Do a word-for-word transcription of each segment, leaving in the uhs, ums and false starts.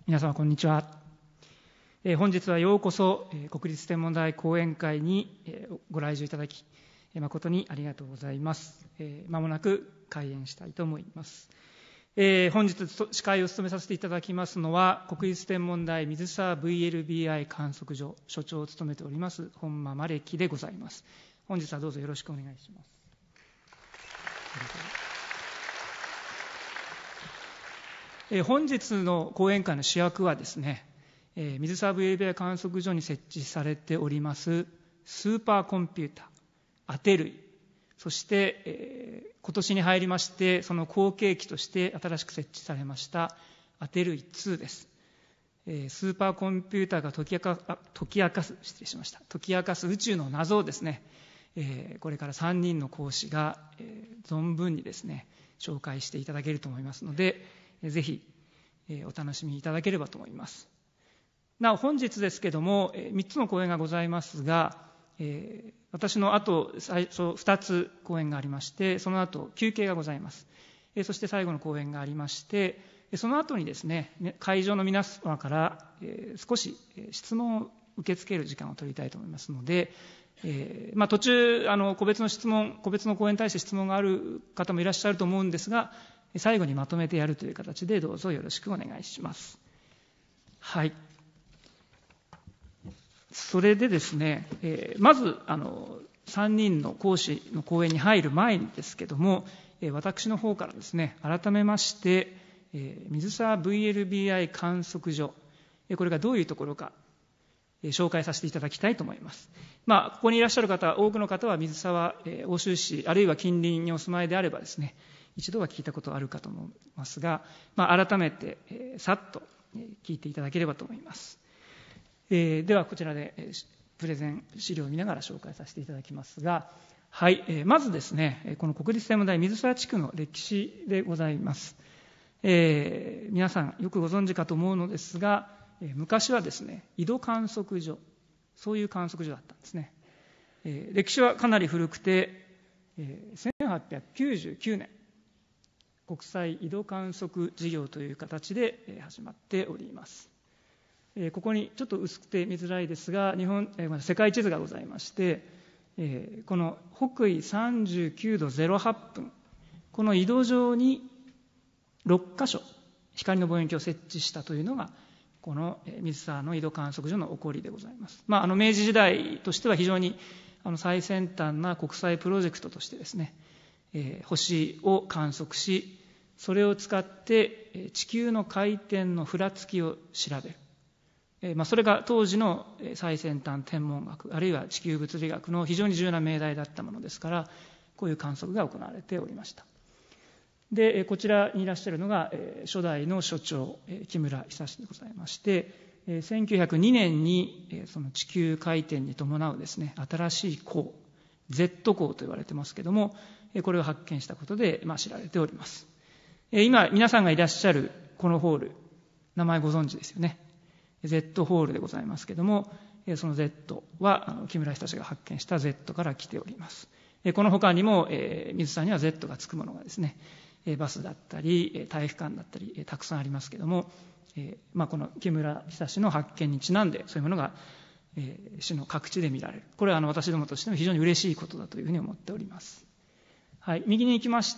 皆様こんにちは。えー、本日はようこそ、えー、国立天文台講演会に、えー、ご来場いただき、えー、誠にありがとうございます。えー、間もなく開演したいと思います。えー、本日司会を務めさせていただきますのは、国立天文台水沢 ブイエルビーアイ 観測所所長を務めております本間真歴でございます。本日はどうぞよろしくお願いします。えー、本日の講演会の主役はですね、えー、水沢 ブイエルビーアイ 観測所に設置されておりますスーパーコンピューターアテルイ、そして、えー、今年に入りましてその後継機として新しく設置されましたアテルイツーです。えー、スーパーコンピューターが解き明か、あ、解き明かす失礼しました解き明かす宇宙の謎をですね、えー、これからさんにんの講師が、えー、存分にですね紹介していただけると思いますので、ぜひお楽しみいただければと思います。なお本日ですけどもみっつの講演がございますが、私の後最初ふたつ講演がありまして、その後休憩がございます。そして最後の講演がありまして、その後にですね会場の皆様から少し質問を受け付ける時間を取りたいと思いますので、えーまあ、途中あの個別の質問個別の講演に対して質問がある方もいらっしゃると思うんですが、最後にまとめてやるという形でどうぞよろしくお願いします。はい。それでですね、えー、まずあのさんにんの講師の講演に入る前にですけども、えー、私の方からですね改めまして、えー、水沢 ブイエルビーアイ 観測所、えー、これがどういうところか、えー、紹介させていただきたいと思います。まあ、ここにいらっしゃる方多くの方は水沢、えー、奥州市あるいは近隣にお住まいであればですね一度は聞いたことがあるかと思いますが、まあ、改めて、えー、さっと聞いていただければと思います。えー、ではこちらで、えー、プレゼン資料を見ながら紹介させていただきますが、はい、えー、まずですねこの国立天文台水沢地区の歴史でございます。えー、皆さんよくご存知かと思うのですが、えー、昔はですね緯度観測所、そういう観測所だったんですね。えー、歴史はかなり古くて、えー、せんはっぴゃくきゅうじゅうきゅうねん国際緯度観測事業という形で始まっております。ここにちょっと薄くて見づらいですが、日本世界地図がございまして、この北緯さんじゅうきゅうどゼロはっぷん、この緯度上にろっかしょ光の望遠鏡を設置したというのがこの水沢の緯度観測所の起こりでございます。まあ、あの明治時代としては非常にあの最先端な国際プロジェクトとしてですね、えー、星を観測し、それを使って地球の回転のふらつきを調べる、えーまあ、それが当時の最先端天文学あるいは地球物理学の非常に重要な命題だったものですから、こういう観測が行われておりました。でこちらにいらっしゃるのが、えー、初代の所長、えー、木村久志でございまして、えー、せんきゅうひゃくにねんに、えー、その地球回転に伴うですね新しい光 Z 光と言われてますけども、これを発見したことで、まあ、知られております。今皆さんがいらっしゃるこのホール、名前ご存知ですよね。 Z ホールでございますけども、その Z はあの木村久志が発見した Z から来ております。この他にも、えー、水沢には Z がつくものがですねバスだったり体育館だったりたくさんありますけども、えーまあ、この木村久志の発見にちなんでそういうものが、えー、市の各地で見られる。これはあの私どもとしても非常に嬉しいことだというふうに思っております。はい、右に行きまして、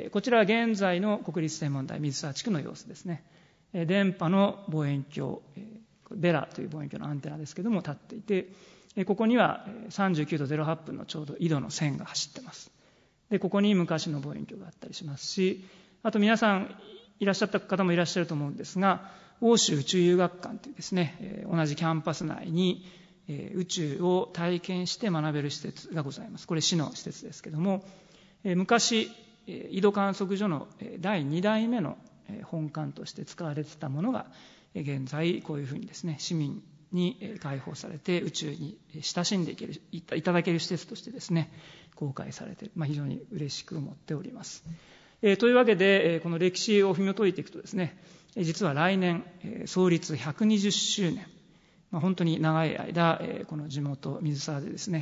こちらは現在の国立天文台水沢地区の様子ですね。電波の望遠鏡、ベラという望遠鏡のアンテナですけども立っていて、ここにはさんじゅうきゅうどゼロはっぷんのちょうど緯度の線が走ってます。でここに昔の望遠鏡があったりしますし、あと皆さんいらっしゃった方もいらっしゃると思うんですが、欧州宇宙遊学館というですね同じキャンパス内に宇宙を体験して学べる施設がございます。これ市の施設ですけども、昔緯度観測所のだいにだいめの本館として使われていたものが現在こういうふうにですね市民に開放されて宇宙に親しんでいけるいただける施設としてですね公開されている、まあ、非常に嬉しく思っております。えー、というわけでこの歴史を紐解いていくとですね、実は来年創立ひゃくにじゅっしゅうねん、まあ、本当に長い間この地元水沢でですね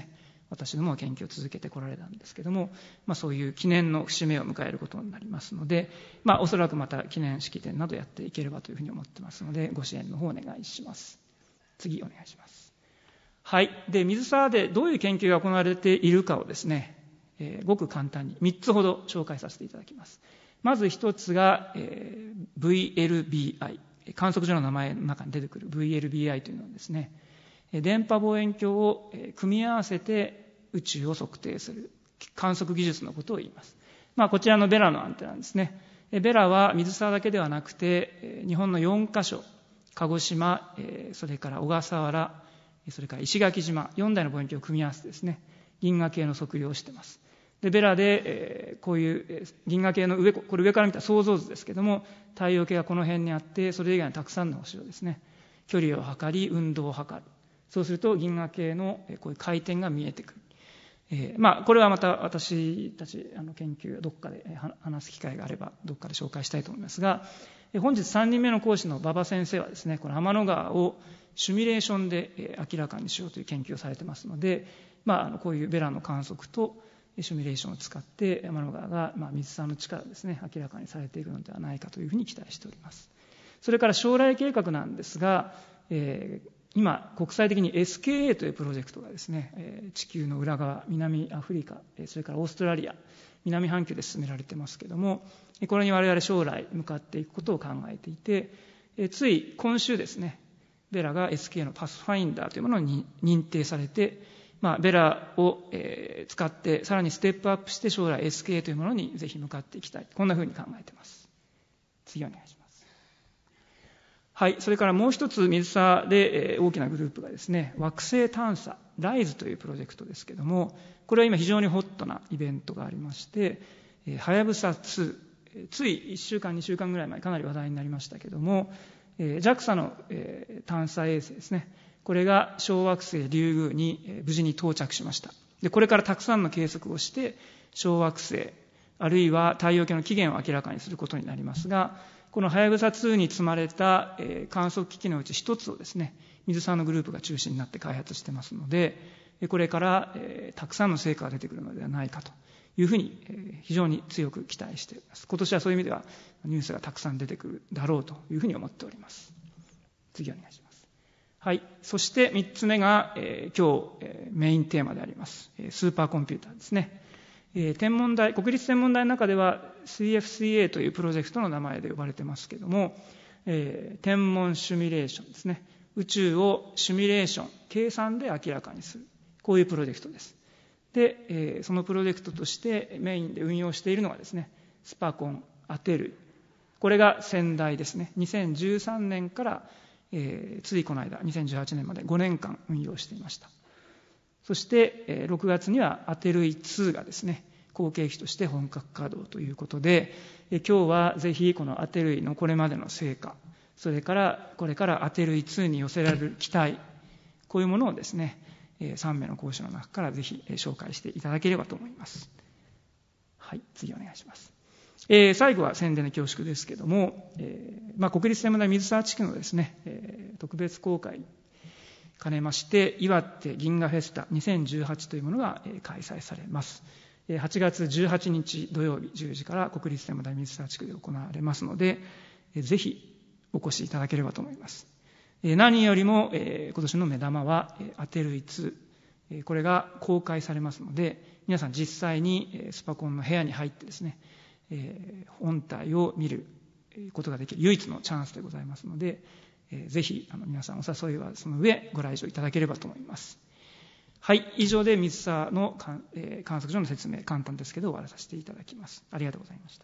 私どもは研究を続けてこられたんですけども、まあ、そういう記念の節目を迎えることになりますので、まあ、おそらくまた記念式典などやっていければというふうに思ってますので、ご支援の方お願いします。次お願いします。はい。で、水沢でどういう研究が行われているかをですね、えー、ごく簡単にみっつほど紹介させていただきます。まず一つが、えー、ブイエルビーアイ、観測所の名前の中に出てくる ブイエルビーアイ というのはですね、電波望遠鏡を組み合わせて宇宙を測定する観測技術のことを言います。まあ、こちらのベラのアンテナですね。ベラは水沢だけではなくて、日本のよんカ所、鹿児島、それから小笠原、それから石垣島、よんだいの望遠鏡を組み合わせてですね、銀河系の測量をしています。で、ベラで、えー、こういう銀河系の上、これ上から見た想像図ですけども、太陽系がこの辺にあって、それ以外にたくさんの星をですね、距離を測り、運動を測る。そうすると銀河系のこういう回転が見えてくる。えー、まあ、これはまた私たちあの研究、どこかで話す機会があれば、どこかで紹介したいと思いますが、本日さんにんめの講師の馬場先生はですね、この天の川をシミュレーションで明らかにしようという研究をされてますので、まあ、あのこういうベラの観測とシミュレーションを使って天の川が、まあ、水沢の力ですね、明らかにされていくのではないかというふうに期待しております。それから将来計画なんですが、えー、今国際的に エスケーエー というプロジェクトがですね、えー、地球の裏側、南アフリカ、それからオーストラリア、南半球で進められてますけども、これに我々将来向かっていくことを考えていて、えー、つい今週ですね、ベラが エスケーエー のパスファインダーというものに認定されて、まあ、ベラを、えー、使ってさらにステップアップして将来 エスケーエー というものにぜひ向かっていきたい。こんなふうに考えています。次お願いします。はい。それからもう一つ水沢で、えー、大きなグループがですね、惑星探査、ライズというプロジェクトですけども、これは今非常にホットなイベントがありまして、はやぶさツー、ついいっしゅうかん、にしゅうかんぐらい前かなり話題になりましたけども、えー、ジャクサ の、えー、探査衛星ですね、これが小惑星リュウグウに無事に到着しました。で、これからたくさんの計測をして、小惑星、あるいは太陽系の起源を明らかにすることになりますが、このはやぶさツーに積まれた観測機器のうち一つをですね、水沢のグループが中心になって開発してますので、これからたくさんの成果が出てくるのではないかというふうに非常に強く期待しています。今年はそういう意味ではニュースがたくさん出てくるだろうというふうに思っております。次お願いします。はい。そして三つ目が、えー、今日、えー、メインテーマであります。えー、スーパーコンピューターですね。えー、天文台、国立天文台の中では シーエフシーエー というプロジェクトの名前で呼ばれてますけども、えー、天文シミュレーションですね。宇宙をシミュレーション、計算で明らかにする。こういうプロジェクトです。で、えー、そのプロジェクトとしてメインで運用しているのがですね、スパコン、アテルイ。これが先代ですね。にせんじゅうさんねんからえー、ついこの間にせんじゅうはちねんまでごねんかん運用していました。そして、えー、ろくがつにはアテルイツーがですね、後継機として本格稼働ということで、えー、今日はぜひこのアテルイのこれまでの成果、それからこれからアテルイツーに寄せられる期待、こういうものをですね、えー、さんめいの講師の中からぜひ、えー、紹介していただければと思います。はい、次お願いします。えー、最後は宣伝の恐縮ですけども、えーまあ、国立天文台水沢地区のですね、えー、特別公開兼ねまして岩手銀河フェスタにせんじゅうはちというものが、えー、開催されます。はちがつじゅうはちにち土曜日じゅうじから国立天文台水沢地区で行われますので、えー、ぜひお越しいただければと思います。えー、何よりも、えー、今年の目玉は、えー、アテルイツー、えー、これが公開されますので、皆さん実際に、えー、スパコンの部屋に入ってですね、えー、本体を見ることができる唯一のチャンスでございますので、えー、ぜひあの皆さんお誘いはその上ご来場いただければと思います。はい、以上で水沢の、えー、観測所の説明、簡単ですけど終わらさせていただきます。ありがとうございました。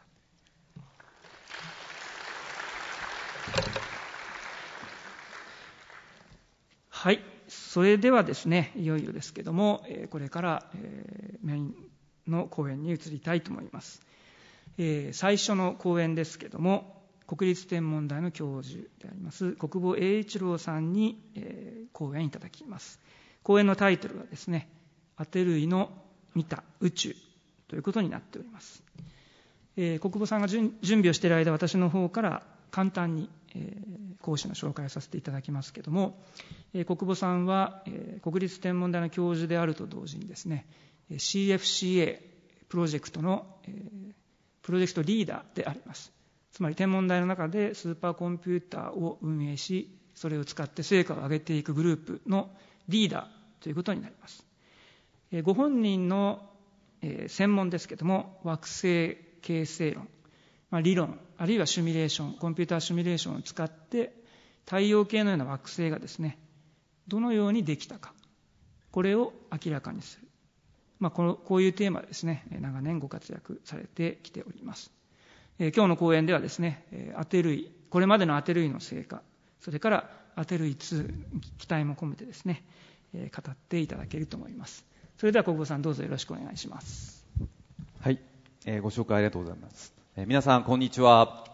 はい、それではですね、いよいよですけども、えー、これから、えー、メインの講演に移りたいと思います。えー、最初の講演ですけども、国立天文台の教授であります国保栄一郎さんに、えー、講演いただきます。講演のタイトルはですね、アテルイの見た宇宙ということになっております。えー、国保さんが準備をしている間、私の方から簡単に、えー、 講師の紹介をさせていただきますけれども、えー、国母さんは、えー、国立天文台の教授であると同時にですね、シーエフシーエー プロジェクトの、えー、プロジェクトリーダーであります。つまり天文台の中でスーパーコンピューターを運営し、それを使って成果を上げていくグループのリーダーということになります。えー、ご本人の、えー、専門ですけれども、惑星形成論、まあ、理論あるいはシミュレーション、コンピューターシミュレーションを使って太陽系のような惑星がですね、どのようにできたか、これを明らかにする、まあ、このこういうテーマでですね、長年ご活躍されてきております。えー、今日の講演ではですね、アテ類、これまでのアテ類の成果、それからアテ類に期待も込めてですね、えー、語っていただけると思います。それでは国母さん、どうぞよろしくお願いします。 はい、えー、ご紹介ありがとうございます。えー、皆さんこんにちは。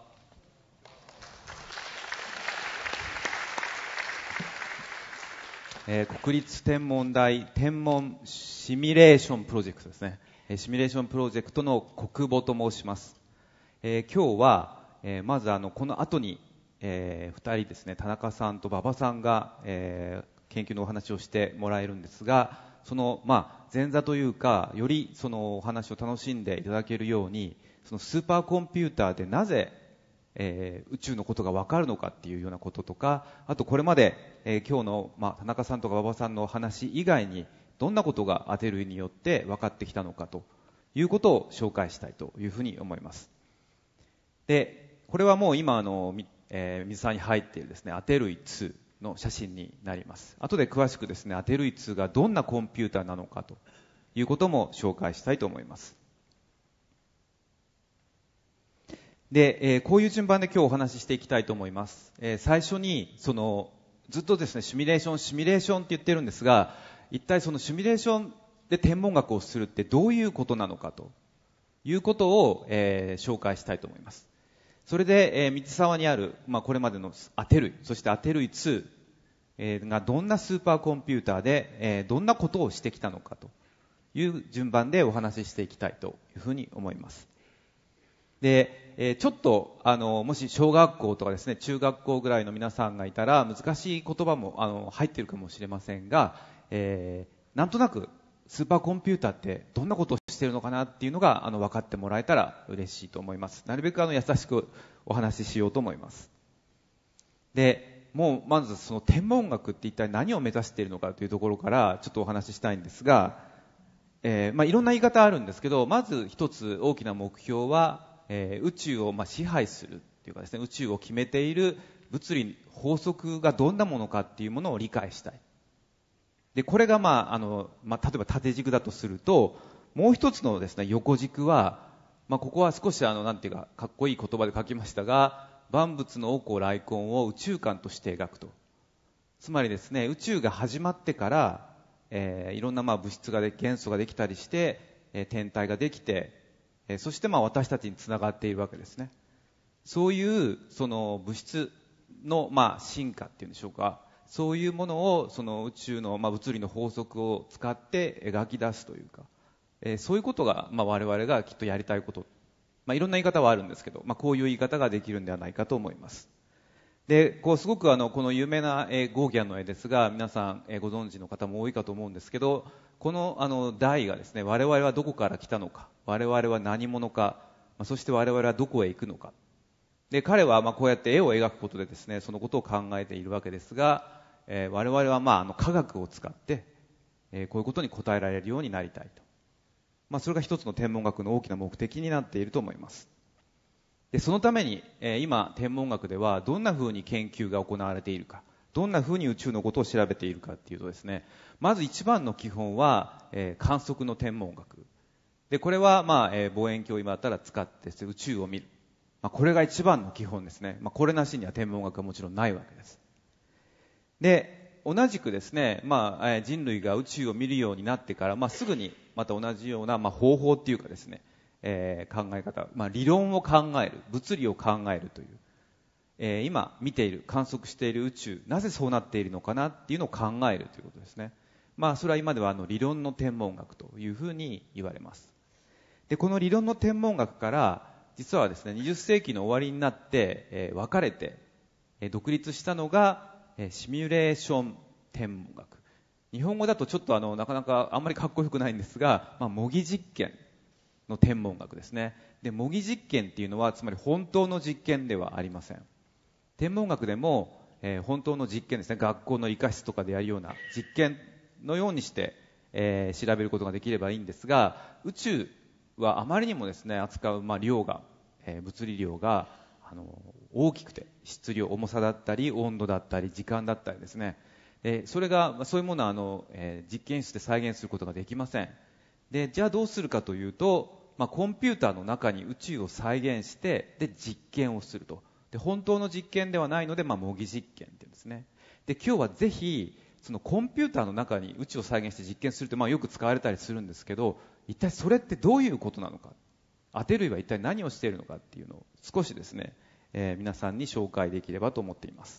えー、国立天文台天文シミュレーションプロジェクトですね、えー、シミュレーションプロジェクトの国母と申します。えー、今日は、えー、まずあのこの後に、えー、ふたりですね、田中さんと馬場さんが、えー、研究のお話をしてもらえるんですが、その、まあ、前座というか、よりそのお話を楽しんでいただけるように、そのスーパーコンピューターでなぜ、えー、宇宙のことが分かるのかっていうようなこととか、あとこれまで、えー、今日の、まあ、田中さんとか馬場さんのお話以外にどんなことがアテ類によって分かってきたのかということを紹介したいというふうに思います。で、これはもう今あの、えー、水沢に入っているですね、アテ類にの写真になります。後で詳しくですね、アテ類にがどんなコンピューターなのかということも紹介したいと思います。で、えー、こういう順番で今日お話ししていきたいと思います。えー、最初にそのずっとですね、シミュレーションシミュレーションって言ってるんですが、一体そのシミュレーションで天文学をするってどういうことなのかということを、えー、紹介したいと思います。それで、えー、三沢にある、まあ、これまでのアテ類、そしてアテ類に、えー、がどんなスーパーコンピューターで、えー、どんなことをしてきたのかという順番でお話ししていきたいというふうに思います。で、えー、ちょっとあのもし小学校とかですね、中学校ぐらいの皆さんがいたら難しい言葉もあの入っているかもしれませんが、えー、なんとなくスーパーコンピューターってどんなことをしているのかなっていうのがあの分かってもらえたら嬉しいと思います。なるべくあの優しくお話ししようと思います。で、もうまずその天文学って一体何を目指しているのかというところからちょっとお話ししたいんですが、えーまあ、いろんな言い方あるんですけど、まず一つ大きな目標は、えー、宇宙をまあ支配するというかですね、宇宙を決めている物理法則がどんなものかっていうものを理解したい。で、これが、まああのまあ、例えば縦軸だとすると、もう一つのですね、横軸は、まあ、ここは少しあのなんていうかかっこいい言葉で書きましたが、万物の往来根を宇宙観として描くと。つまりですね、宇宙が始まってから、えー、いろんなまあ物質がで元素ができたりして、えー、天体ができて、えー、そしてまあ私たちにつながっているわけですね。そういうその物質のまあ進化っていうんでしょうか、そういうものをその宇宙のまあ物理の法則を使って描き出すというか、えー、そういうことがまあ我々がきっとやりたいこと、まあ、いろんな言い方はあるんですけど、まあ、こういう言い方ができるんではないかと思います。で、こうすごくあのこの有名な、えー、ゴーギャンの絵ですが、皆さん、えー、ご存知の方も多いかと思うんですけど、このあの台がですね、我々はどこから来たのか、我々は何者か、まあ、そして我々はどこへ行くのか。で、彼はまあこうやって絵を描くことでですね、そのことを考えているわけですが、えー、我々はまああの科学を使って、えー、こういうことに答えられるようになりたいと。まあ、それが一つの天文学の大きな目的になっていると思います。で、そのために、えー、今天文学ではどんなふうに研究が行われているか、どんなふうに宇宙のことを調べているかっていうとですね、まず一番の基本は、えー、観測の天文学で、これは、まあえー、望遠鏡を今だったら使って宇宙を見る、まあ、これが一番の基本ですね。まあ、これなしには天文学はもちろんないわけです。で、同じくですね、まあ、人類が宇宙を見るようになってから、まあ、すぐにまた同じような、まあ、方法っていうかですね、えー、考え方、まあ、理論を考える、物理を考えるという、えー、今見ている、観測している宇宙、なぜそうなっているのかなっていうのを考えるということですね。まあ、それは今ではあの理論の天文学というふうに言われます。で、この理論の天文学から実はですね、にじゅっ世紀の終わりになって、えー、分かれて、 えー、独立したのが、えー、シミュレーション天文学。日本語だとちょっとあのなかなかあんまりかっこよくないんですが、まあ、模擬実験の天文学ですね。で、模擬実験っていうのはつまり本当の実験ではありません。天文学でも、えー、本当の実験ですね、学校の理科室とかでやるような実験のようにして、えー、調べることができればいいんですが、宇宙はあまりにもですね扱う、まあ、量が、えー、物理量があの大きくて、質量、重さだったり温度だったり時間だったりですね、でそれがそういうものはあの、えー、実験室で再現することができません。でじゃあどうするかというと、まあ、コンピューターの中に宇宙を再現してで実験をすると。で本当の実験ではないので、まあ、模擬実験っていうんですね。で今日はぜひそのコンピューターの中に宇宙を再現して実験するって、まあ、よく使われたりするんですけど、一体それってどういうことなのか、アテ類は一体何をしているのかっていうのを少しですね、えー、皆さんに紹介できればと思っています。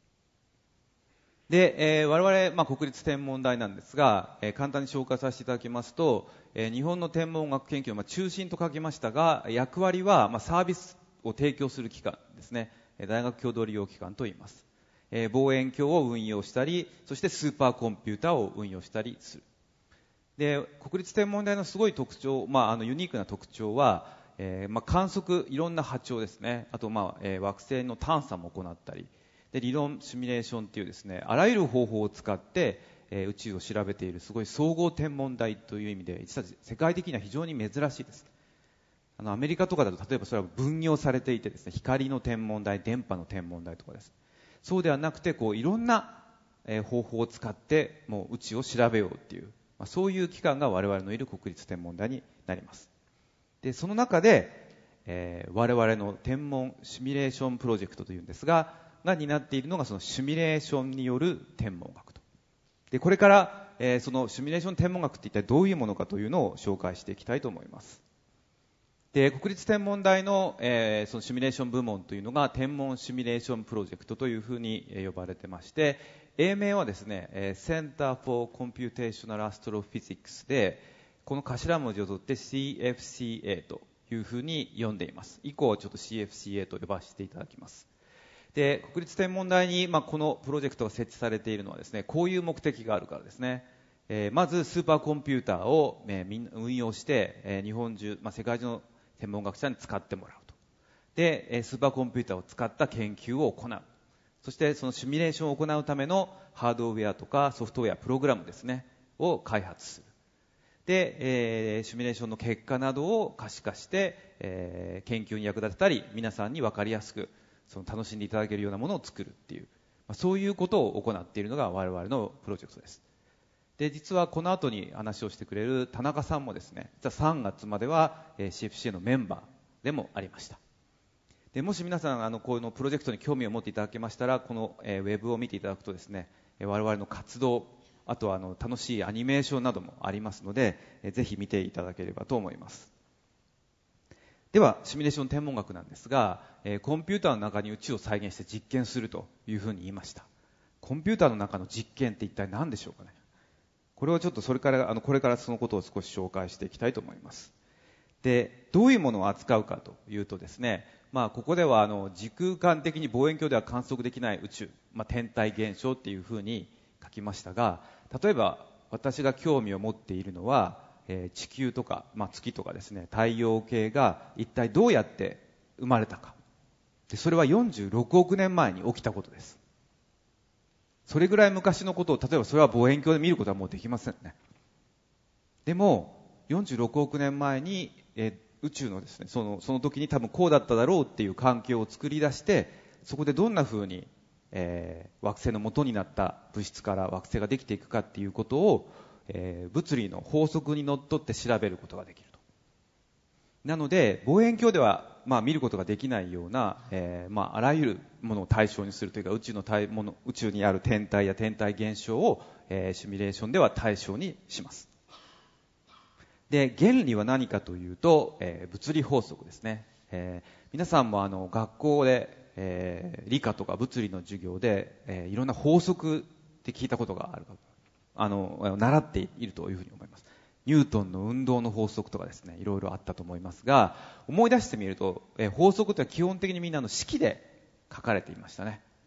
で、えー、我々、まあ、国立天文台なんですが、えー、簡単に紹介させていただきますと、えー、日本の天文学研究の、まあ、中心と書きましたが、役割は、まあ、サービスを提供する機関ですね、大学共同利用機関と言います。えー、望遠鏡を運用したり、そしてスーパーコンピューターを運用したりする。で、国立天文台のすごい特徴、まあ、あのユニークな特徴は、えーまあ、観測、いろんな波長ですね、あと、まあえー、惑星の探査も行ったり、で理論シミュレーションというですね、あらゆる方法を使って、えー、宇宙を調べているすごい総合天文台という意味で、実は世界的には非常に珍しいです。あのアメリカとかだと例えばそれは分業されていてですね、光の天文台、電波の天文台とかです。そうではなくて、こういろんな、えー、方法を使ってもう宇宙を調べようっていう、まあ、そういう機関が我々のいる国立天文台になります。でその中で、えー、我々の天文シミュレーションプロジェクトというんですがが担っているのがそのシミュレーションによる天文学と。でこれから、えー、そのシミュレーション天文学って一体どういうものかというのを紹介していきたいと思います。で国立天文台の、えー、そのシミュレーション部門というのが天文シミュレーションプロジェクトというふうに、えー、呼ばれてまして、英名はですね、えー、Center for Computational Astrophysics で、この頭文字を取って シーエフシーエー というふうに呼んでいます。以降ちょっと シーエフシーエー と呼ばせていただきます。で国立天文台に、まあ、このプロジェクトが設置されているのはですね、こういう目的があるからですね。えー、まずスーパーコンピューターを、えー、みんな運用して、えー、日本中、まあ、世界中の天文学者に使ってもらうと。で、えー、スーパーコンピューターを使った研究を行う。そしてそのシミュレーションを行うためのハードウェアとかソフトウェア、プログラムですね、を開発する。で、えー、シミュレーションの結果などを可視化して、えー、研究に役立てたり、皆さんに分かりやすくその楽しんでいただけるようなものを作るっていう、まあ、そういうことを行っているのが我々のプロジェクトです。で実はこの後に話をしてくれる田中さんもですね、実はさんがつまでは シーエフシーエー のメンバーでもありました。でもし皆さんあのこのプロジェクトに興味を持っていただけましたら、この、えー、ウェブを見ていただくとですね、我々の活動、あとはあの楽しいアニメーションなどもありますので、えー、ぜひ見ていただければと思います。ではシミュレーション天文学なんですが、えー、コンピューターの中に宇宙を再現して実験するというふうに言いました。コンピューターの中の実験って一体何でしょうかね。これをちょっとそれからあのこれからそのことを少し紹介していきたいと思います。でどういうものを扱うかというとですね、まあ、ここではあの時空間的に望遠鏡では観測できない宇宙、まあ、天体現象っていうふうに書きましたが、例えば私が興味を持っているのは、えー、地球とか、まあ、月とかですね、太陽系が一体どうやって生まれたか。でそれはよんじゅうろくおくねんまえに起きたことです。それぐらい昔のことを、例えばそれは望遠鏡で見ることはもうできませんね。でもよんじゅうろくおくねんまえに、えー、宇宙のですね、その、その時に多分こうだっただろうっていう環境を作り出して、そこでどんな風に、えー、惑星の元になった物質から惑星ができていくかっていうことを、えー、物理の法則にのっとって調べることができると。なので望遠鏡では、まあ、見ることができないような、えーまあ、あらゆるものを対象にするというか、宇宙の対もの宇宙にある天体や天体現象を、えー、シミュレーションでは対象にします。で原理は何かというと、えー、物理法則ですね。えー、皆さんもあの学校で、えー、理科とか物理の授業で、えー、いろんな法則って聞いたことがあるかあの習っているというふうに思います。ニュートンの運動の法則とかですね、いろいろあったと思いますが、思い出してみると、えー、法則とは基本的にみんなの式で書かれていましたね。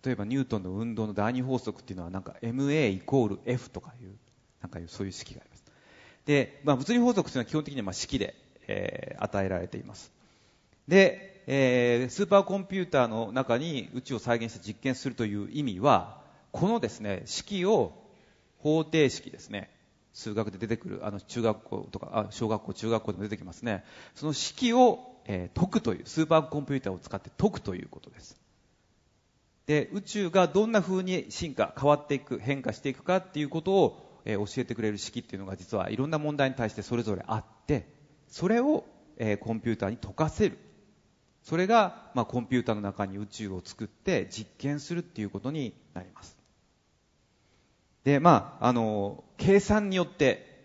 例えばニュートンの運動の第二法則っていうのはなんか エムエー イコール エフ とかいうなんかそういう式があります。で、まあ、物理法則というのは基本的にはまあ式で、えー、与えられています。で、えー、スーパーコンピューターの中に宇宙を再現して実験するという意味は、このですね式を方程式ですね、数学で出てくるあの中学校とかあ小学校中学校でも出てきますね。その式を、えー、解くという、スーパーコンピューターを使って解くということです。で、宇宙がどんな風に進化変わっていく変化していくかっていうことを、えー、教えてくれる式っていうのが実はいろんな問題に対してそれぞれあって、それを、えー、コンピューターに解かせる、それが、まあ、コンピューターの中に宇宙を作って実験するっていうことになります。で、まあ、あの計算によって、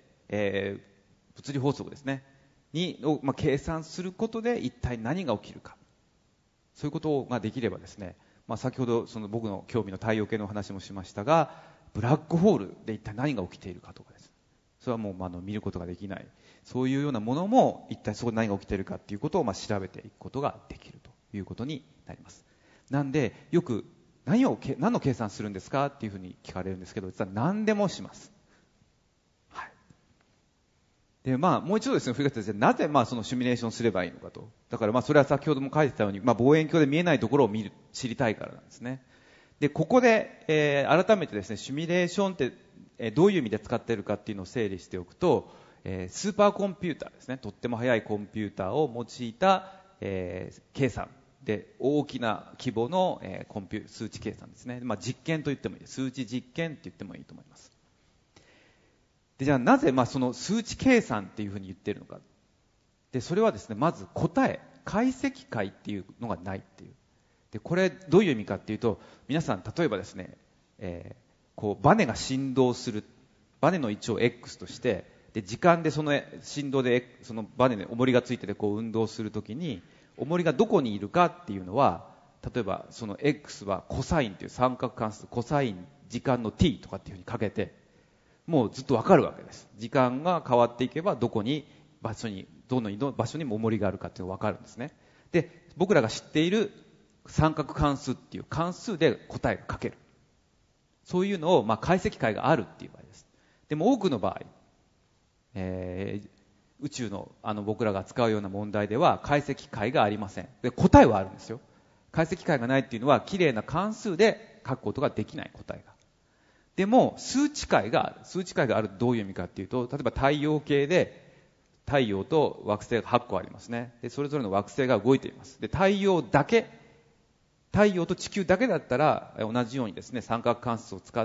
えー、物理法則ですねにを、まあ、計算することで一体何が起きるか、そういうことができればですね、まあ、先ほどその僕の興味の太陽系の話もしましたが、ブラックホールで一体何が起きているかとかです、それはもう、まあ、あの見ることができない、そういうようなものも一体そこで何が起きているかということを、まあ、調べていくことができるということになります。なんでよく何を何の計算するんですかっていうふうに聞かれるんですけど、実は何でもします。はい。で、まあもう一度ですね、振り返って、なぜまあそのシミュレーションすればいいのかと。だからまあそれは先ほども書いてたように、まあ望遠鏡で見えないところを見る知りたいからなんですね。で、ここで、えー、改めてですね、シミュレーションって、えー、どういう意味で使っているかっていうのを整理しておくと、えー、スーパーコンピューターですね、とっても速いコンピューターを用いた、えー、計算で大きな規模の、えー、コンピュ数値計算ですね、まあ、実験と言ってもいいです。数値実験って言ってもいいと思います。で、じゃあなぜまあその数値計算っていうふうに言っているのか。で、それはですね、まず答え、解析解っていうのがないっていう。で、これどういう意味かっていうと、皆さん例えばですね、えー、こうバネが振動する、バネの位置を X として、で時間でその振動でそのバネに重りがついててこう運動するときに、重りがどこにいるかっていうのは、例えばその X はコサインという三角関数、コサイン時間の t とかっていうふうにかけて、もうずっとわかるわけです。時間が変わっていけばどこに場所にどの場所にも重りがあるかっていうのがわかるんですね。で、僕らが知っている三角関数っていう関数で答えが書ける、そういうのをまあ解析解があるっていう場合です。でも多くの場合、えー、宇宙のあの僕らが使うような問題では解析解がありません。で、答えはあるんですよ。解析解がないっていうのは綺麗な関数で書くことができない、答えが。でも数値解がある。数値解があるとどういう意味かっていうと、例えば太陽系で太陽と惑星がはっこありますね。で、それぞれの惑星が動いています。で、太陽だけ、太陽と地球だけだったら同じようにですね、三角関数を使って、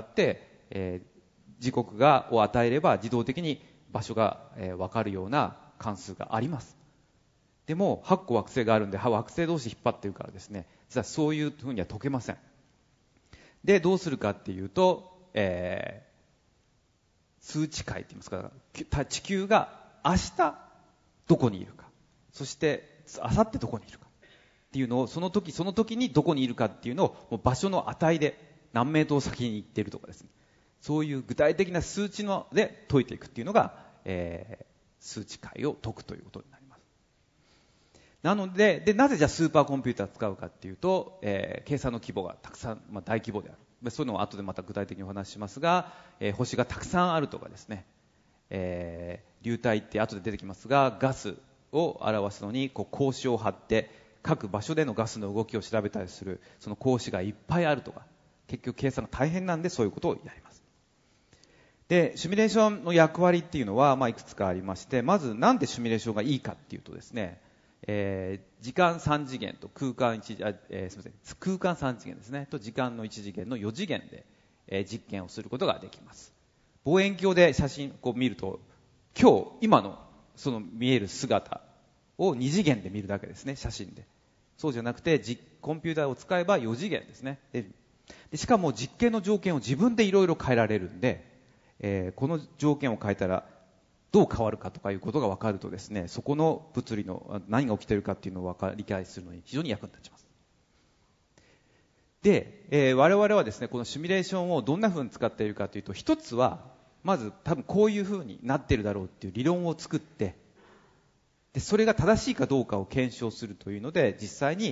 えー、時刻がを与えれば自動的に場所が、えー、分かるような関数があります。でもはっこ惑星があるんで、惑星同士引っ張ってるからですね、実はそういうふうには解けません。で、どうするかっていうと、えー、数値解って言いますか、地球が明日どこにいるか、そして明後日どこにいるかっていうのを、その時その時にどこにいるかっていうのをもう場所の値で何メートル先に行っているとかですね、そういう具体的な数値ので解いていくっていうのが、えー、数値解を解くということになります。なので、でなぜじゃあスーパーコンピューターを使うかっていうと、えー、計算の規模がたくさん、まあ、大規模である、そういうのを後でまた具体的にお話ししますが、えー、星がたくさんあるとかですね、えー、流体って後で出てきますが、ガスを表すのにこう格子を張って各場所でのガスの動きを調べたりする、その格子がいっぱいあるとか、結局計算が大変なんでそういうことをやります。で、シミュレーションの役割っていうのは、まあ、いくつかありまして、まずなんでシミュレーションがいいかっていうとですね、えー、時間さん次元と空間いち、あ、えー、すみません、空間さん次元ですねと時間のいち次元のよ次元で、えー、実験をすることができます。望遠鏡で写真を見ると、今日今のその見える姿をに次元で見るだけですね、写真で。そうじゃなくてコンピューターを使えばよ次元ですね。で、でしかも実験の条件を自分でいろいろ変えられるんで、えー、この条件を変えたらどう変わるかとかいうことが分かるとですね、そこの物理の何が起きているかっていうのを分か理解するのに非常に役に立ちます。で、えー、我々はですね、このシミュレーションをどんな風に使っているかというと、一つはまず多分こういう風になっているだろうっていう理論を作って、でそれが正しいかどうかを検証するというので、実際に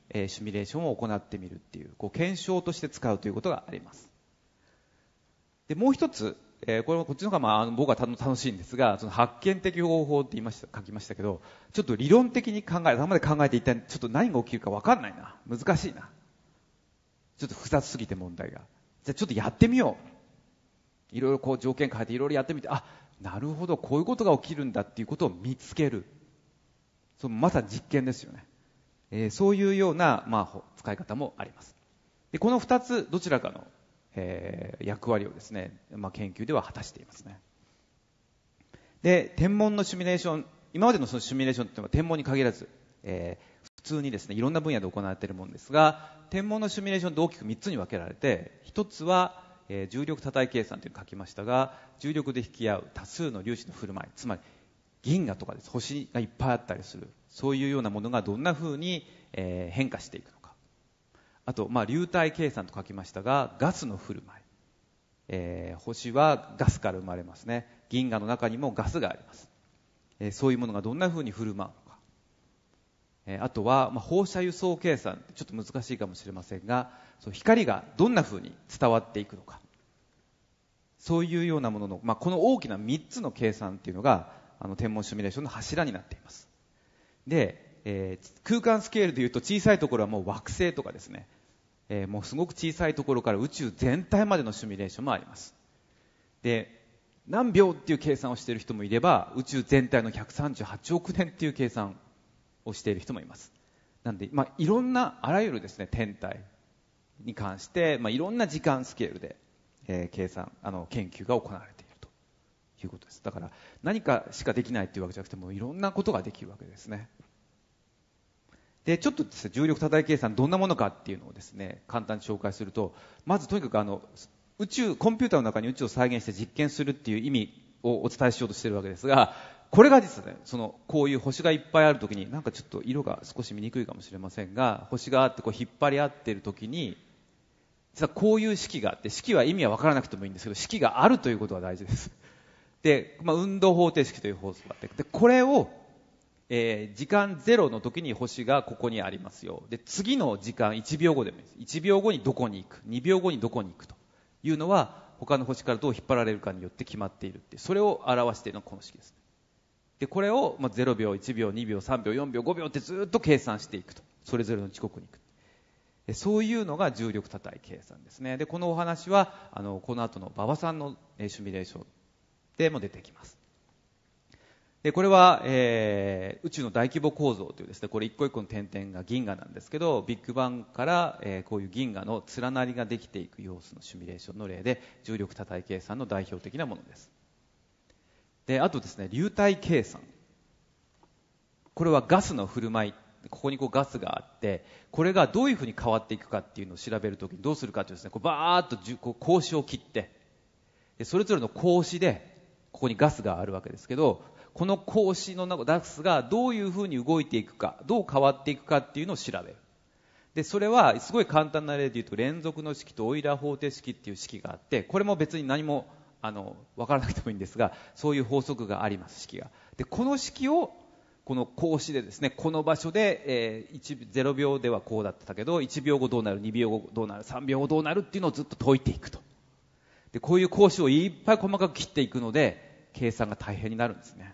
えー、シミュレーションを行ってみるっていう、こう検証として使うということがあります。でもう一つ、えー、これもこっちの方が、まあ、あの僕は楽しいんですが、その発見的方法って言いました書きましたけど、ちょっと理論的に考え頭で考えて一体ちょっと何が起きるか分かんないな、難しいな、ちょっと複雑すぎて問題が、じゃあちょっとやってみよう、いろいろこう条件変えていろいろやってみて、あ、なるほどこういうことが起きるんだっていうことを見つける、そのまさに実験ですよね。えー、そういうような、まあ、使い方もあります。でこのふたつどちらかの、えー、役割をですね、まあ、研究では果たしていますね。で天文のシミュレーション、今までのそのシミュレーションというのは天文に限らず、えー、普通にですねいろんな分野で行われているものですが、天文のシミュレーションと大きくみっつに分けられて、ひとつは、えー、重力多体計算というのを書きましたが、重力で引き合う多数の粒子の振る舞い、つまり銀河とかです、星がいっぱいあったりする、そういうようなものがどんな風に、えー、変化していくのか。あと、まあ、流体計算と書きましたが、ガスの振る舞い、えー、星はガスから生まれますね。銀河の中にもガスがあります。えー、そういうものがどんな風に振る舞うのか。えー、あとは、まあ、放射輸送計算、ちょっと難しいかもしれませんが、そう光がどんな風に伝わっていくのか。そういうようなものの、まあ、この大きなみっつの計算っていうのがあの天文シミュレーションの柱になっています。で、えー、空間スケールでいうと小さいところはもう惑星とかですね、えー、もうすごく小さいところから宇宙全体までのシミュレーションもあります。で、何秒っていう計算をしている人もいれば、宇宙全体のひゃくさんじゅうはちおくねんっていう計算をしている人もいます。なので、まあ、いろんなあらゆるですね天体に関して、まあ、いろんな時間スケールで、えー、計算あの研究が行われているということです。だから何かしかできないというわけじゃなくて、もういろんなことができるわけですね。でちょっとですね、重力多体計算どんなものかっていうのをですね簡単に紹介すると、まずとにかくあの宇宙コンピューターの中に宇宙を再現して実験するっていう意味をお伝えしようとしているわけですが、これが実はね、そのこういう星がいっぱいあるときに、なんかちょっと色が少し見にくいかもしれませんが、星があってこう引っ張り合っているときに、実はこういう式があって、式は意味は分からなくてもいいんですけど、式があるということが大事です。で、まあ、運動方程式という法則があって、でこれをえー、時間ゼロの時に星がここにありますよ。で、次の時間いちびょうごでもいいです。いちびょうごにどこに行く、にびょうごにどこに行くというのは、他の星からどう引っ張られるかによって決まっているって、それを表しているのがこの式です。で、これを、まあ、ゼロびょう、いちびょう、にびょう、さんびょう、よんびょう、ごびょうってずっと計算していくと。それぞれの時刻に行く。でそういうのが重力多体計算ですね。で、このお話は、あの、この後の馬場さんのシミュレーションでも出てきます。でこれは、えー、宇宙の大規模構造というですね、これ一個一個の点々が銀河なんですけど、ビッグバンから、えー、こういう銀河の連なりができていく様子のシミュレーションの例で、重力多体計算の代表的なものです。であとですね、流体計算、これはガスの振る舞い、ここにこうガスがあって、これがどういうふうに変わっていくかっていうのを調べるときにどうするかというとですね、こうバーッとこう格子を切って、でそれぞれの格子でここにガスがあるわけですけど、この格子のガスがどういうふうに動いていくか、どう変わっていくかっていうのを調べる。でそれはすごい簡単な例で言うと、連続の式とオイラー方程式っていう式があって、これも別に何もあの分からなくてもいいんですが、そういう法則があります、式が。でこの式をこの格子でですね、この場所で、えー、ゼロびょうではこうだったけど、いちびょうごどうなる、にびょうごどうなる、さんびょうごどうなるっていうのをずっと解いていくと。でこういう格子をいっぱい細かく切っていくので、計算が大変になるんですね。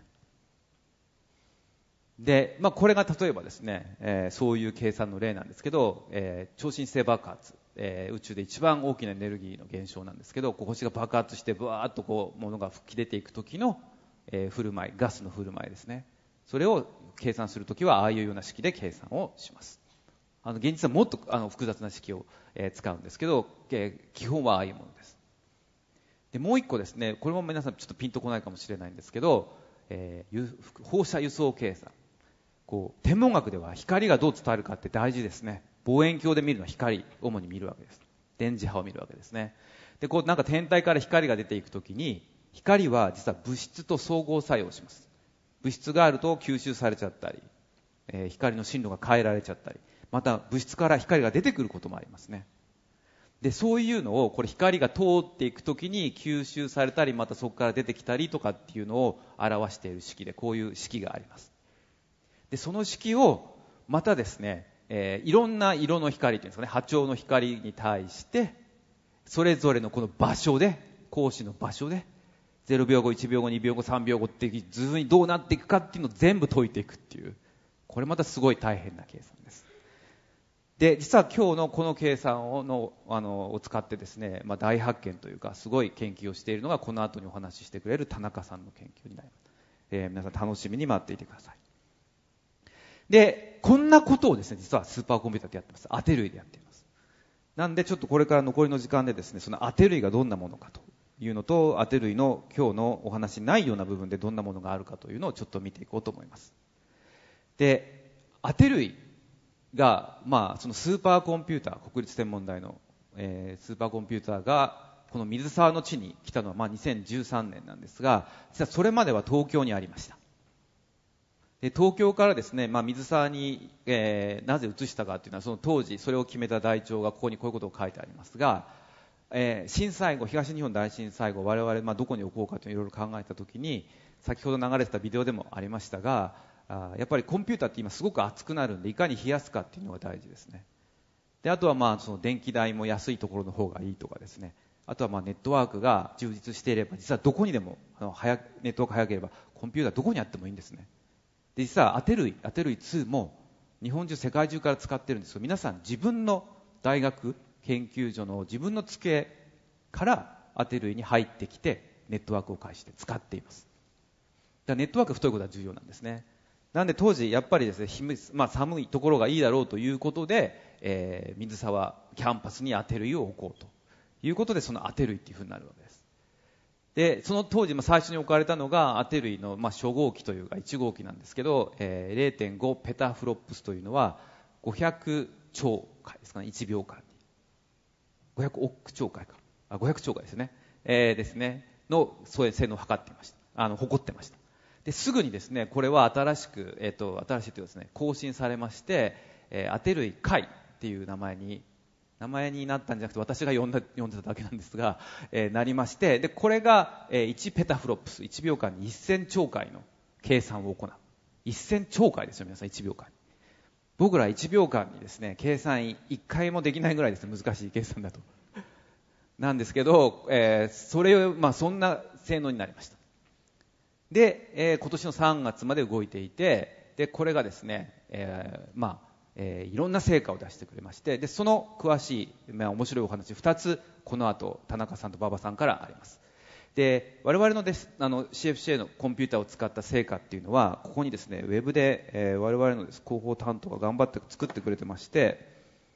で、まあ、これが例えばですね、えー、そういう計算の例なんですけど、えー、超新星爆発、えー、宇宙で一番大きなエネルギーの現象なんですけど、こう星が爆発してブワーッとこう物が吹き出ていく時の、えー、振る舞い、ガスの振る舞いですね。それを計算するときはああいうような式で計算をします。あの現実はもっとあの複雑な式を、えー、使うんですけど、えー、基本はああいうものです。でもう一個ですね、これも皆さんちょっとピンとこないかもしれないんですけど、えー、放射輸送計算。こう天文学では光がどう伝わるかって大事ですね。望遠鏡で見るのは光、主に見るわけです。電磁波を見るわけですね。でこうなんか天体から光が出ていくときに、光は実は物質と相互作用します。物質があると吸収されちゃったり、えー、光の進路が変えられちゃったり、また物質から光が出てくることもありますね。でそういうのをこれ光が通っていくときに吸収されたり、またそこから出てきたりとかっていうのを表している式で、こういう式があります。でその式をまたですね、 えー、いろんな色の光というんですかね、波長の光に対してそれぞれのこの場所で、光子の場所でゼロびょうご、いちびょうご、にびょうご、さんびょうごって図にどうなっていくかっていうのを全部解いていくっていう、これまたすごい大変な計算です。で、実は今日のこの計算をのあのを使ってですね、まあ、大発見というかすごい研究をしているのがこの後にお話ししてくれる田中さんの研究になります。えー、皆さん楽しみに待っていてください。で、こんなことをですね、実はスーパーコンピューターでやってます。当て類でやっています。なんでちょっとこれから残りの時間でですね、その当て類がどんなものかというのと、当て類の今日のお話にないような部分でどんなものがあるかというのをちょっと見ていこうと思います。で、当て類が、まあ、そのスーパーコンピューター、国立天文台の、えー、スーパーコンピューターがこの水沢の地に来たのは、まあ、にせんじゅうさんねんなんですが、実はそれまでは東京にありました。で、東京からですね、まあ、水沢に、えー、なぜ移したかというのは、その当時それを決めた台帳がここにこういうことを書いてありますが、えー、震災後、東日本大震災後、我々、まあ、どこに置こうかというのをいろいろ考えたときに、先ほど流れてたビデオでもありましたが、あやっぱりコンピューターって今すごく熱くなるんで、いかに冷やすかっていうのが大事ですね。で、あとはまあその電気代も安いところの方がいいとかですね、あとはまあネットワークが充実していれば、実はどこにでもあの早ネットワーク早ければコンピューターどこにあってもいいんですね。で、実は当て類当て類ツーも日本中世界中から使ってるんですけど、皆さん自分の大学研究所の自分の机から当て類に入ってきてネットワークを介して使っています。だからネットワーク太いことは重要なんですね。なんで当時やっぱりですね、まあ、寒いところがいいだろうということで、えー、水沢キャンパスに当て類を置こうということで、その当て類っていうふうになるわけです。で、その当時、まあ、最初に置かれたのが当て類の、まあ、初号機というかいち号機なんですけど、えー、れいてんご ペタフロップスというのはごひゃくちょうかいですかね、いちびょうかんにごひゃくおくちょうかいかあごひゃくちょうかいですね、えー、ですねのそういう性能を測っていました。あの誇ってました。ですぐにですね、これは新しく、えー、と新しいというですね、更新されまして、えー、当て類解っていう名前に名前になったんじゃなくて、私が呼んだ呼んでただけなんですが、えー、なりまして、でこれが、えー、いちペタフロップス、いちびょうかんにせんちょうかいの計算を行う。せんちょうかいですよ、皆さん。いちびょうかんに僕らいちびょうかんにですね、計算いっかいもできないぐらいですね、難しい計算だとなんですけど、えー、それを、まあ、そんな性能になりました。で、えー、今年のさんがつまで動いていて、でこれがですね、えー、まあえー、いろんな成果を出してくれまして、でその詳しい、まあ、面白いお話ふたつこの後田中さんと馬場さんからあります。で我々のです、あの シーエフシーエー のコンピューターを使った成果っていうのは、ここにですねウェブで、えー、我々のです広報担当が頑張って作ってくれてまして、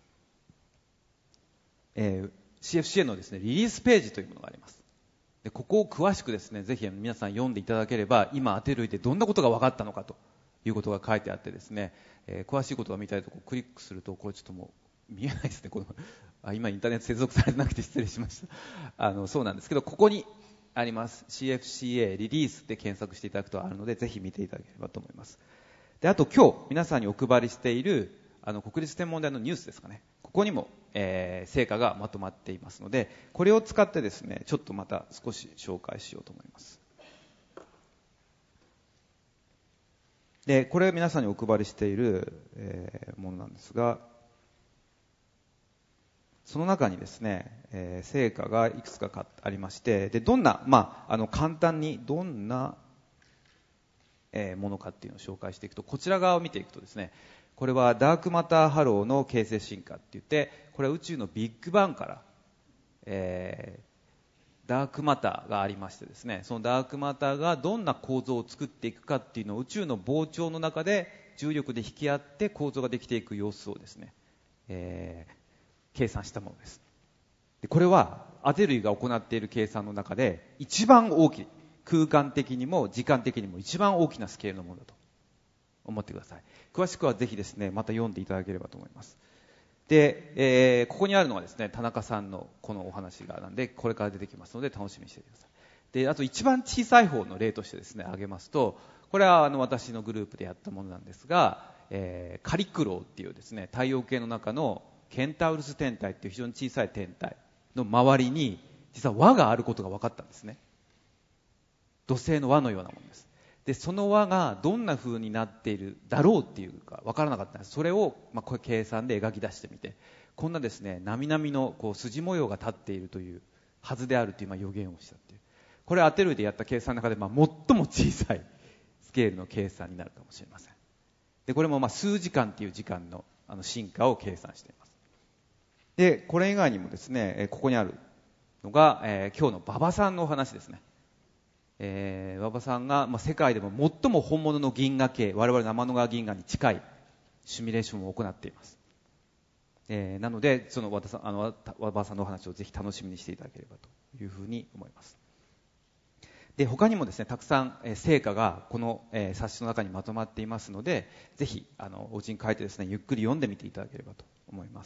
えー、シーエフシーエー のですねリリースページというものがあります。でここを詳しくですね、ぜひ皆さん読んでいただければ、今当て類でどんなことが分かったのかということが書いてあってですね、えー、詳しいことが見たいとこクリックすると、これちょっともう見えないですね。このあ今インターネット接続されてなくて失礼しました。あのそうなんですけど、ここにあります シーエフシーエー リリースで検索していただくとあるので、ぜひ見ていただければと思います。であと今日皆さんにお配りしているあの国立天文台のニュースですかね、ここにも、えー、成果がまとまっていますので、これを使ってですね、ちょっとまた少し紹介しようと思います。でこれ皆さんにお配りしている、えー、ものなんですが、その中にですね、えー、成果がいくつかありまして、でどんな、まあ、あの簡単にどんな、えー、ものかっていうのを紹介していくと、こちら側を見ていくとですね、これはダークマターハローの形成進化って言って、これは宇宙のビッグバンから、えー、ダークマターがありましてですね、そのダークマターがどんな構造を作っていくかっていうのを宇宙の膨張の中で重力で引き合って構造ができていく様子をですね、えー、計算したものです。でこれは当て類が行っている計算の中で一番大きい、空間的にも時間的にも一番大きなスケールのものだと思ってください。詳しくはぜひですねまた読んでいただければと思います。で、えー、ここにあるのはですね田中さんのこのお話がなんで、これから出てきますので楽しみにしていてください。であと一番小さい方の例としてですね挙げますと、これはあの私のグループでやったものなんですが、えー、カリクローっていうですね太陽系の中のケンタウルス天体っていう非常に小さい天体の周りに実は輪があることが分かったんですね。土星の輪のようなものです。 でその輪がどんな風になっているだろうっていうか分からなかったんです。それを、まあ、これ計算で描き出してみて、こんなですねなみなみのこう筋模様が立っているというはずであるという、まあ、予言をしたっていう、これアテルイでやった計算の中で、まあ、最も小さいスケールの計算になるかもしれません。でこれもまあ数時間という時間の、あの進化を計算しています。でこれ以外にもですね、ここにあるのが、えー、今日の馬場さんのお話ですね。えー、馬場さんが、まあ、世界でも最も本物の銀河系、我々天の川銀河に近いシミュレーションを行っています。えー、なのでその和田さん、あの馬場さんのお話をぜひ楽しみにしていただければというふうに思います。で他にもですねたくさん、えー、成果がこの、えー、冊子の中にまとまっていますので、ぜひあのお家に帰ってですねゆっくり読んでみていただければと思います。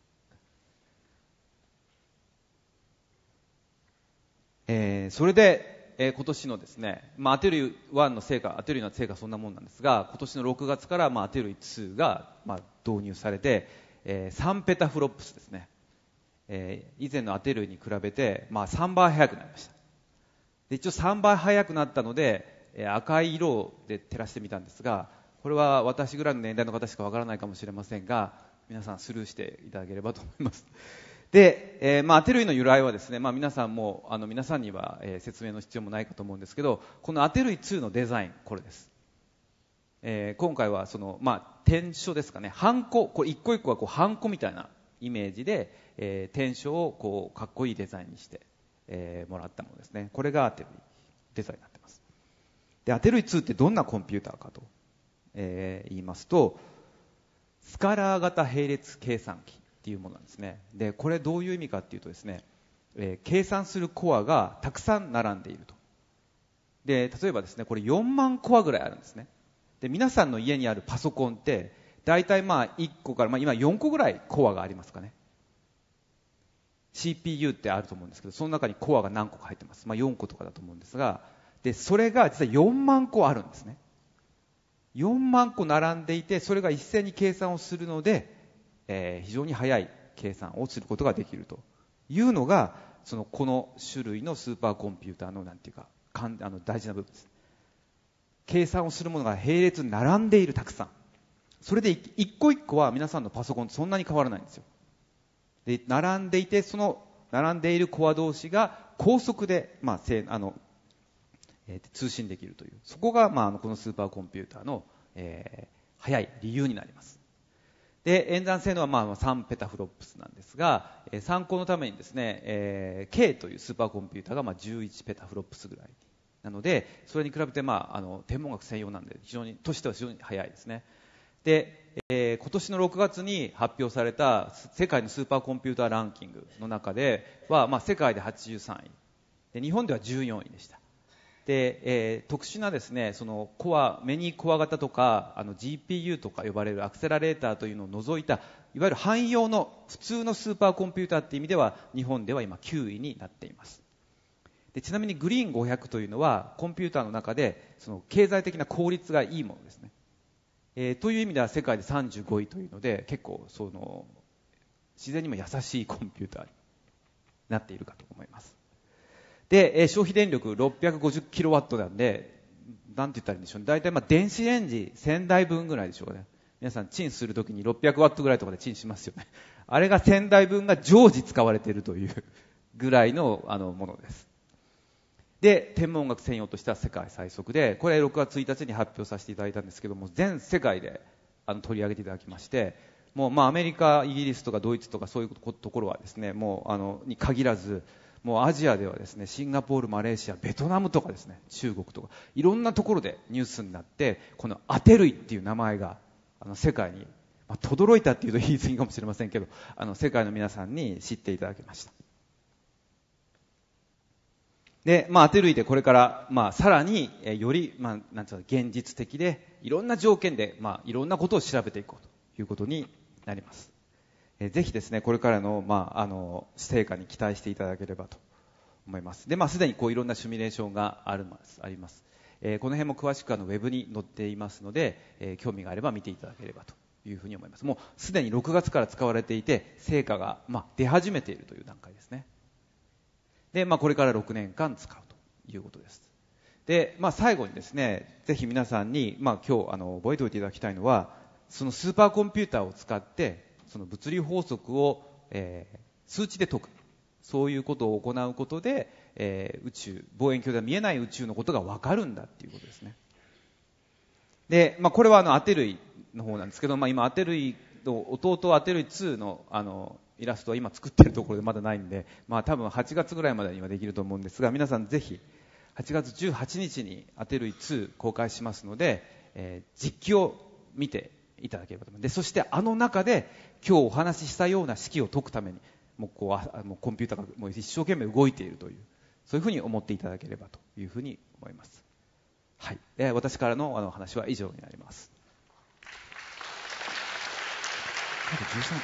えー、それでえー、今年のですね、まあ、アテルイワンの成果、アテルイの成果はそんなもんなんですが、今年のろくがつから、まあ、アテルイツーが、まあ、導入されて、えー、さんペタフロップスですね、えー、以前のアテルイに比べて、まあ、さんばい速くなりました。で一応さんばい速くなったので、えー、赤い色で照らしてみたんですが、これは私ぐらいの年代の方しかわからないかもしれませんが、皆さんスルーしていただければと思います。で、えーまあ、アテルイの由来はですね、まあ、皆さんもあの皆さんには、えー、説明の必要もないかと思うんですけど、このアテルイツーのデザイン、これです。えー、今回はその、まあ、篆書ですかね、ハンコ、これ一個一個がこうハンコみたいなイメージで、えー、篆書をこうかっこいいデザインにして、えー、もらったものですね。これがアテルイデザインになっています。でアテルイツーってどんなコンピューターかと、えー、言いますと、スカラー型並列計算機っていうものなんですね。でこれどういう意味かっていうとですね、えー、計算するコアがたくさん並んでいると。で例えばですね、これよんまんコアぐらいあるんですね。で皆さんの家にあるパソコンって大体まあいっこから、まあ、今よんこぐらいコアがありますかね。 シーピーユー ってあると思うんですけど、その中にコアが何個か入ってます。まあ、よんことかだと思うんですが、でそれが実はよんまんこあるんですね。よんまんこ並んでいて、それが一斉に計算をするので、えー、非常に速い計算をすることができるというのが、そのこの種類のスーパーコンピューターのなんていうか、かんあの大事な部分です。計算をするものが並列に並んでいる、たくさん。それで一個一個は皆さんのパソコンとそんなに変わらないんですよ。で並んでいて、その並んでいるコア同士が高速で、まあ、せあの、えー、通信できるという、そこが、まあ、このスーパーコンピューターの、えー、速い理由になります。で演算性能はまあさんペタフロップスなんですが、えー、参考のためにですね、えー、K というスーパーコンピューターがまあじゅういちペタフロップスぐらいなので、それに比べてまああの天文学専用なんで非常にとしては非常に速いですね。で、えー、今年のろくがつに発表された世界のスーパーコンピューターランキングの中では、まあ、世界ではちじゅうさんいで日本ではじゅうよんいでした。で、えー、特殊なですね、そのコアメニーコア型とかあの ジーピーユー とか呼ばれるアクセラレーターというのを除いた、いわゆる汎用の普通のスーパーコンピューターという意味では日本では今きゅういになっています。でちなみにグリーンごひゃくというのはコンピューターの中でその経済的な効率がいいものですね。えー、という意味では世界でさんじゅうごいというので、結構その自然にも優しいコンピューターになっているかと思います。で、えー、消費電力ろっぴゃくごじゅっキロワットなんで、なんて言ったらいいんでしょうね、大体まあ電子レンジせんだいぶんぐらいでしょうかね。皆さんチンするときにろっぴゃくワットぐらいとかでチンしますよね。あれがせんだいぶんが常時使われているというぐらいのあのものです。で天文学専用としては世界最速で、これろくがつついたちに発表させていただいたんですけども、全世界であの取り上げていただきまして、もうまあアメリカ、イギリスとかドイツとかそういうところはですね、もうあのに限らず、もうアジアではですね、シンガポール、マレーシア、ベトナムとかですね、中国とかいろんなところでニュースになって、このアテルイっていう名前があの世界に、まあ、轟いたっていうと言い過ぎかもしれませんけど、あの世界の皆さんに知っていただきました。で、まあ、アテルイでこれから、まあ、さらに、えー、より、まあ、なんていうの、現実的で、いろんな条件で、まあ、いろんなことを調べていこうということになります。えー、ぜひですね、これからの、まあ、あの、成果に期待していただければと思います。で、まあ、すでにこう、いろんなシミュレーションがあるます、あります。えー、この辺も詳しくあの、ウェブに載っていますので、えー、興味があれば見ていただければというふうに思います。もう、すでにろくがつから使われていて、成果が、まあ、出始めているという段階ですね。で、まあ、これからろくねんかん使うということです。 で、まあ、最後にですね、ぜひ皆さんに、まあ、今日あの覚えておいていただきたいのは、そのスーパーコンピューターを使ってその物理法則を、えー、数値で解く、そういうことを行うことで、えー、宇宙、望遠鏡では見えない宇宙のことが分かるんだっていうことですね。で、まあ、これはあのアテ類の方なんですけど、まあ、今アテ類の弟アテ類ツーのあのイラストは今作ってるところでまだないんで、まあ、多分はちがつぐらいまでにはできると思うんですが、皆さんぜひはちがつじゅうはちにちにアテ類ツー公開しますので、えー、実機を見ていただければと思います。で、そしてあの中で今日お話ししたような式を解くためにもうこうあもうコンピューターがもう一生懸命動いているという、そういうふうに思っていただければというふうに思います。はい、えー、私からのあの話は以上になります。あとじゅうさん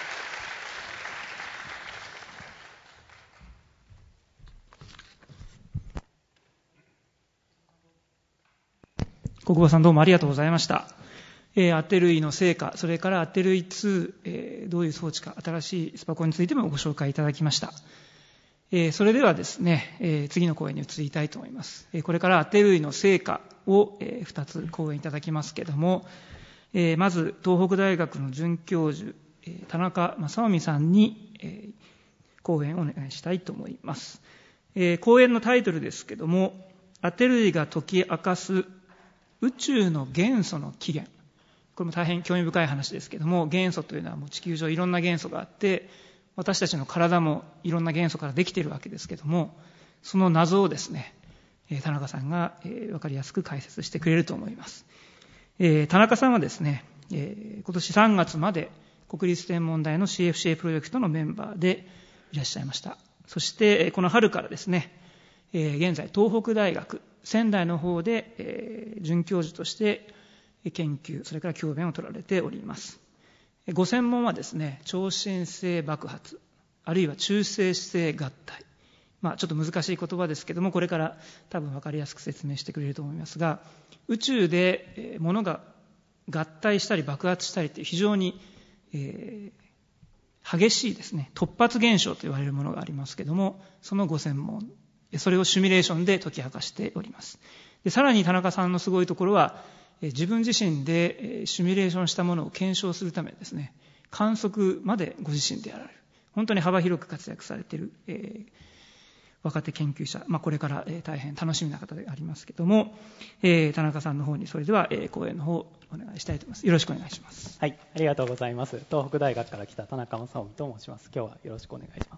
国母さん、どうもありがとうございました。えー、アテ類の成果、それからアテ類ツー、えー、どういう装置か、新しいスパコンについてもご紹介いただきました。えー、それではですね、えー、次の講演に移りたいと思います。えー、これからアテ類の成果を、えー、ふたつ講演いただきますけれども、えー、まず東北大学の准教授、えー、田中正臣さんに、えー、講演をお願いしたいと思います。えー、講演のタイトルですけれども、アテ類が解き明かす宇宙の元素の起源。これも大変興味深い話ですけれども、元素というのはもう地球上いろんな元素があって、私たちの体もいろんな元素からできているわけですけれども、その謎をですね、田中さんが分かりやすく解説してくれると思います。田中さんはですね、今年さんがつまで国立天文台の シーエフシーエー プロジェクトのメンバーでいらっしゃいました。そしてこの春からですね、現在東北大学仙台の方で准教授として研究、それから教鞭を取られております。ご専門はですね、超新星爆発、あるいは中性子星合体。まあちょっと難しい言葉ですけども、これから多分分かりやすく説明してくれると思いますが、宇宙で物が合体したり爆発したりという非常に、えー、激しいですね、突発現象と言われるものがありますけども、そのご専門、それをシミュレーションで解き明かしております。で、さらに田中さんのすごいところは、自分自身でシミュレーションしたものを検証するためにですね、観測までご自身でやられる。本当に幅広く活躍されている、えー、若手研究者、まあ、これから、えー、大変楽しみな方でありますけども、えー、田中さんの方にそれでは、えー、講演の方お願いしたいと思います。よろしくお願いします。 はい、ありがとうございます。東北大学から来た田中正臣と申します。今日はよろしくお願いします。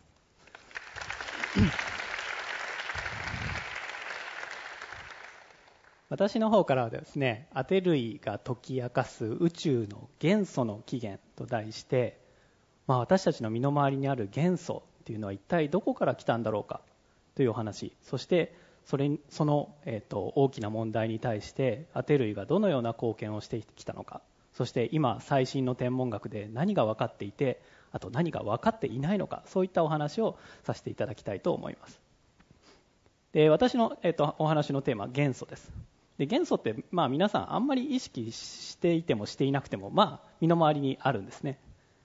私の方からはですね、アテ類が解き明かす宇宙の元素の起源と題して、まあ、私たちの身の回りにある元素というのは一体どこから来たんだろうかというお話、そしてそれその、えーと、大きな問題に対してアテ類がどのような貢献をしてきたのか、そして今最新の天文学で何が分かっていて、あと何が分かっていないのか、そういったお話をさせていただきたいと思います。で、私の、えーと、お話のテーマは元素です。で、元素って、まあ、皆さんあんまり意識していてもしていなくても、まあ、身の回りにあるんですね。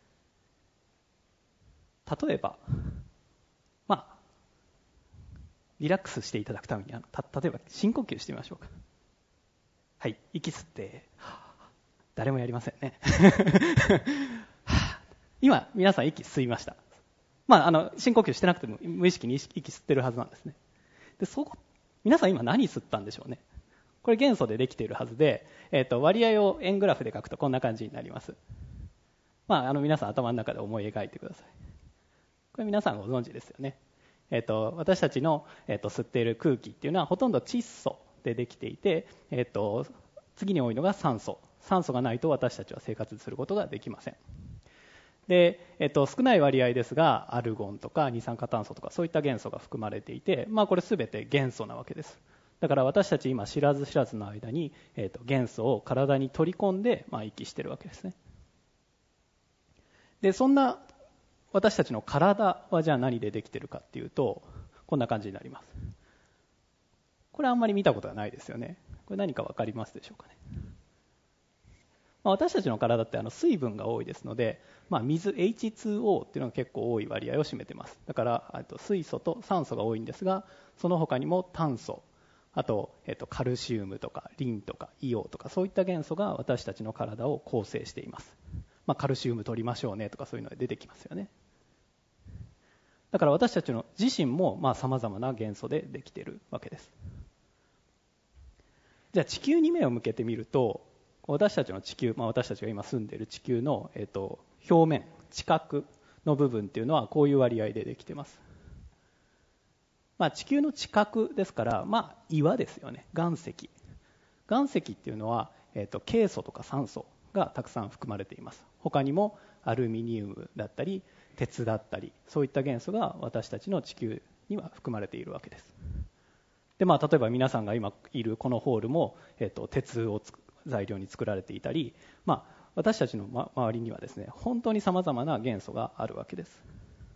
例えば、まあ、リラックスしていただくために、た例えば深呼吸してみましょうか。はい、息吸って、誰もやりませんね。今、皆さん息吸いました。まあ、あの深呼吸してなくても無意識に息吸ってるはずなんですね。で、そこ、皆さん今何吸ったんでしょうね。これ元素でできているはずで、えーと、割合を円グラフで書くとこんな感じになります。まあ、あの皆さん頭の中で思い描いてください。これ皆さんご存知ですよね。えーと、私たちの、えーと、吸っている空気っていうのはほとんど窒素でできていて、えーと、次に多いのが酸素。酸素がないと私たちは生活することができません。で、えーと、少ない割合ですが、アルゴンとか二酸化炭素とかそういった元素が含まれていて、まあ、これ全て元素なわけです。だから私たち今知らず知らずの間に、えーと、元素を体に取り込んで、まあ、息しているわけですね。で、そんな私たちの体はじゃあ何でできているかっていうと、こんな感じになります。これあんまり見たことがないですよね。これ何か分かりますでしょうかね。まあ、私たちの体ってあの水分が多いですので、まあ、水 エイチツーオー っていうのが結構多い割合を占めています。だからと水素と酸素が多いんですが、その他にも炭素、 あと、えっと、カルシウムとかリンとか硫黄とか、そういった元素が私たちの体を構成しています。まあ、カルシウム取りましょうねとかそういうのが出てきますよね。だから私たちの自身もまあ様々な元素でできているわけです。じゃあ地球に目を向けてみると、私たちの地球、まあ、私たちが今住んでいる地球の、えっと、表面、地殻の部分っていうのはこういう割合でできています。まあ、地球の地殻ですから、まあ、岩ですよね。岩石。岩石っていうのは、えっと、ケイ素とか酸素がたくさん含まれています。他にもアルミニウムだったり鉄だったり、そういった元素が私たちの地球には含まれているわけです。で、まあ、例えば皆さんが今いるこのホールも、えっと、鉄をつく材料に作られていたり、まあ、私たちの、ま、周りにはですね、本当にさまざまな元素があるわけです。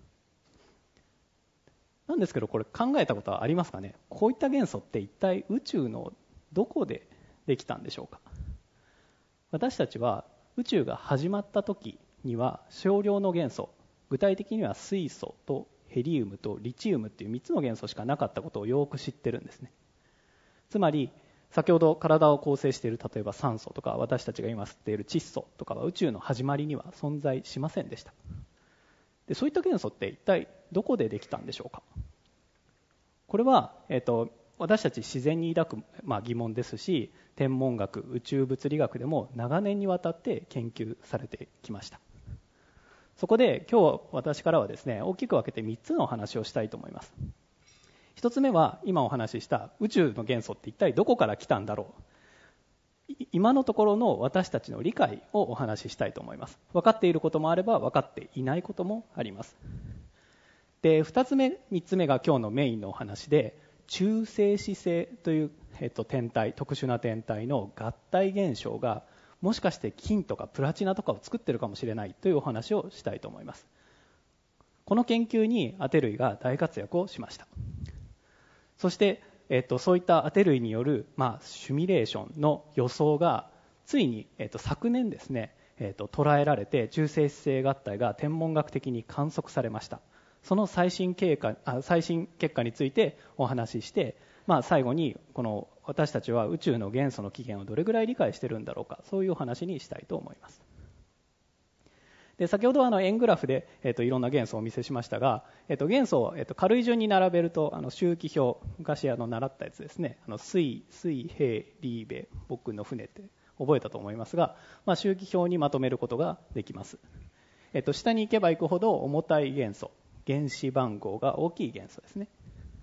なんですけど、これ考えたことはありますかね。こういった元素って一体宇宙のどこでできたんでしょうか。私たちは宇宙が始まった時には少量の元素、具体的には水素とヘリウムとリチウムっていうみっつの元素しかなかったことをよく知ってるんですね。つまり先ほど体を構成している例えば酸素とか私たちが今吸っている窒素とかは宇宙の始まりには存在しませんでした。で、そういった元素って一体どこでできたんでしょうか。これは、えーと、私たち自然に抱く、まあ、疑問ですし、天文学、宇宙物理学でも長年にわたって研究されてきました。そこで今日私からはですね、大きく分けてみっつのお話をしたいと思います。ひとつめは今お話しした宇宙の元素って一体どこから来たんだろう。今のところの私たちの理解をお話ししたいと思います。分かっていることもあれば分かっていないこともあります。で、ふたつめ、みっつめが今日のメインのお話で、中性子星という、えっと、天体、特殊な天体の合体現象がもしかして金とかプラチナとかを作っているかもしれないというお話をしたいと思います。この研究にアテ類が大活躍をしました。そして、えっと、そういったアテ類による、まあ、シミュレーションの予想がついに、えっと、昨年ですね、えっと、捉えられて中性子星合体が天文学的に観測されました。その最新経過あ最新結果についてお話しして、まあ、最後にこの私たちは宇宙の元素の起源をどれぐらい理解しているんだろうか、そういうお話にしたいと思います。で、先ほどあの円グラフで、えー、といろんな元素をお見せしましたが、えー、と元素を、えー、と軽い順に並べるとあの周期表、昔あの習ったやつですね、あの水、水平、リーベ、僕の船って覚えたと思いますが、まあ、周期表にまとめることができます。えー、と下に行けば行くほど重たい元素、原子番号が大きい元素ですね。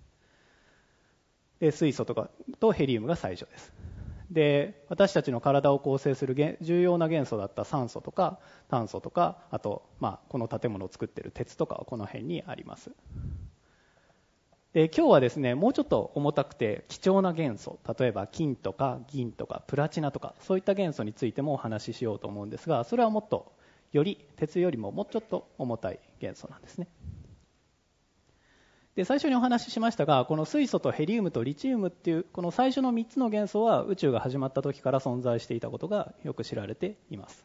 で、水素とかとヘリウムが最初です。で、私たちの体を構成する重要な元素だった酸素とか炭素とか、あと、まあ、この建物を作っている鉄とかはこの辺にあります。で、今日はですね、もうちょっと重たくて貴重な元素、例えば金とか銀とかプラチナとか、そういった元素についてもお話ししようと思うんですが、それはもっとより鉄よりももうちょっと重たい元素なんですね。で、最初にお話ししましたが、この水素とヘリウムとリチウムっていうこの最初のみっつの元素は宇宙が始まった時から存在していたことがよく知られています。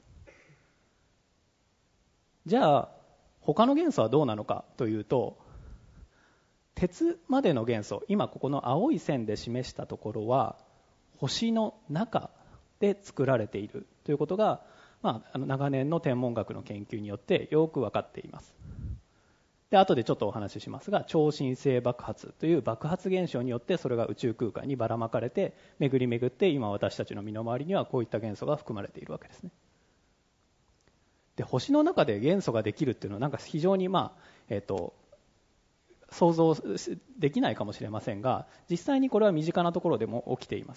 じゃあ他の元素はどうなのかというと、鉄までの元素、今ここの青い線で示したところは星の中で作られているということが、まあ、あの長年の天文学の研究によってよく分かっています。で、後でちょっとお話ししますが、超新星爆発という爆発現象によってそれが宇宙空間にばらまかれて、巡り巡って今私たちの身の回りにはこういった元素が含まれているわけですね。で、星の中で元素ができるっていうのはなんか非常に、まあえーと、想像できないかもしれませんが、実際にこれは身近なところでも起きています。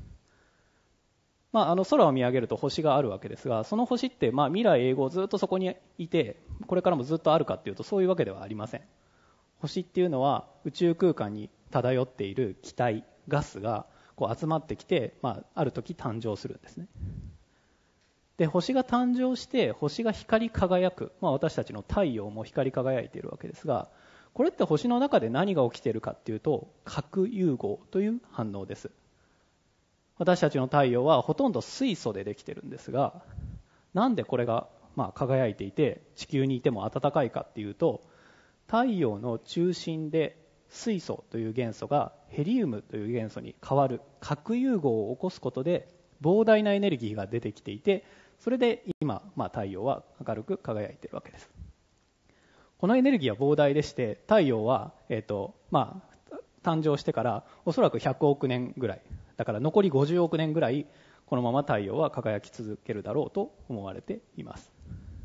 まあ、あの空を見上げると星があるわけですが、その星って、まあ、未来永劫ずっとそこにいてこれからもずっとあるかというとそういうわけではありません。星っていうのは宇宙空間に漂っている気体ガスがこう集まってきて、まあ、ある時誕生するんですね。で、星が誕生して星が光り輝く、まあ、私たちの太陽も光り輝いているわけですが、これって星の中で何が起きているかというと核融合という反応です。私たちの太陽はほとんど水素でできているんですが、なんでこれがまあ輝いていて地球にいても暖かいかっていうと、太陽の中心で水素という元素がヘリウムという元素に変わる核融合を起こすことで膨大なエネルギーが出てきていて、それで今、まあ、太陽は明るく輝いているわけです。このエネルギーは膨大でして、太陽は、えーとまあ、誕生してからおそらくひゃくおくねんぐらいだから、残りごじゅうおくねんぐらいこのまま太陽は輝き続けるだろうと思われています。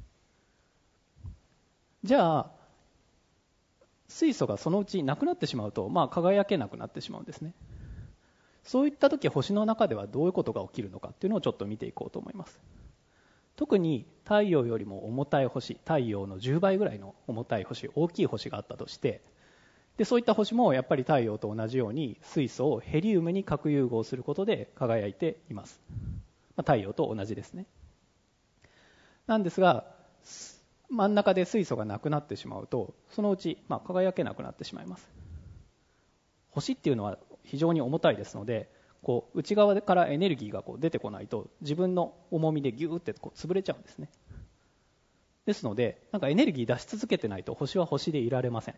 じゃあ水素がそのうちなくなってしまうと、まあ、輝けなくなってしまうんですね。そういった時、星の中ではどういうことが起きるのかっていうのをちょっと見ていこうと思います。特に太陽よりも重たい星、太陽のじゅうばいぐらいの重たい星、大きい星があったとして、でそういった星もやっぱり太陽と同じように水素をヘリウムに核融合することで輝いています。まあ、太陽と同じですね。なんですが、真ん中で水素がなくなってしまうと、そのうち、まあ、輝けなくなってしまいます。星っていうのは非常に重たいですので、こう内側からエネルギーがこう出てこないと自分の重みでギューってこう潰れちゃうんですね。ですので、なんかエネルギー出し続けてないと星は星でいられません。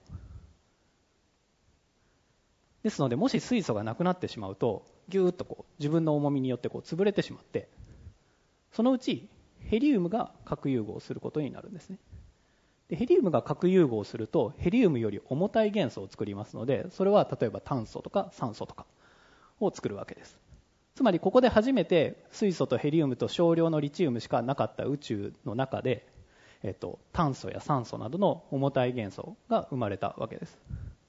ですので、もし水素がなくなってしまうとギューッとこう自分の重みによってこう潰れてしまって、そのうちヘリウムが核融合することになるんですね。でヘリウムが核融合するとヘリウムより重たい元素を作りますので、それは例えば炭素とか酸素とかを作るわけです。つまりここで初めて水素とヘリウムと少量のリチウムしかなかった宇宙の中で、えっと、炭素や酸素などの重たい元素が生まれたわけです。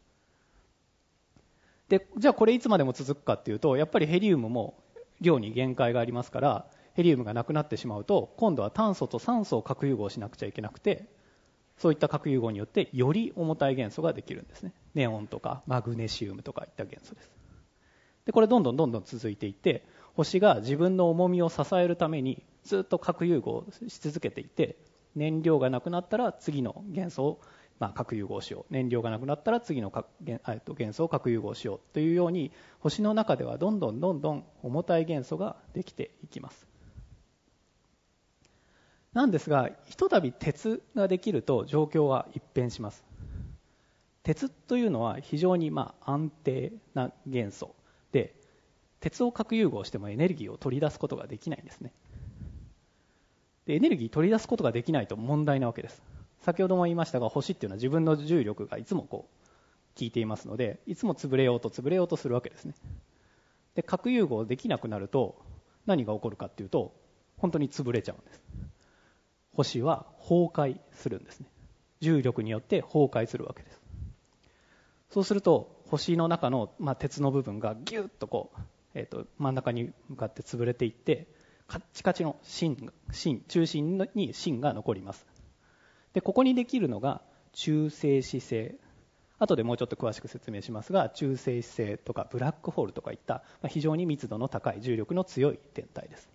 でじゃあこれいつまでも続くかっていうと、やっぱりヘリウムも量に限界がありますから、ヘリウムがなくなってしまうと今度は炭素と酸素を核融合しなくちゃいけなくて、そういった核融合によってより重たい元素ができるんですね。ネオンとかマグネシウムとかいった元素です。でこれどんどんどんどん続いていって、星が自分の重みを支えるためにずっと核融合し続けていて、燃料がなくなったら次の元素を、まあ、核融合しよう、燃料がなくなったら次の核元素を核融合しようというように、星の中ではどんどんどんどん重たい元素ができていきます。なんですが、ひとたび鉄ができると状況は一変します。鉄というのは非常にまあ安定な元素で、鉄を核融合してもエネルギーを取り出すことができないんですね。でエネルギー取り出すことができないと問題なわけです。先ほども言いましたが、星っていうのは自分の重力がいつもこう効いていますので、いつも潰れようと潰れようとするわけですね。で核融合できなくなると何が起こるかっていうと、本当に潰れちゃうんです。星は崩壊するんですね。重力によって崩壊するわけです。そうすると星の中の、まあ、鉄の部分がギュッとこう、えーと、真ん中に向かって潰れていって、カッチカチの芯、芯中心に芯が残ります。でここにできるのが中性子星、後でもうちょっと詳しく説明しますが、中性子星とかブラックホールとかいった、まあ、非常に密度の高い重力の強い天体です。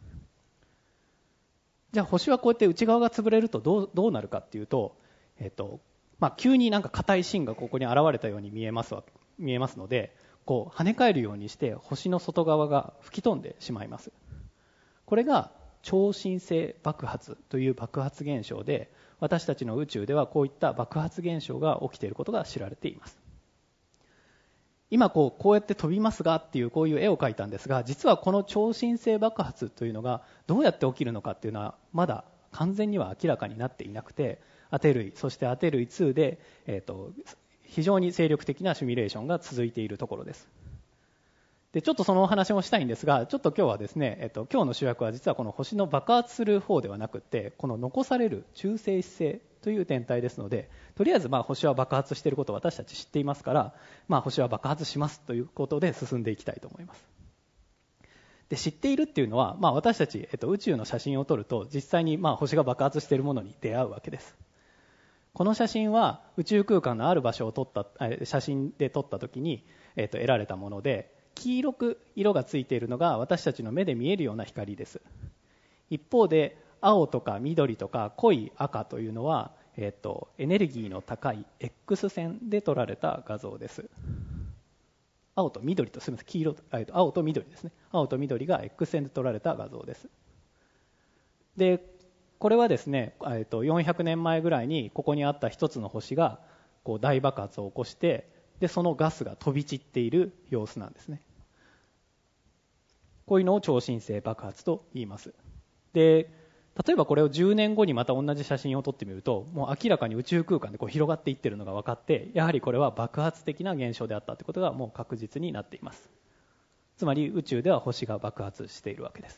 じゃあ星はこうやって内側が潰れるとどう、どうなるかっていうと、えっとまあ、急になんか硬い芯がここに現れたように見えますわ見えますので、こう跳ね返るようにして星の外側が吹き飛んでしまいます。これが超新星爆発という爆発現象で、私たちの宇宙ではこういった爆発現象が起きていることが知られています。今こうこうやって飛びますがっていうこういう絵を描いたんですが、実はこの超新星爆発というのがどうやって起きるのかっていうのはまだ完全には明らかになっていなくて、アテ類そしてアテ類にで、えーと、非常に精力的なシミュレーションが続いているところです。でちょっとそのお話もしたいんですが、ちょっと今日はですね、えーと、今日の主役は実はこの星の爆発する方ではなくて、この残される中性子星という天体ですので、とりあえずまあ星は爆発していることを私たち知っていますから、まあ、星は爆発しますということで進んでいきたいと思います。で知っているっていうのは、まあ、私たち、えっと、宇宙の写真を撮ると実際にまあ星が爆発しているものに出会うわけです。この写真は宇宙空間のある場所を撮った写真で撮った時に、えっと、得られたもので、黄色く色がついているのが私たちの目で見えるような光です。一方で青とか緑とか濃い赤というのは、えっと、エネルギーの高い X 線で撮られた画像です。青と緑とすみません黄色と青と緑ですね。青と緑が X 線で撮られた画像です。でこれはですね、よんひゃくねんまえぐらいにここにあった一つの星がこう大爆発を起こして、 でそのガスが飛び散っている様子なんですね。こういうのを超新星爆発と言います。で例えばこれをじゅうねんごにまた同じ写真を撮ってみると、もう明らかに宇宙空間でこう広がっていってるのが分かって、やはりこれは爆発的な現象であったということがもう確実になっています。つまり宇宙では星が爆発しているわけです。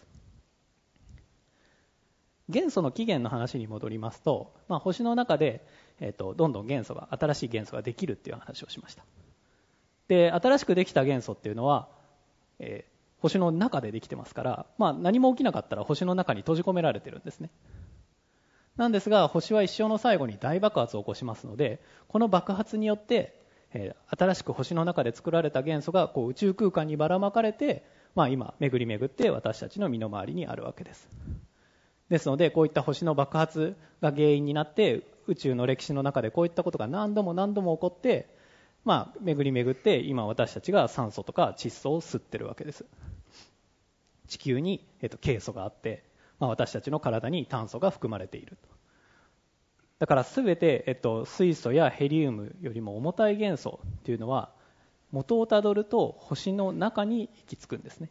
元素の起源の話に戻りますと、まあ、星の中で、えーと、どんどん元素が新しい元素ができるっていう話をしました。で新しくできた元素っていうのは、えー星の中でできてますから、まあ、何も起きなかったら星の中に閉じ込められてるんですね。なんですが星は一生の最後に大爆発を起こしますので、この爆発によって、えー、新しく星の中で作られた元素がこう宇宙空間にばらまかれて、まあ、今巡り巡って私たちの身の回りにあるわけです。ですのでこういった星の爆発が原因になって宇宙の歴史の中でこういったことが何度も何度も起こって、まあ、巡り巡って今私たちが酸素とか窒素を吸ってるわけです。地球に、えっと、ケイ素があって、まあ、私たちの体に炭素が含まれていると。だから全て、えっと、水素やヘリウムよりも重たい元素というのは元をたどると星の中に行き着くんですね。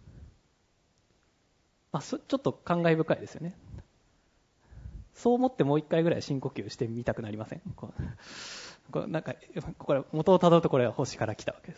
まあ、ちょっと感慨深いですよね。そう思ってもう一回ぐらい深呼吸してみたくなりません？こうこうなんかこれ元をたどるとこれは星から来たわけです。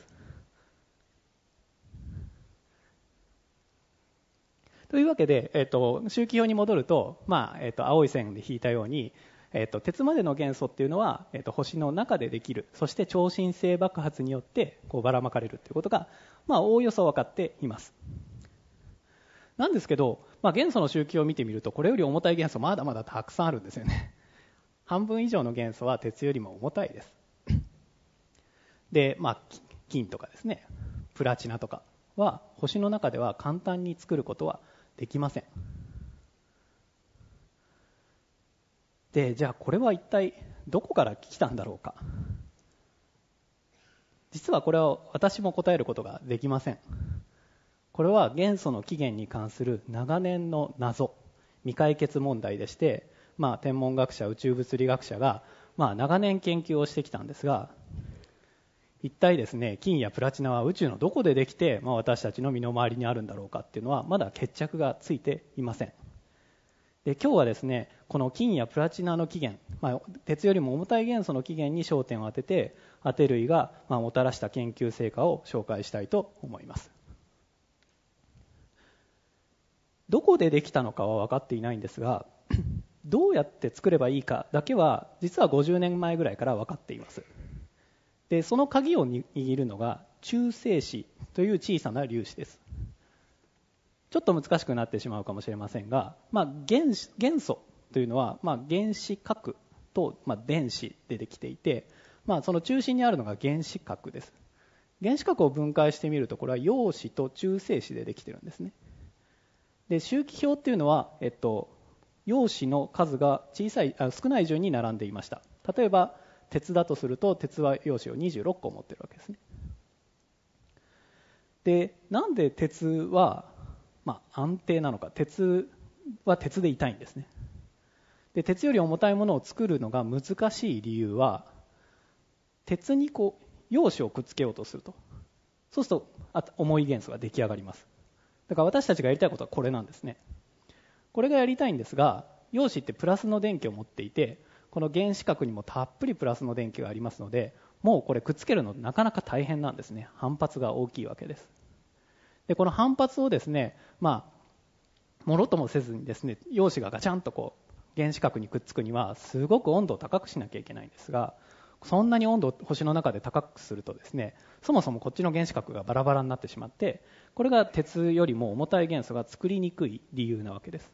というわけで、えー、と周期表に戻ると、まあえー、と青い線で引いたように、えー、と鉄までの元素っていうのは、えー、と星の中でできる、そして超新星爆発によってこうばらまかれるということが、まあ、おおよそ分かっています。なんですけど、まあ、元素の周期を見てみるとこれより重たい元素まだまだたくさんあるんですよね。半分以上の元素は鉄よりも重たいです。で、まあ、金とかですね、プラチナとかは星の中では簡単に作ることはできません。で、じゃあこれは一体どこから来たんだろうか。実はこれは私も答えることができません。これは元素の起源に関する長年の謎、未解決問題でして、まあ、天文学者、宇宙物理学者が、まあ、長年研究をしてきたんですが、一体ですね、金やプラチナは宇宙のどこでできて、まあ、私たちの身の回りにあるんだろうかっていうのはまだ決着がついていません。で、今日はですね、この金やプラチナの起源、まあ、鉄よりも重たい元素の起源に焦点を当てて、アテ類が、まあ、もたらした研究成果を紹介したいと思います。どこでできたのかは分かっていないんですが、どうやって作ればいいかだけは実はごじゅうねんまえぐらいから分かっています。でその鍵を握るのが中性子という小さな粒子です。ちょっと難しくなってしまうかもしれませんが、まあ、元, 元素というのは、まあ、原子核と、まあ、電子でできていて、まあ、その中心にあるのが原子核です。原子核を分解してみるとこれは陽子と中性子でできているんですね。で周期表っていうのは、えっと、陽子の数が小さいあ少ない順に並んでいました。例えば鉄だとすると鉄は陽子をにじゅうろっこ持っているわけですね。でなんで鉄は、まあ、安定なのか。鉄は鉄で痛いんですね。で鉄より重たいものを作るのが難しい理由は、鉄にこう陽子をくっつけようとすると、そうするとあ重い元素が出来上がります。だから私たちがやりたいことはこれなんですね。これがやりたいんですが、陽子ってプラスの電気を持っていて、この原子核にもたっぷりプラスの電気がありますので、もうこれくっつけるのなかなか大変なんですね。反発が大きいわけです。でこの反発をですね、まあもろともせずにですね、陽子がガチャンとこう原子核にくっつくにはすごく温度を高くしなきゃいけないんですが、そんなに温度を星の中で高くするとですね、そもそもこっちの原子核がバラバラになってしまって、これが鉄よりも重たい元素が作りにくい理由なわけです。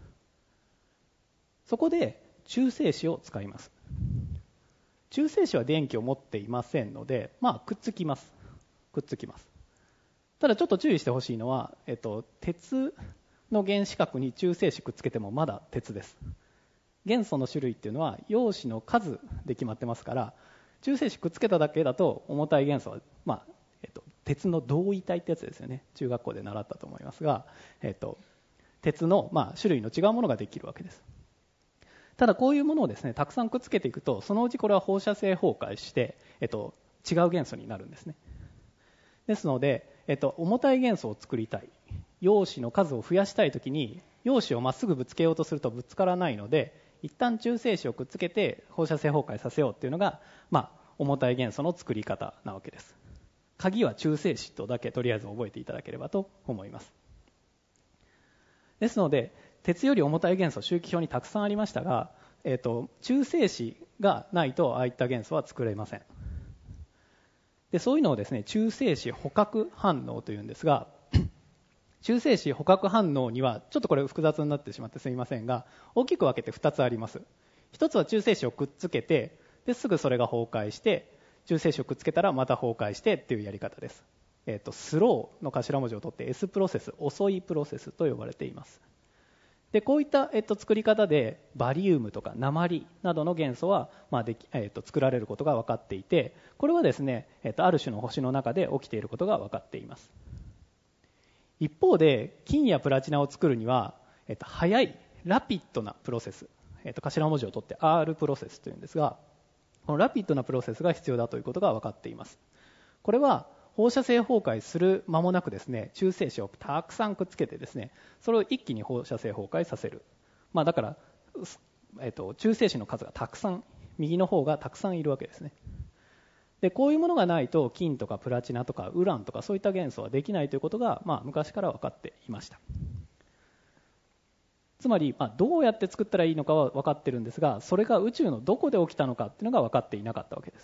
そこで中性子を使います。中性子は電気を持っていませんので、まあ、くっつきますくっつきますただちょっと注意してほしいのは、えっと、鉄の原子核に中性子くっつけてもまだ鉄です。元素の種類っていうのは陽子の数で決まってますから、中性子くっつけただけだと重たい元素は、まあえっと、鉄の同位体ってやつですよね。中学校で習ったと思いますが、えっと、鉄の、まあ、種類の違うものができるわけです。ただこういうものをですねたくさんくっつけていくと、そのうちこれは放射性崩壊して、えっと、 違う元素になるんですね。ですので、えっと、重たい元素を作りたい、陽子の数を増やしたいときに陽子をまっすぐぶつけようとするとぶつからないので、一旦中性子をくっつけて放射性崩壊させようっていうのが、まあ、重たい元素の作り方なわけです。鍵は中性子とだけとりあえず覚えていただければと思います。ですので、鉄より重たい元素、周期表にたくさんありましたが、えっと、中性子がないとああいった元素は作れません。でそういうのをですね、中性子捕獲反応というんですが、中性子捕獲反応にはちょっとこれ複雑になってしまってすみませんが、大きく分けてふたつあります。ひとつは中性子をくっつけて、ですぐそれが崩壊して、中性子をくっつけたらまた崩壊してっていうやり方です。えっと、スローの頭文字を取って S プロセス、遅いプロセスと呼ばれています。でこういった、えっと、作り方でバリウムとか鉛などの元素は、まあできえっと、作られることが分かっていて、これはですね、えっと、ある種の星の中で起きていることが分かっています。一方で金やプラチナを作るには、えっと、速いラピッドなプロセス、えっと、頭文字を取って アール プロセスというんですが、このラピッドなプロセスが必要だということが分かっています。これは放射性崩壊する間もなくですね、中性子をたくさんくっつけてですね、それを一気に放射性崩壊させる。まあ、だから、えっと、中性子の数がたくさん、右の方がたくさんいるわけですね。でこういうものがないと金とかプラチナとかウランとかそういった元素はできないということが、まあ、昔から分かっていました。つまり、まあ、どうやって作ったらいいのかは分かっているんですが、それが宇宙のどこで起きたのかっていうのが分かっていなかったわけです。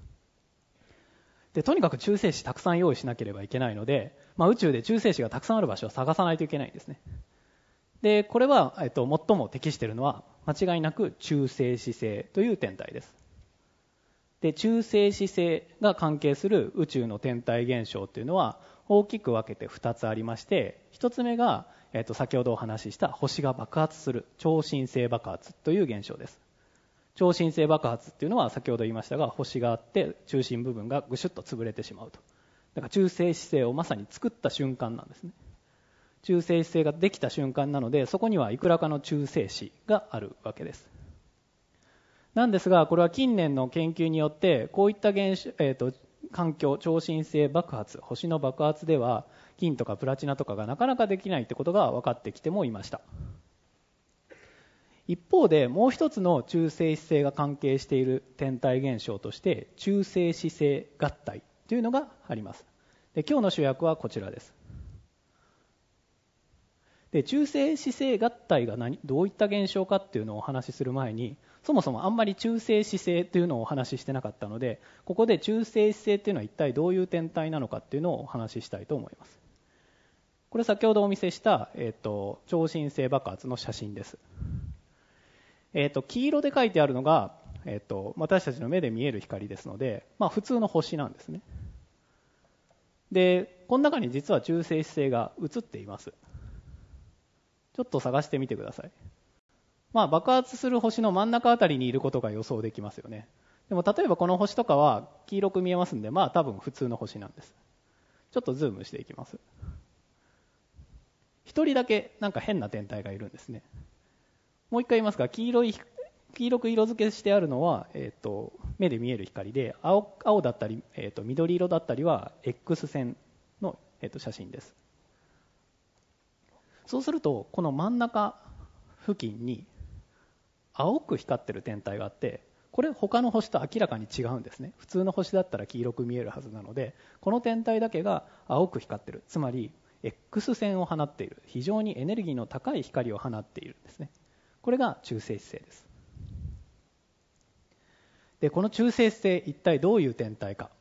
でとにかく中性子たくさん用意しなければいけないので、まあ、宇宙で中性子がたくさんある場所を探さないといけないんですね。でこれは、えっと、最も適しているのは間違いなく中性子星という天体です。で中性子星が関係する宇宙の天体現象というのは大きく分けてふたつありまして、ひとつめが、えっと、先ほどお話しした星が爆発する超新星爆発という現象です。超新星爆発っていうのは先ほど言いましたが、星があって中心部分がぐしゅっと潰れてしまうと。だから中性子星をまさに作った瞬間なんですね。中性子星ができた瞬間なので、そこにはいくらかの中性子があるわけです。なんですが、これは近年の研究によってこういった現象、えーと、環境、超新星爆発、星の爆発では金とかプラチナとかがなかなかできないということが分かってきてもいました。一方でもう一つの中性子星が関係している天体現象として中性子星合体というのがあります。で今日の主役はこちらです。で中性子星合体が何どういった現象かっていうのをお話しする前に、そもそもあんまり中性子星というのをお話ししてなかったので、ここで中性子星というのは一体どういう天体なのかっていうのをお話ししたいと思います。これ先ほどお見せした、えーと、超新星爆発の写真です。えーと、黄色で書いてあるのが、えーと、私たちの目で見える光ですので、まあ、普通の星なんですね。でこの中に実は中性子星が映っています。ちょっと探してみてください。まあ、爆発する星の真ん中あたりにいることが予想できますよね。でも例えばこの星とかは黄色く見えますんで、まあ多分普通の星なんです。ちょっとズームしていきます。一人だけなんか変な天体がいるんですね。もう一回言いますが、黄色い黄色く色付けしてあるのは、えー、と目で見える光で、 青, 青だったり、えー、と緑色だったりは X 線の、えー、と写真です。そうするとこの真ん中付近に青く光ってる天体があって、これ他の星と明らかに違うんですね。普通の星だったら黄色く見えるはずなので、この天体だけが青く光ってる、つまり X 線を放っている、非常にエネルギーの高い光を放っているんですね。これが中性子星です。でこの中性子星一体どういう天体か。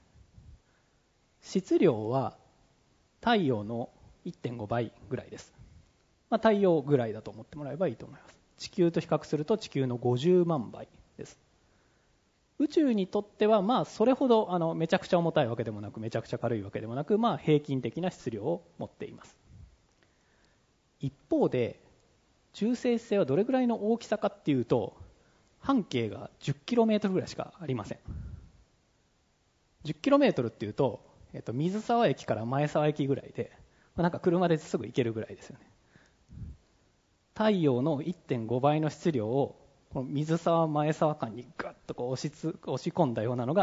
質量は太陽の いってんご 倍ぐらいです。まあ、太陽ぐらいだと思ってもらえばいいと思います。地球と比較すると地球のごじゅうまん倍です。宇宙にとってはまあそれほどあのめちゃくちゃ重たいわけでもなく、めちゃくちゃ軽いわけでもなく、まあ平均的な質量を持っています。一方で中性子星はどれぐらいの大きさかっていうと、半径が じゅっキロメートル ぐらいしかありません。じゅっキロメートル っていうと、えっと、水沢駅から前沢駅ぐらいで、まあ、なんか車ですぐ行けるぐらいですよね。太陽の いってんご 倍の質量をこの水沢前沢間にガッとこう押しつ押し込んだようなのが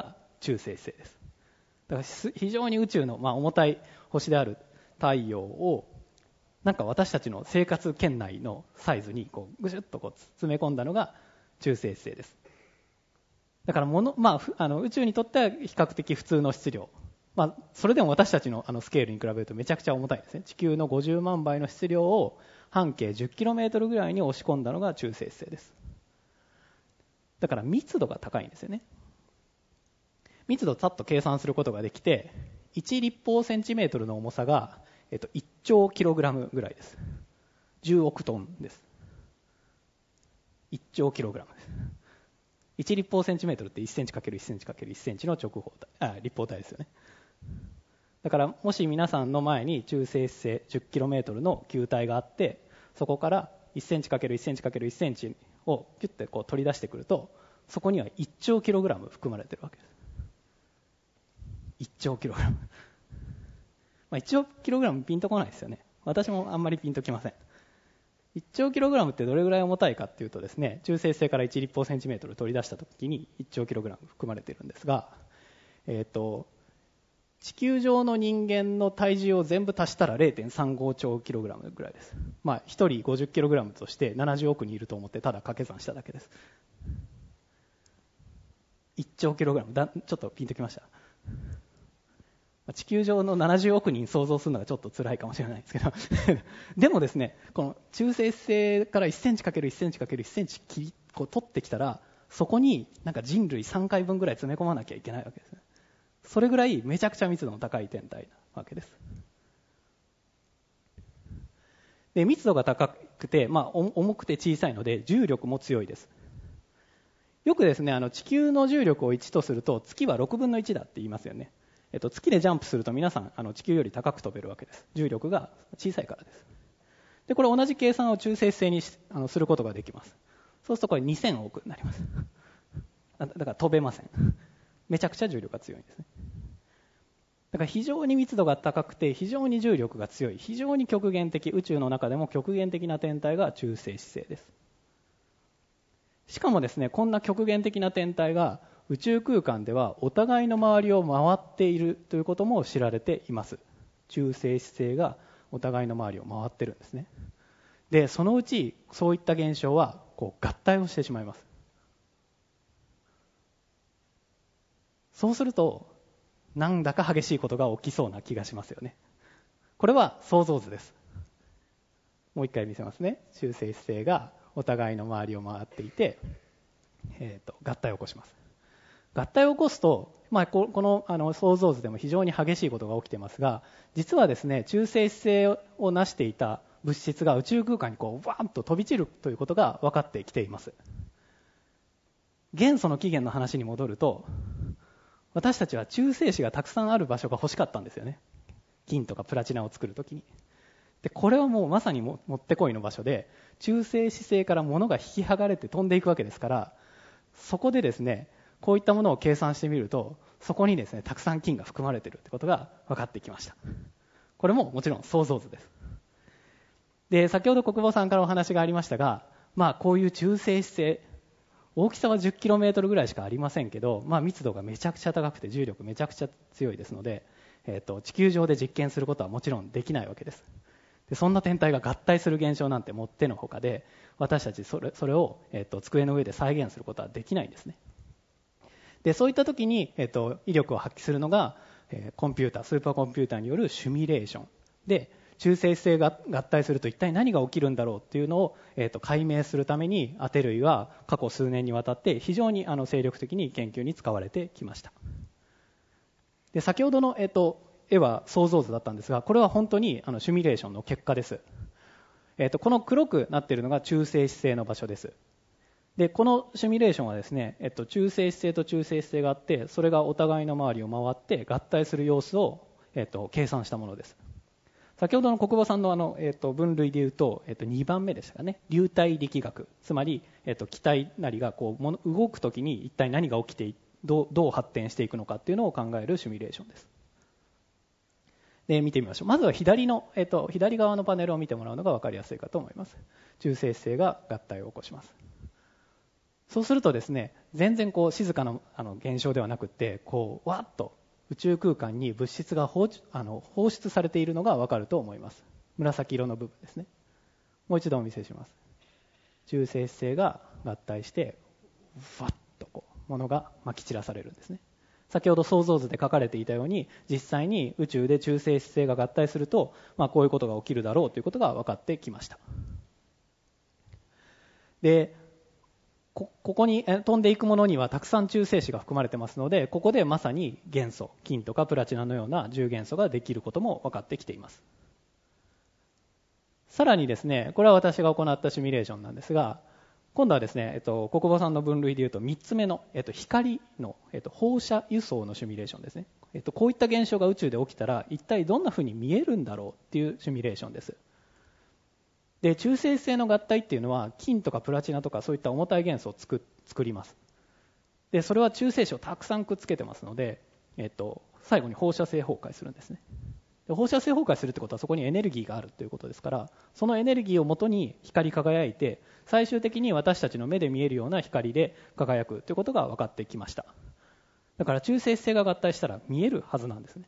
中性子星です。だから非常に宇宙の、まあ、重たい星である太陽をなんか私たちの生活圏内のサイズにこうぐしゅっとこう詰め込んだのが中性子星です。だからもの、まあ、あの宇宙にとっては比較的普通の質量、まあ、それでも私たちの、あのスケールに比べるとめちゃくちゃ重たいですね。地球のごじゅうまんばいの質量を半径 じゅっキロメートル ぐらいに押し込んだのが中性子星です。だから密度が高いんですよね。密度をさっと計算することができて、いち立方センチメートルの重さが、えっと、いっちょうキログラムぐらいです。じゅうおくトンです。いっちょうキログラムです。いち立方センチメートルっていちセンチ ×いち センチ ×いち センチの直方体、あ、立方体ですよね。だからもし皆さんの前に中性子星じゅっキロメートルの球体があって、そこからいちセンチ ×いち センチ ×いち センチをピュッてこう取り出してくると、そこにはいっちょうキログラム含まれているわけです。いっちょうキログラム。まあ、いっちょうキログラムピンとこないですよね。私もあんまりピンときません。いっちょうキログラムってどれぐらい重たいかっていうとですね、中性子星からいち立方センチメートル取り出したときにいっちょうキログラム含まれているんですが、えっと、地球上の人間の体重を全部足したら れいてんさんごちょうキログラムぐらいです。まあ、ひとりごじゅっキログラムとしてななじゅうおく人いると思ってただ掛け算しただけです。いっちょうキログラムだ、ちょっとピンときました。地球上のななじゅうおく人想像するのがちょっと辛いかもしれないですけどでもですね、この中性子星からいちセンチ ×いち センチ ×いち センチ切りこう取ってきたら、そこになんか人類さんかいぶんぐらい詰め込まなきゃいけないわけですね。それぐらいめちゃくちゃ密度の高い天体なわけです。で、密度が高くて、まあ、重くて小さいので重力も強いです。よくですね、あの地球の重力をいちとすると月はろくぶんのいちだって言いますよね。えっと、月でジャンプすると皆さんあの地球より高く飛べるわけです。重力が小さいからです。で、これ同じ計算を中性子星にしあのすることができます。そうするとこれにせんおくになります。だから飛べません。めちゃくちゃ重力が強いんですね。だから非常に密度が高くて非常に重力が強い、非常に極限的、宇宙の中でも極限的な天体が中性子星です。しかもですね、こんな極限的な天体が宇宙空間ではお互いの周りを回っているということも知られています。中性子星がお互いの周りを回ってるんですね。で、そのうちそういった現象はこう合体をしてしまいます。そうするとなんだか激しいことが起きそうな気がしますよね。これは想像図です。もう一回見せますね。中性子星がお互いの周りを回っていて、えーと、合体を起こします。合体を起こすと、まあ、この、あの想像図でも非常に激しいことが起きていますが、実はですね、中性子星を成していた物質が宇宙空間にこうワーンと飛び散るということが分かってきています。元素の起源の話に戻ると、私たちは中性子がたくさんある場所が欲しかったんですよね。金とかプラチナを作るときに。で、これはもうまさにももってこいの場所で、中性子星から物が引き剥がれて飛んでいくわけですから、そこでですね、こういったものを計算してみると、そこにですね、たくさん金が含まれているということが分かってきました。これももちろん想像図です。で、先ほど国保さんからお話がありましたが、まあこういう中性子星、大きさは じゅっキロメートル ぐらいしかありませんけど、まあ、密度がめちゃくちゃ高くて重力めちゃくちゃ強いですので、えーと、地球上で実験することはもちろんできないわけです。で、そんな天体が合体する現象なんてもってのほかで、私たちそれ、それを、えーと、机の上で再現することはできないんですね。で、そういった時に、えーと、威力を発揮するのが、えー、コンピューター、スーパーコンピューターによるシミュレーションで、中性子星が合体すると一体何が起きるんだろうっていうのを、えー、と解明するためにアテ類は過去数年にわたって非常にあの精力的に研究に使われてきました。で、先ほどの、えー、と絵は想像図だったんですが、これは本当にあのシミュレーションの結果です。えー、とこの黒くなっているのが中性子星の場所です。で、このシミュレーションはですね、えー、と中性子星と中性子星があって、それがお互いの周りを回って合体する様子を、えー、と計算したものです。先ほどの国母さんの、あの、えー、と分類でいうと、えー、とにばんめでしたかね。流体力学、つまり、えー、と気体なりがこうもの動くときに一体何が起きてどう、どう発展していくのかっていうのを考えるシミュレーションです。で、見てみましょう。まずは左の、えー、と左側のパネルを見てもらうのが分かりやすいかと思います。中性子星が合体を起こします。 そうするとですね、全然こう静かなあの現象ではなくて、こうわっと宇宙空間に物質が 放, あの放出されているのがわかると思います。紫色の部分ですね。もう一度お見せします。中性子星が合体してわっとこう物がまき散らされるんですね。先ほど想像図で書かれていたように、実際に宇宙で中性子星が合体すると、まあ、こういうことが起きるだろうということが分かってきました。でこ, ここに飛んでいくものにはたくさん中性子が含まれてますので、ここでまさに元素、金とかプラチナのような重元素ができることも分かってきています。さらにですね、これは私が行ったシミュレーションなんですが、今度はですね、えっと、国母さんの分類でいうとみっつめの、えっと、光の、えっと、放射輸送のシミュレーションですね。えっと、こういった現象が宇宙で起きたら一体どんなふうに見えるんだろうっていうシミュレーションです。で中性子星の合体っていうのは金とかプラチナとかそういった重たい元素を作作ります。でそれは中性子をたくさんくっつけてますので、えっと、最後に放射性崩壊するんですね。で放射性崩壊するってことはそこにエネルギーがあるということですから、そのエネルギーをもとに光り輝いて、最終的に私たちの目で見えるような光で輝くということが分かってきました。だから中性子星が合体したら見えるはずなんですね。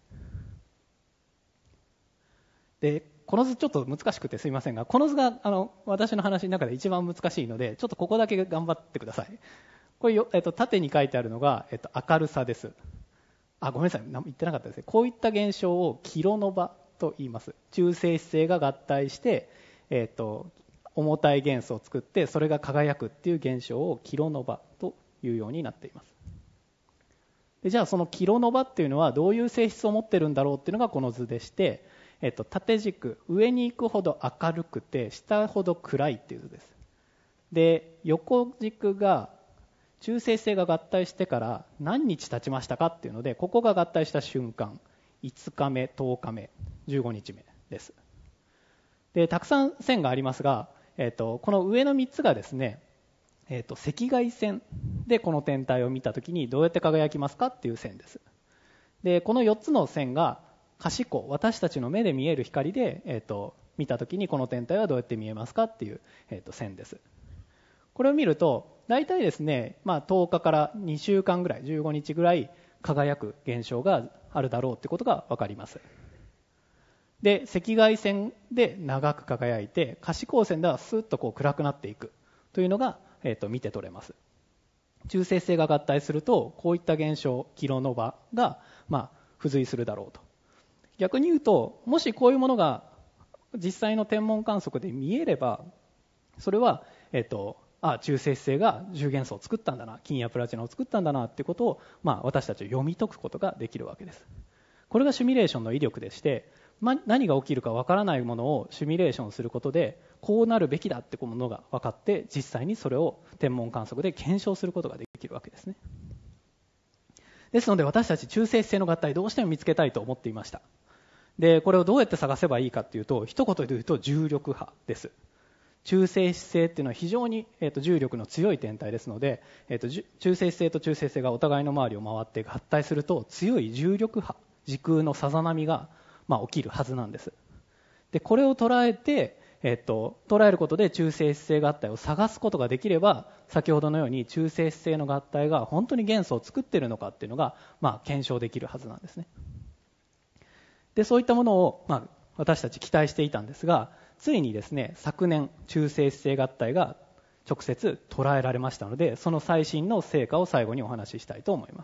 でこの図ちょっと難しくてすいませんが、この図があの私の話の中で一番難しいので、ちょっとここだけ頑張ってください。これよ、えっと、縦に書いてあるのが、えっと、明るさです。あ、ごめんなさい、言ってなかったですね。こういった現象をキロノバと言います。中性子星が合体して、えっと、重たい元素を作ってそれが輝くっていう現象をキロノバというようになっています。でじゃあそのキロノバっていうのはどういう性質を持ってるんだろうっていうのがこの図でして、えっと、縦軸、上に行くほど明るくて下ほど暗いっていう図です。で横軸が中性子星が合体してから何日経ちましたかっていうので、ここが合体した瞬間、いつかめ、とおかめ、じゅうごにちめです。でたくさん線がありますが、えっと、この上のみっつがですね、えっと、赤外線でこの天体を見たときにどうやって輝きますかっていう線です。でこのよっつの線が可視光、私たちの目で見える光で、えっと、見たときにこの天体はどうやって見えますかっていう、えっと、線です。これを見ると大体ですね、まあ、とおかからにしゅうかんぐらい、じゅうごにちぐらい輝く現象があるだろうということが分かります。で赤外線で長く輝いて、可視光線ではスーッとこう暗くなっていくというのが、えー、と見て取れます。中性子星が合体するとこういった現象、キロノバが、まあ、付随するだろうと。逆に言うと、もしこういうものが実際の天文観測で見えれば、それは、えー、とあ中性子星が重元素を作ったんだな、金やプラチナを作ったんだなということを、まあ、私たちは読み解くことができるわけです。これがシミュレーションの威力でして、ま、何が起きるかわからないものをシミュレーションすることで、こうなるべきだってものが分かって、実際にそれを天文観測で検証することができるわけですね。ですので私たち中性子星の合体どうしても見つけたいと思っていました。でこれをどうやって探せばいいかというと、一言で言うと重力波です。中性子星っていうのは非常に、えー、と重力の強い天体ですので、えー、と中性子星と中性子星がお互いの周りを回って合体すると、強い重力波、時空のさざ波が、まあ、起きるはずなんです。でこれを捉えて、えー、と捉えることで中性子星合体を探すことができれば、先ほどのように中性子星の合体が本当に元素を作っているのかっていうのが、まあ、検証できるはずなんですね。でそういったものを、まあ、私たち期待していたんですが、ついにですね、昨年中性子星合体が直接捉えられましたので、その最新の成果を最後にお話ししたいと思います。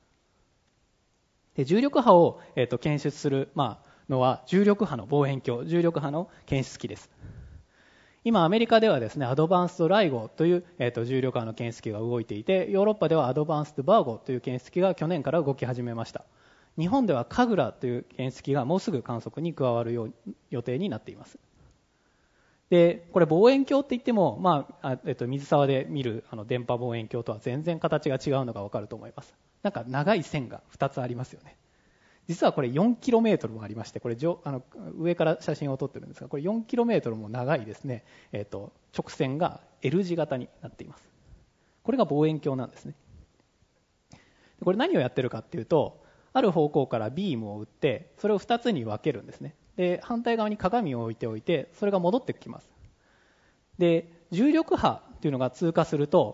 で重力波を、えー、と検出する、まあ、のは重力波の望遠鏡、重力波の検出機です。今アメリカではですね、アドバンストライゴという、えー、と重力波の検出機が動いていて、ヨーロッパではアドバンストバーゴという検出機が去年から動き始めました。日本ではカグラという検出機がもうすぐ観測に加わるよう予定になっています。でこれ望遠鏡って言っても、まあえっと、水沢で見るあの電波望遠鏡とは全然形が違うのが分かると思います。なんか長い線がふたつありますよね。実はこれ よんキロメートル もありまして、これ上あの上から写真を撮ってるんですが、これ よんキロメートル も長いですね、えっと、直線が L 字型になっています。これが望遠鏡なんですね。これ何をやってるかっていうと、ある方向からビームを打ってそれをふたつに分けるんですね。で反対側に鏡を置いておいて、それが戻ってきます。で重力波というのが通過すると、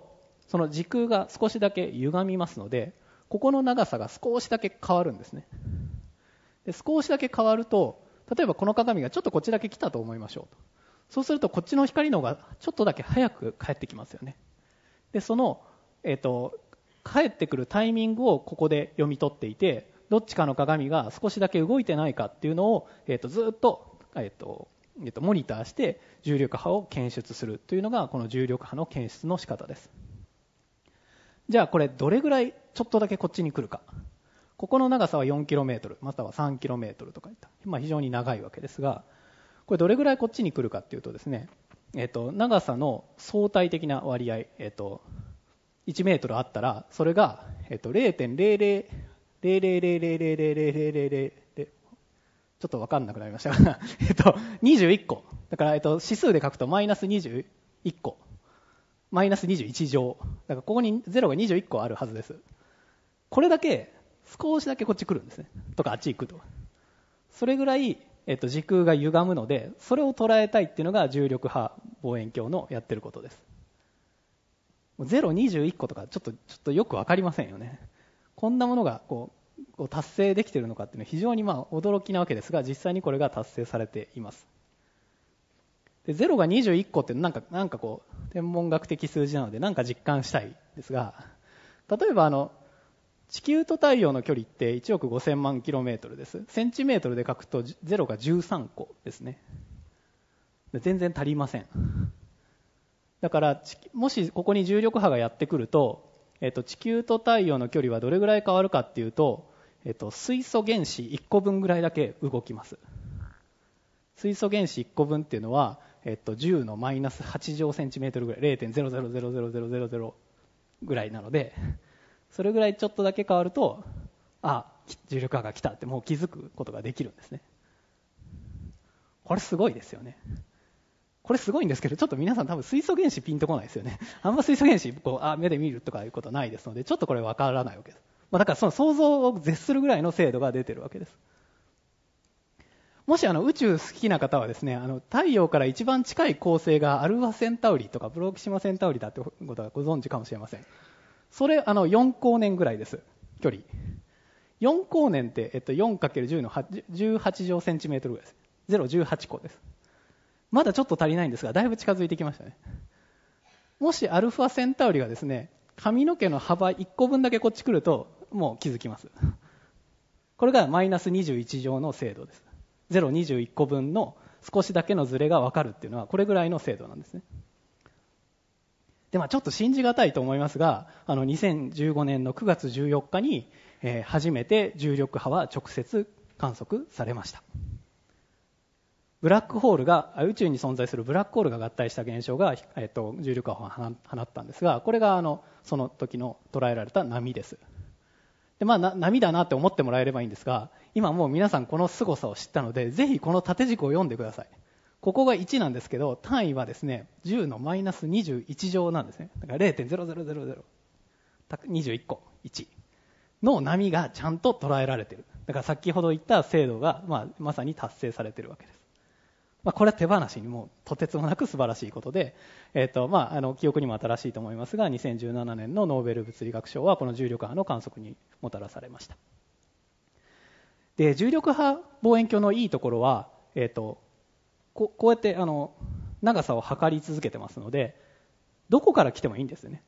その時空が少しだけ歪みますので、ここの長さが少しだけ変わるんですね。で少しだけ変わると、例えばこの鏡がちょっとこっちだけ来たと思いましょうと。そうするとこっちの光の方がちょっとだけ早く帰ってきますよね。でその、えーと、帰ってくるタイミングをここで読み取っていて、どっちかの鏡が少しだけ動いてないかっていうのを、えーと、ずっと、えーとえーと、モニターして重力波を検出するというのがこの重力波の検出の仕方です。じゃあこれどれぐらいちょっとだけこっちに来るか。ここの長さは よんキロメートル または さんキロメートル とかいった、まあ、非常に長いわけですが、これどれぐらいこっちに来るかっていうとですね、えっと、長さの相対的な割合、えっと、いちメートルあったらそれが、えっと、ゼロてんゼロゼロゼロゼロゼロゼロゼロゼロゼロゼロゼロちょっと分かんなくなりましたがえっとにじゅういっこだから、えっと、指数で書くとマイナスにじゅういっこマイナスにじゅういち乗だからここにゼロがにじゅういっこあるはずです。これだけ少しだけこっち来るんですねとかあっち行くと、それぐらい、えっと、時空が歪むので、それを捉えたいっていうのが重力波望遠鏡のやってることです。ゼロ、にじゅういっことかちょっとちょっとよく分かりませんよね。こんなものがこうこう達成できているのかっていうのは非常にまあ驚きなわけですが、実際にこれが達成されています。でゼロがにじゅういっこってなんかなんかこう天文学的数字なのでなんか実感したいですが、例えばあの地球と太陽の距離っていちおくごせんまんキロメートルです。センチメートルで書くとゼロがじゅうさんこですね。全然足りません。だからもしここに重力波がやってくると、えっと、地球と太陽の距離はどれぐらい変わるかっていうと、えっと、水素原子いっこぶんぐらいだけ動きます。水素原子いっこぶんっていうのは、えっと、じゅうのマイナスはち乗センチメートルぐらい ゼロてんゼロゼロゼロゼロゼロゼロゼロ ぐらいなので、それぐらいちょっとだけ変わると、あ、重力波が来たってもう気づくことができるんですね。これすごいですよね。これすごいんですけど、ちょっと皆さん多分水素原子ピンとこないですよね。あんま水素原子こうあ目で見るとかいうことはないですので、ちょっとこれ分からないわけです。まあ、だからその想像を絶するぐらいの精度が出てるわけです。もしあの宇宙好きな方はですね、あの太陽から一番近い恒星がアルファセンタウリとかプロキシマセンタウリだってことはご存知かもしれません。それあのよん光年ぐらいです、距離。よん光年って、えっと、よんかけるじゅう のじゅうはち乗センチメートルぐらいです。ゼロ、じゅうはちこです。まだちょっと足りないんですが、だいぶ近づいてきましたね。もしアルファセンタウリがですね、髪の毛の幅いっこぶんだけこっち来ると、もう気づきます。これがマイナスにじゅういち乗の精度です。ゼロ、にじゅういっこぶんの少しだけのズレが分かるっていうのは、これぐらいの精度なんですね。でまあ、ちょっと信じがたいと思いますが、あのにせんじゅうごねんのくがつじゅうよっかに、えー、初めて重力波は直接観測されました。ブラックホールが宇宙に存在するブラックホールが合体した現象が、えー、と重力波を放ったんですが、これがあのその時の捉えられた波です。で、まあ、な波だなって思ってもらえればいいんですが、今もう皆さんこの凄さを知ったので、ぜひこの縦軸を読んでください。ここがいちなんですけど、単位はですね、じゅうのマイナスにじゅういち乗なんですね。だから ゼロてんゼロゼロゼロゼロ、にじゅういっこ、いちの波がちゃんと捉えられている。だから先ほど言った精度が、まあ、まさに達成されているわけです。まあ、これは手放しにもとてつもなく素晴らしいことで、えーとまあ、あの記憶にも新しいと思いますが、にせんじゅうななねんのノーベル物理学賞はこの重力波の観測にもたらされました。で、重力波望遠鏡のいいところは、えーとこ, こうやってあの長さを測り続けてますので、どこから来てもいいんですよね。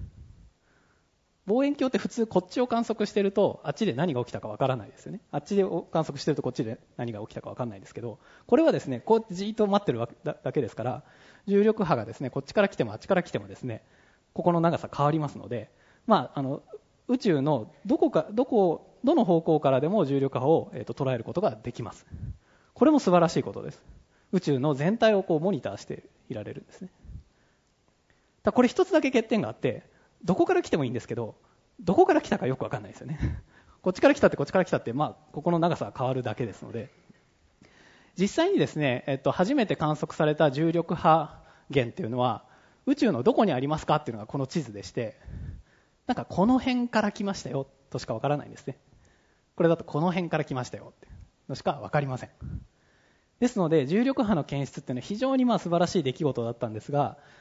望遠鏡って普通こっちを観測しているとあっちで何が起きたかわからないですよね。あっちで観測しているとこっちで何が起きたかわからないですけど、これはですね、こうやってじっと待ってるだけですから、重力波がですね、こっちから来てもあっちから来てもですね、ここの長さ変わりますので、まあ、あの宇宙のどこかどこどの方向からでも重力波を、えーと、捉えることができます。これも素晴らしいことです。宇宙の全体をこうモニターしていられるんですね。だこれ一つだけ欠点があって、どこから来てもいいんですけど、どこから来たかよく分かんないですよね。こっちから来たってこっちから来たって、まあ、ここの長さが変わるだけですので、実際にですね、えっと、初めて観測された重力波源っていうのは宇宙のどこにありますかっていうのがこの地図でして、なんかこの辺から来ましたよとしか分からないんですね。これだとこの辺から来ましたよってのしか分かりません。ですので重力波の検出っていうのは非常にまあ素晴らしい出来事だったんですが、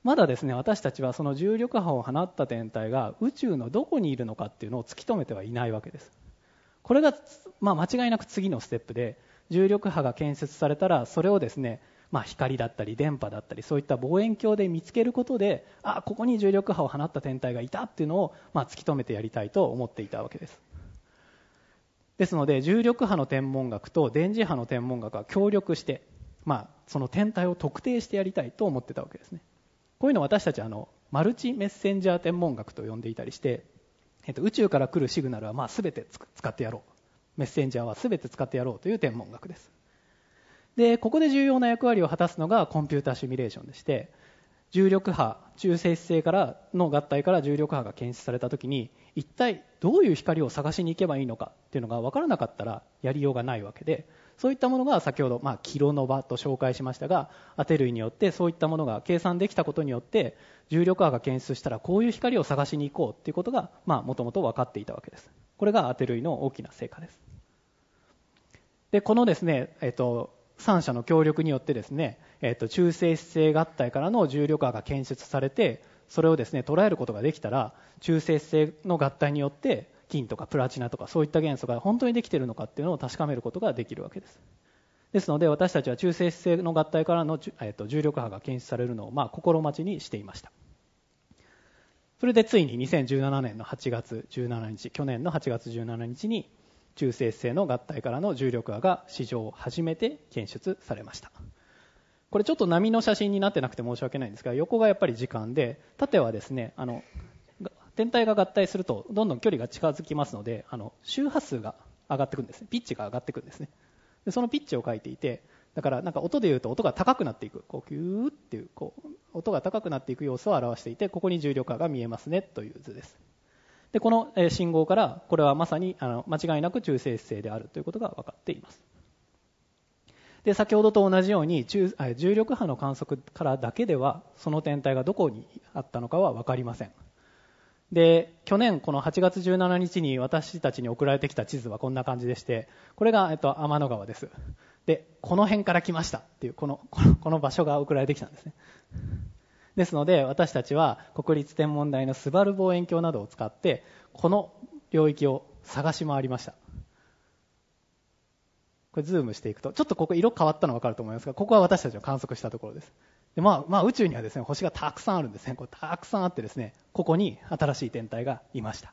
まだですね、私たちはその重力波を放った天体が宇宙のどこにいるのかっていうのを突き止めてはいないわけです。これが、まあ、間違いなく次のステップで、重力波が建設されたらそれをですね、まあ、光だったり電波だったりそういった望遠鏡で見つけることで、あ、ここに重力波を放った天体がいたっていうのを、まあ、突き止めてやりたいと思っていたわけです。ですので重力波の天文学と電磁波の天文学は協力して、まあ、その天体を特定してやりたいと思ってたわけですね。こういうのを私たちはあのマルチメッセンジャー天文学と呼んでいたりして、えっと、宇宙から来るシグナルはまあ全て使ってやろう、メッセンジャーは全て使ってやろうという天文学です。でここで重要な役割を果たすのがコンピューターシミュレーションでして、重力波、中性子星からの合体から重力波が検出されたときに、一体どういう光を探しに行けばいいのかっていうのが分からなかったらやりようがないわけで、そういったものが先ほど、まあ、キロノバと紹介しましたが、当て類によってそういったものが計算できたことによって、重力波が検出したらこういう光を探しに行こうっていうことがもともと分かっていたわけです。これが当て類の大きな成果です。でこのですね、えっとさん社の協力によってですね、えっと、中性子星合体からの重力波が検出されて、それをですね捉えることができたら、中性子星の合体によって金とかプラチナとかそういった元素が本当にできているのかっていうのを確かめることができるわけです。ですので私たちは中性子星の合体からの、えっと、重力波が検出されるのをまあ心待ちにしていました。それでついににせんじゅうななねんのはちがつじゅうしちにち、去年のはちがつじゅうしちにちに中性子星の合体からの重力波が史上初めて検出されました。これちょっと波の写真になってなくて申し訳ないんですが、横がやっぱり時間で、縦はですね、あの天体が合体するとどんどん距離が近づきますので、あの周波数が上がってくるんですね。ピッチが上がってくるんですね。でそのピッチを書いていて、だからなんか音で言うと音が高くなっていく、こうキューっていうこう音が高くなっていく様子を表していて、ここに重力波が見えますねという図です。でこの信号からこれはまさにあの間違いなく中性子星であるということが分かっています。で先ほどと同じように重力波の観測からだけではその天体がどこにあったのかは分かりません。で去年このはちがつじゅうしちにちに私たちに送られてきた地図はこんな感じでして、これが、えっと、天の川です。でこの辺から来ましたっていうこの、この、この場所が送られてきたんですね。ですので私たちは国立天文台のスバル望遠鏡などを使ってこの領域を探し回りました。これズームしていくとちょっとここ色変わったの分かると思いますが、ここは私たちの観測したところです。で、まあ、まあ宇宙にはですね星がたくさんあるんですね。これたくさんあってですね、ここに新しい天体がいました。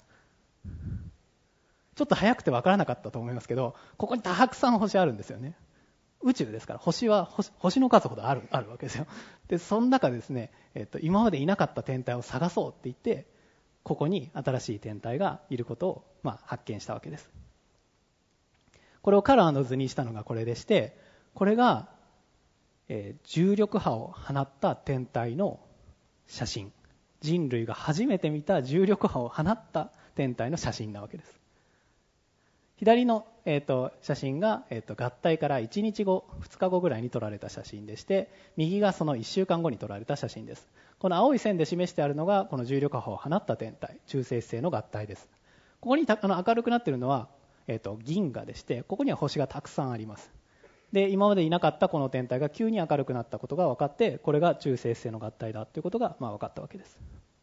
ちょっと早くて分からなかったと思いますけど、ここにたくさん星あるんですよね。宇宙ですから星は 星, 星の数ほどある、あるわけですよ。でその中でですね、えっと、今までいなかった天体を探そうって言って、ここに新しい天体がいることを、まあ、発見したわけです。これをカラーの図にしたのがこれでして、これが、えー、重力波を放った天体の写真、人類が初めて見た重力波を放った天体の写真なわけです。左の、えー、と写真が、えー、と合体からいちにちご、ふつかごぐらいに撮られた写真でして、右がそのいっしゅうかんごに撮られた写真です。この青い線で示してあるのがこの重力波を放った天体、中性子星の合体です。ここにたあの明るくなっているのは、えー、と銀河でして、ここには星がたくさんあります。で今までいなかったこの天体が急に明るくなったことが分かって、これが中性子星の合体だということが、まあ、分かったわけです。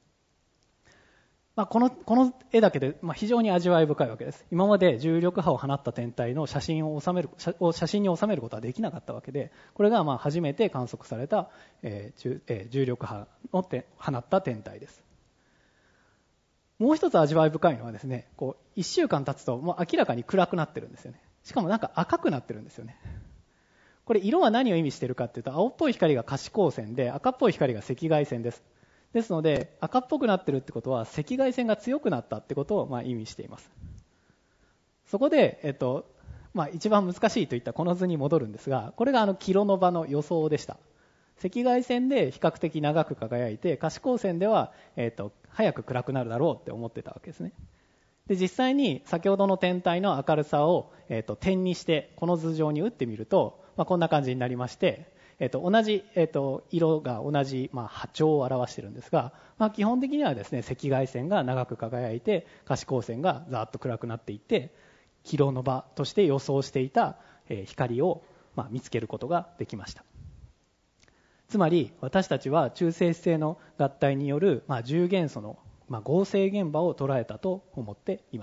まあ、この、この絵だけで、まあ、非常に味わい深いわけです。今まで重力波を放った天体の写真を収める、写, 写真に収めることはできなかったわけで、これがまあ初めて観測された、えー重えー、重力波をて放った天体です。もう一つ味わい深いのはですね、こういっしゅうかん経つともう明らかに暗くなってるんですよね。しかもなんか赤くなってるんですよね。これ色は何を意味しているかというと、青っぽい光が可視光線で赤っぽい光が赤外線です。ですので赤っぽくなっているってことは赤外線が強くなったってことをまあ意味しています。そこで、えっとまあ、一番難しいといったこの図に戻るんですが、これがあのキロノバの予想でした。赤外線で比較的長く輝いて、可視光線では、えっと、早く暗くなるだろうって思ってたわけですね。で実際に先ほどの天体の明るさを、えっと、点にしてこの図上に打ってみると、まあ、こんな感じになりまして、えっと、同じ、えっと、色が同じ、まあ、波長を表しているんですが、まあ、基本的にはですね、赤外線が長く輝いて可視光線がざーっと暗くなっていって、キロノバとして予想していた、えー、光を、まあ、見つけることができました。 つまり私たちは中性子星の合体による、まあ、重元素の、まあ、合成現場を捉えたと思っています。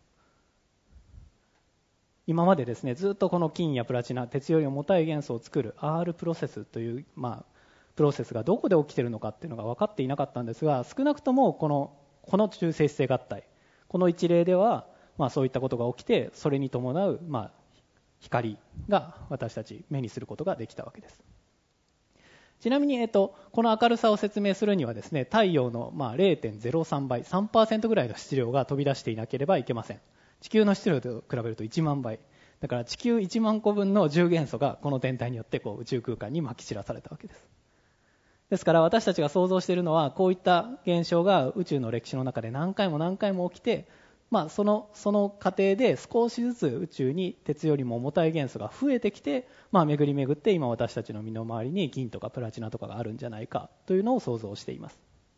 今までですね、ずっとこの金やプラチナ、鉄より重たい元素を作る アール プロセスという、まあ、プロセスがどこで起きているのかっていうのが分かっていなかったんですが、少なくともこの、この中性子星合体、この一例では、まあ、そういったことが起きて、それに伴う、まあ、光が私たち目にすることができたわけです。ちなみに、えっと、この明るさを説明するにはですね、太陽の、まあ、れいてんゼロさんばい、さんパーセント ぐらいの質量が飛び出していなければいけません。地球の質量と比べるといちまんばい。だから地球いちまんこぶんの重元素がこの天体によってこう宇宙空間にまき散らされたわけです。ですから私たちが想像しているのは、こういった現象が宇宙の歴史の中で何回も何回も起きて、まあ、その、その過程で少しずつ宇宙に鉄よりも重たい元素が増えてきて、まあ、巡り巡って今私たちの身の回りに銀とかプラチナとかがあるんじゃないかというのを想像しています。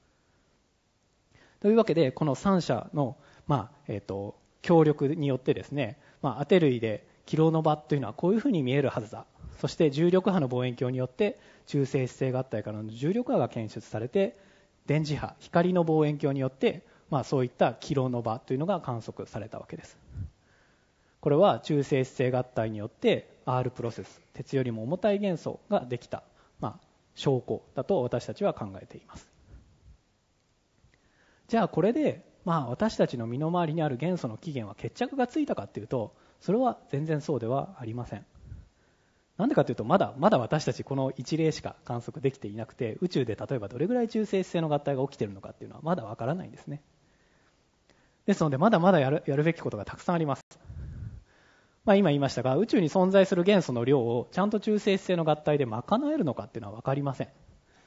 というわけで、このさん者の、まあえーと協力によってですね、まあ、アテ類でキロノバというのはこういうふうに見えるはずだ。そして重力波の望遠鏡によって中性子星合体からの重力波が検出されて、電磁波、光の望遠鏡によって、まあ、そういったキロノバというのが観測されたわけです。これは中性子星合体によって アール プロセス、鉄よりも重たい元素ができた、まあ、証拠だと私たちは考えています。じゃあこれでまあ、私たちの身の回りにある元素の起源は決着がついたかというと、それは全然そうではありません。なんでかというと、まだまだ私たちこの一例しか観測できていなくて、宇宙で例えばどれぐらい中性子星の合体が起きているのかっていうのはまだわからないんですね。ですので、まだまだやる、やるべきことがたくさんあります。まあ、今言いましたが、宇宙に存在する元素の量をちゃんと中性子星の合体で賄えるのかっていうのはわかりません。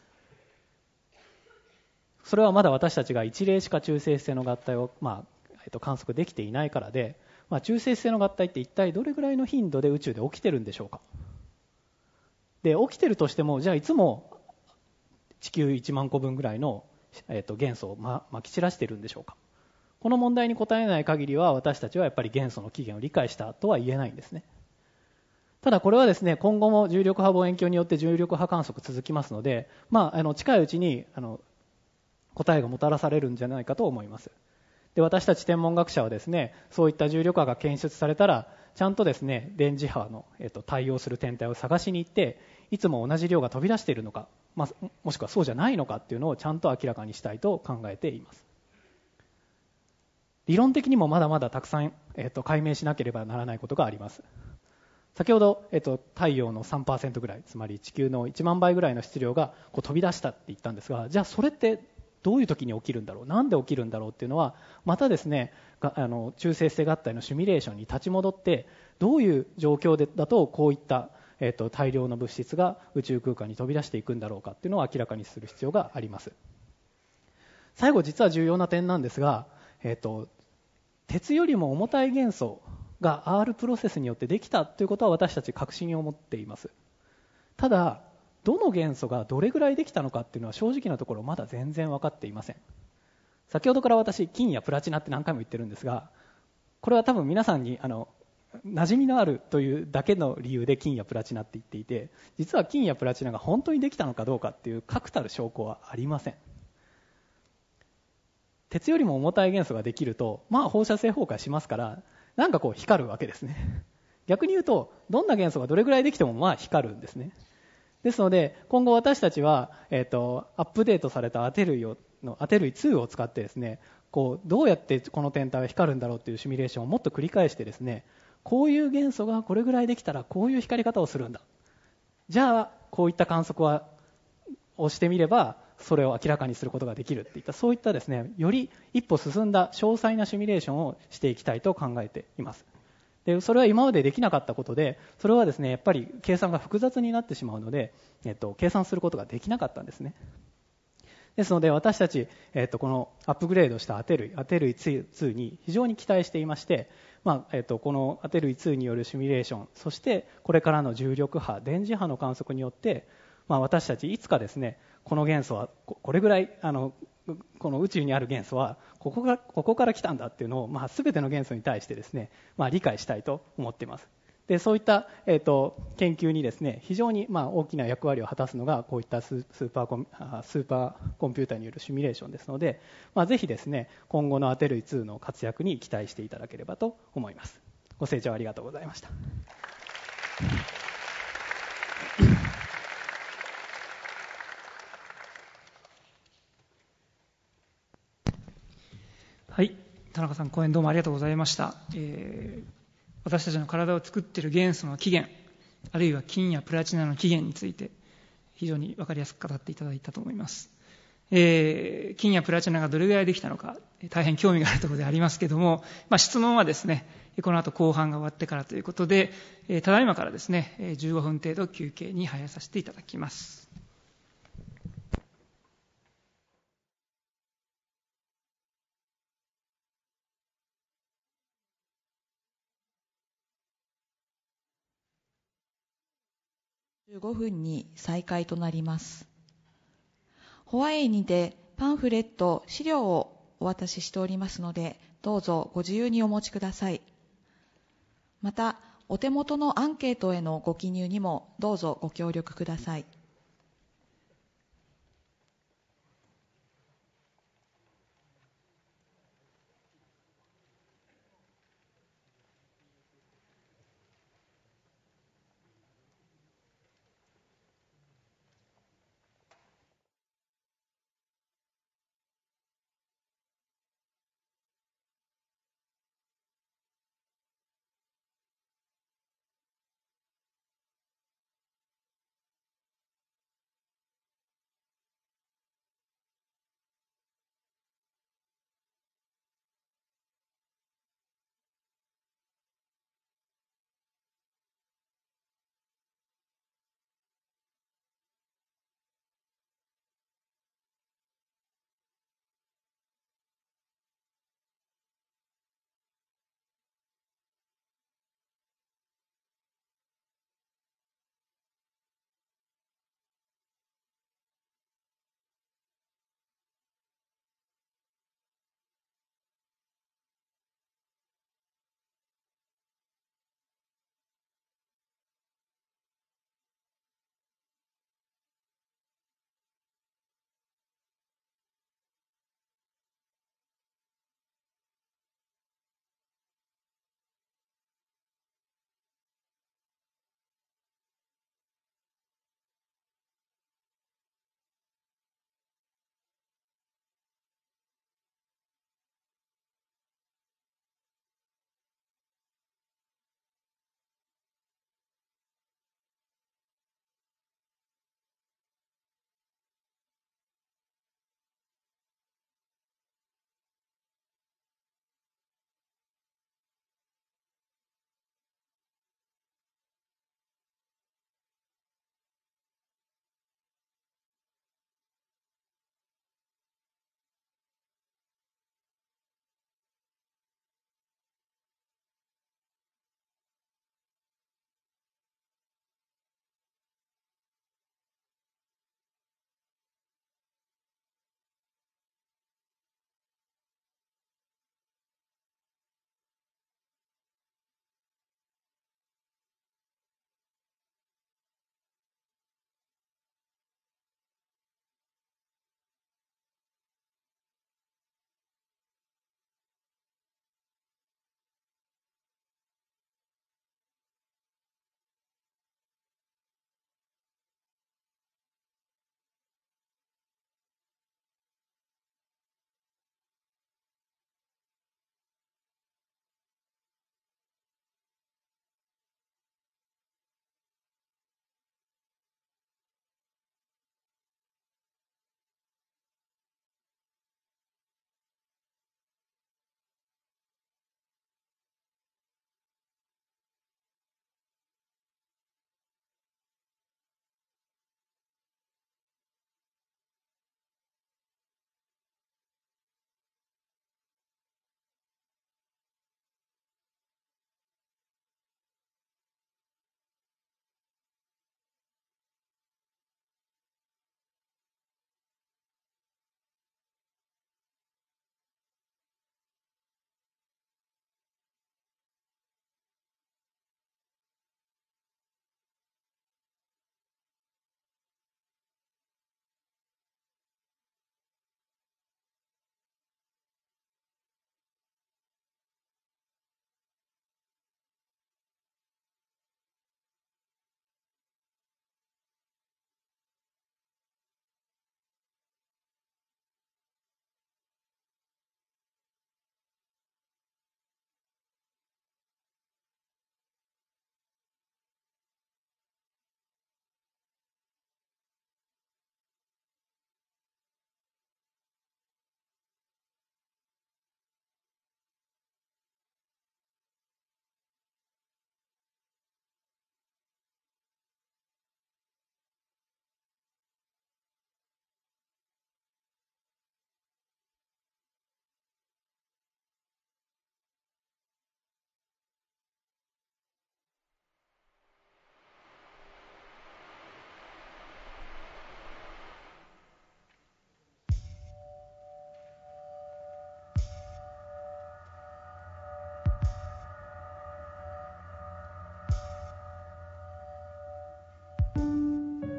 それはまだ私たちが一例しか中性子星の合体を、まあえっと、観測できていないからで、まあ、中性子星の合体って一体どれぐらいの頻度で宇宙で起きてるんでしょうか。で、起きてるとしても、じゃあいつも地球いちまんこぶんぐらいの、えっと、元素をままき散らしているんでしょうか。この問題に答えない限りは、私たちはやっぱり元素の起源を理解したとは言えないんですね。ただこれはですね、今後も重力波望遠鏡によって重力波観測続きますので、まあ、あの近いうちにあの答えがもたらされるんじゃないかと思います。で、私たち天文学者はですね、そういった重力波が検出されたら、ちゃんとですね、電磁波の、えっと、対応する天体を探しに行って、いつも同じ量が飛び出しているのか、まあ、もしくはそうじゃないのかっていうのをちゃんと明らかにしたいと考えています。理論的にもまだまだたくさん、えっと、解明しなければならないことがあります。先ほど、えっと、太陽の さんパーセント ぐらい、つまり地球のいちまんばいぐらいの質量がこう飛び出したって言ったんですが、じゃあそれってどういう時に起きるんだろう、なんで起きるんだろうっていうのは、またですね、あの中性子星合体のシミュレーションに立ち戻って、どういう状況でだとこういった、えっと、大量の物質が宇宙空間に飛び出していくんだろうかっていうのを明らかにする必要があります。最後、実は重要な点なんですが、えっと、鉄よりも重たい元素が アール プロセスによってできたということは私たち確信に思っています。ただ、どの元素がどれぐらいできたのかっていうのは正直なところまだ全然分かっていません。先ほどから私、金やプラチナって何回も言ってるんですが、これは多分皆さんにあの馴染みのあるというだけの理由で金やプラチナって言っていて、実は金やプラチナが本当にできたのかどうかっていう確たる証拠はありません。鉄よりも重たい元素ができると、まあ放射性崩壊しますから、なんかこう光るわけですね。逆に言うと、どんな元素がどれぐらいできてもまあ光るんですね。ですので、今後私たちは、えっと、アップデートされたアテ類をのアテ類ツーを使ってですね、こうどうやってこの天体は光るんだろうというシミュレーションをもっと繰り返してですね、こういう元素がこれぐらいできたらこういう光り方をするんだ。じゃあこういった観測はをしてみればそれを明らかにすることができるっていった、そういったですね、より一歩進んだ詳細なシミュレーションをしていきたいと考えています。でそれは今までできなかったことで、それはですね、やっぱり計算が複雑になってしまうので、えっと、計算することができなかったんですね。ですので私たち、えっと、このアップグレードしたアテ類、アテ類ツーに非常に期待していまして、まあえっと、このアテ類ツーによるシミュレーション、そしてこれからの重力波、電磁波の観測によって、まあ、私たちいつかですね、この元素はこれぐらいあのこの宇宙にある元素はここがここから来たんだっていうのを、まあ、全ての元素に対してですね、まあ、理解したいと思っています。 でそういった、えー、と研究にですね非常にまあ大きな役割を果たすのがこういったススーパーコンあスーパーコンピューターによるシミュレーションですので、まあ、ぜひですね今後のアテルイツーの活躍に期待していただければと思います。ご清聴ありがとうございました。 はい、田中さん講演どうもありがとうございました。えー、私たちの体を作っている元素の起源、あるいは金やプラチナの起源について非常に分かりやすく語っていただいたと思います。えー、金やプラチナがどれぐらいできたのか大変興味があるところでありますけども、まあ、質問はですねこの後後半が終わってからということで、えー、ただいまからですねじゅうごふん程度休憩に入らさせていただきます。 じゅうごふんに再開となります。ホワイエにてパンフレット、資料をお渡ししておりますので、どうぞご自由にお持ちください。また、お手元のアンケートへのご記入にもどうぞご協力ください。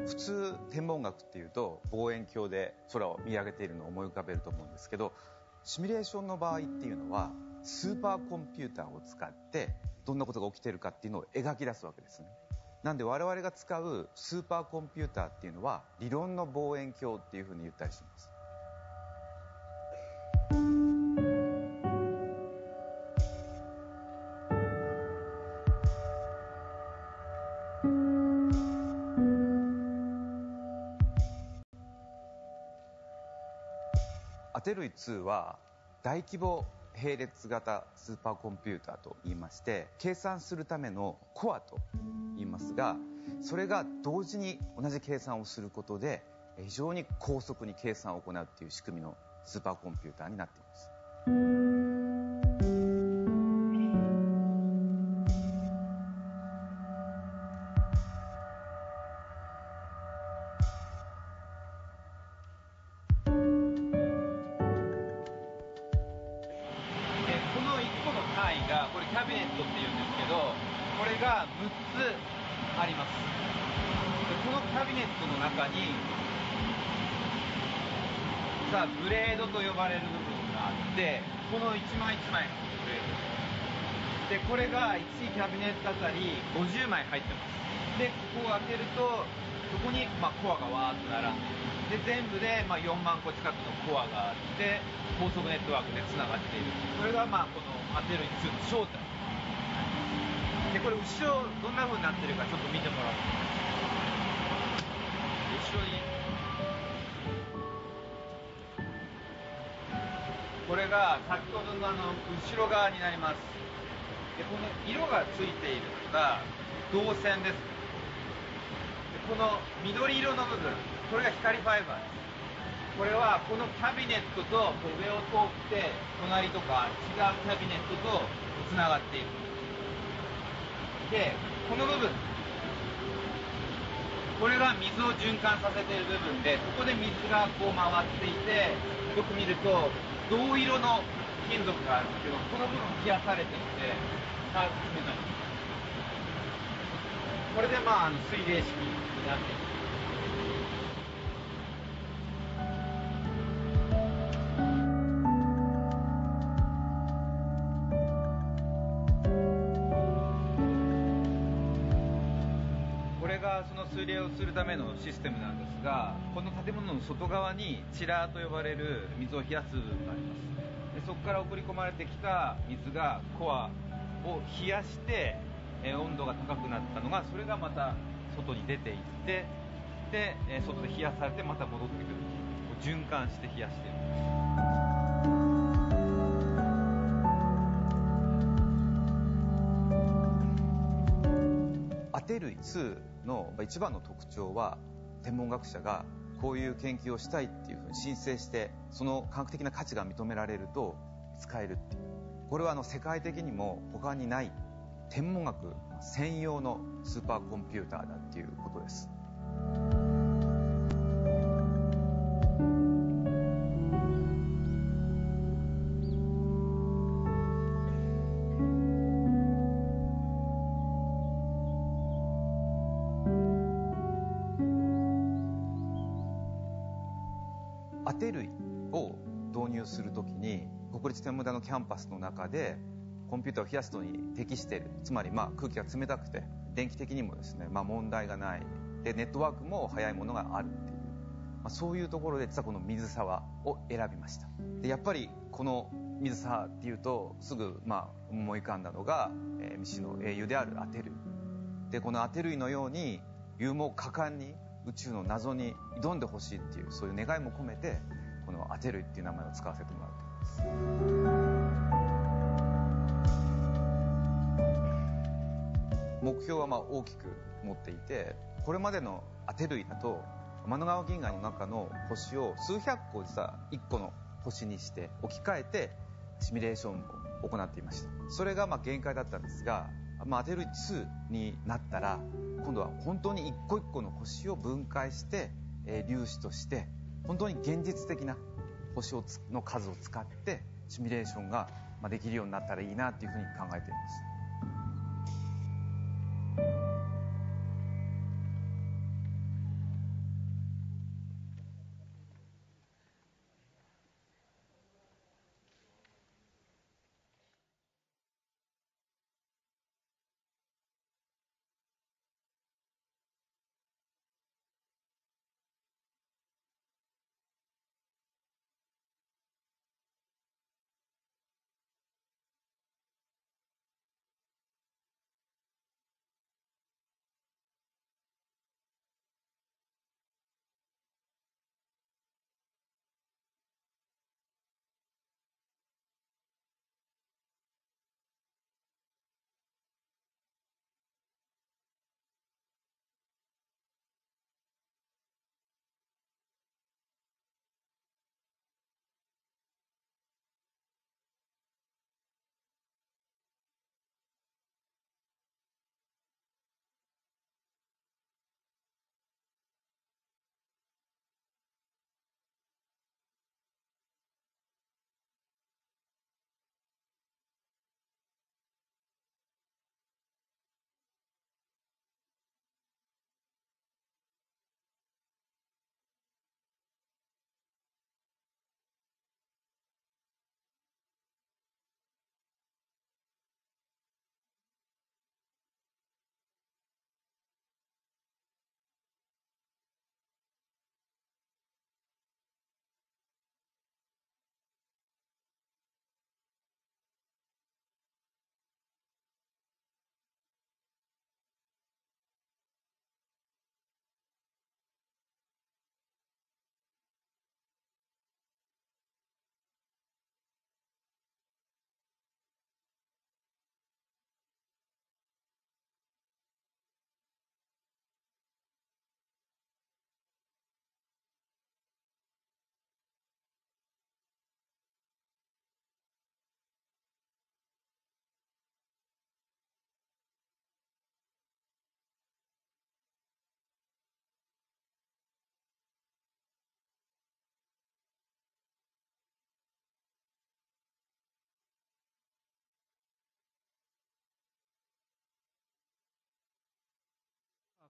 普通天文学っていうと望遠鏡で空を見上げているのを思い浮かべると思うんですけど、シミュレーションの場合っていうのはスーパーコンピューターを使ってどんなことが起きているかっていうのを描き出すわけですね。なんで我々が使うスーパーコンピューターっていうのは理論の望遠鏡っていうふうに言ったりします。アテルイツーは大規模並列型スーパーコンピューターといいまして、計算するためのコアと言いますが、それが同時に同じ計算をすることで非常に高速に計算を行うっていう仕組みのスーパーコンピューターになっています。 これキャビネットっていうんですけど、これがむっつあります。でこのキャビネットの中にさあブレードと呼ばれる部分があって、この一枚一枚のブレードで、これがいちキャビネットあたりごじゅうまい入ってます。でここを開けるとそこにまあコアがわーっと並んでいる。で全部でまあよんまんこ近くのコアがあって高速ネットワークでつながっている。これがまあこのアテルイツーの正体で、これ後ろどんな風になってるかちょっと見てもらおうと思います。後ろにこれが先ほどのあの後ろ側になります。でこの色がついているのが導線です。でこの緑色の部分、これが光ファイバーです。これはこのキャビネットと上を通って隣とか違うキャビネットとつながっている。でこの部分、これが水を循環させている部分で、ここで水がこう回っていて、よく見ると銅色の金属があるんですけど、この部分冷やされていて冷たい。これでまああの水冷式になっています。その水冷をするためのシステムなんですが、この建物の外側にチラーと呼ばれる水を冷やす部分があります。でそこから送り込まれてきた水がコアを冷やして、えー、温度が高くなったのが、それがまた外に出ていって、で、えー、外で冷やされてまた戻ってくる。循環して冷やしているんです。 アテルイツーの一番の特徴は、天文学者がこういう研究をしたいっていうふうに申請して、その科学的な価値が認められると使えるっていう、これはあの世界的にも他にない天文学専用のスーパーコンピューターだっていうことです。アテルイを導入するときに、国立天文台のキャンパスの中でコンピューターを冷やすのに適している、つまりまあ空気が冷たくて電気的にもですね、まあ、問題がないで、ネットワークも速いものがあるっていう、まあ、そういうところで実はこの水沢を選びました。でやっぱりこの水沢っていうとすぐまあ思い浮かんだのが、えー、未知の英雄であるアテルイで、このアテルイのように勇猛果敢に宇宙の謎に挑んでほしいっていう、そういう願いも込めてこのアテルイっていう名前を使わせてもらっています。目標はまあ大きく持っていて、これまでのアテルイだと天の川銀河の中の星を数百個実はいっこの星にして置き換えてシミュレーションを行っていました。それがまあ限界だったんですが、まあ、アテルイツーになったら今度は本当に一個一個の星を分解して、えー、粒子として本当に現実的な星をつの数を使ってシミュレーションができるようになったらいいなというふうに考えています。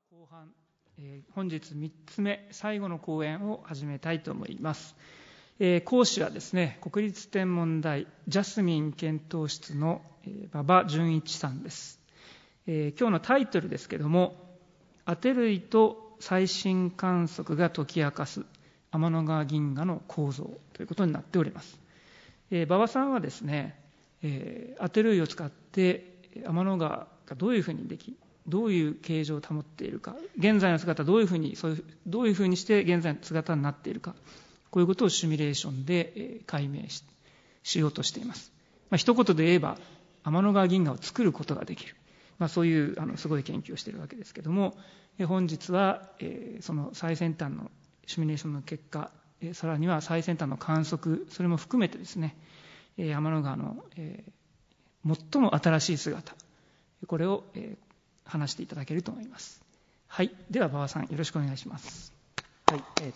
後半、えー、本日みっつめ、最後の講演を始めたいと思います。えー、講師はですね、国立天文台ジャスミン検討室の、えー、馬場純一さんです。えー、今日のタイトルですけれども、アテ類と最新観測が解き明かす天の川銀河の構造ということになっております。えー、馬場さんはですね、えー、アテ類を使って天の川がどういうふうにでき、どういう形状を保っているか、現在の姿どういうふうにそういうどういうふうにして現在の姿になっているか、こういうことをシミュレーションで解明 し, しようとしています。まあ、一言で言えば天の川銀河を作ることができる、まあ、そういうあのすごい研究をしているわけですけれども、え本日は、えー、その最先端のシミュレーションの結果、えー、さらには最先端の観測、それも含めてですね、えー、天の川の、えー、最も新しい姿、これを、えー話していただけると思います。はい、では馬場さん、よろしくお願いします。 はい、えー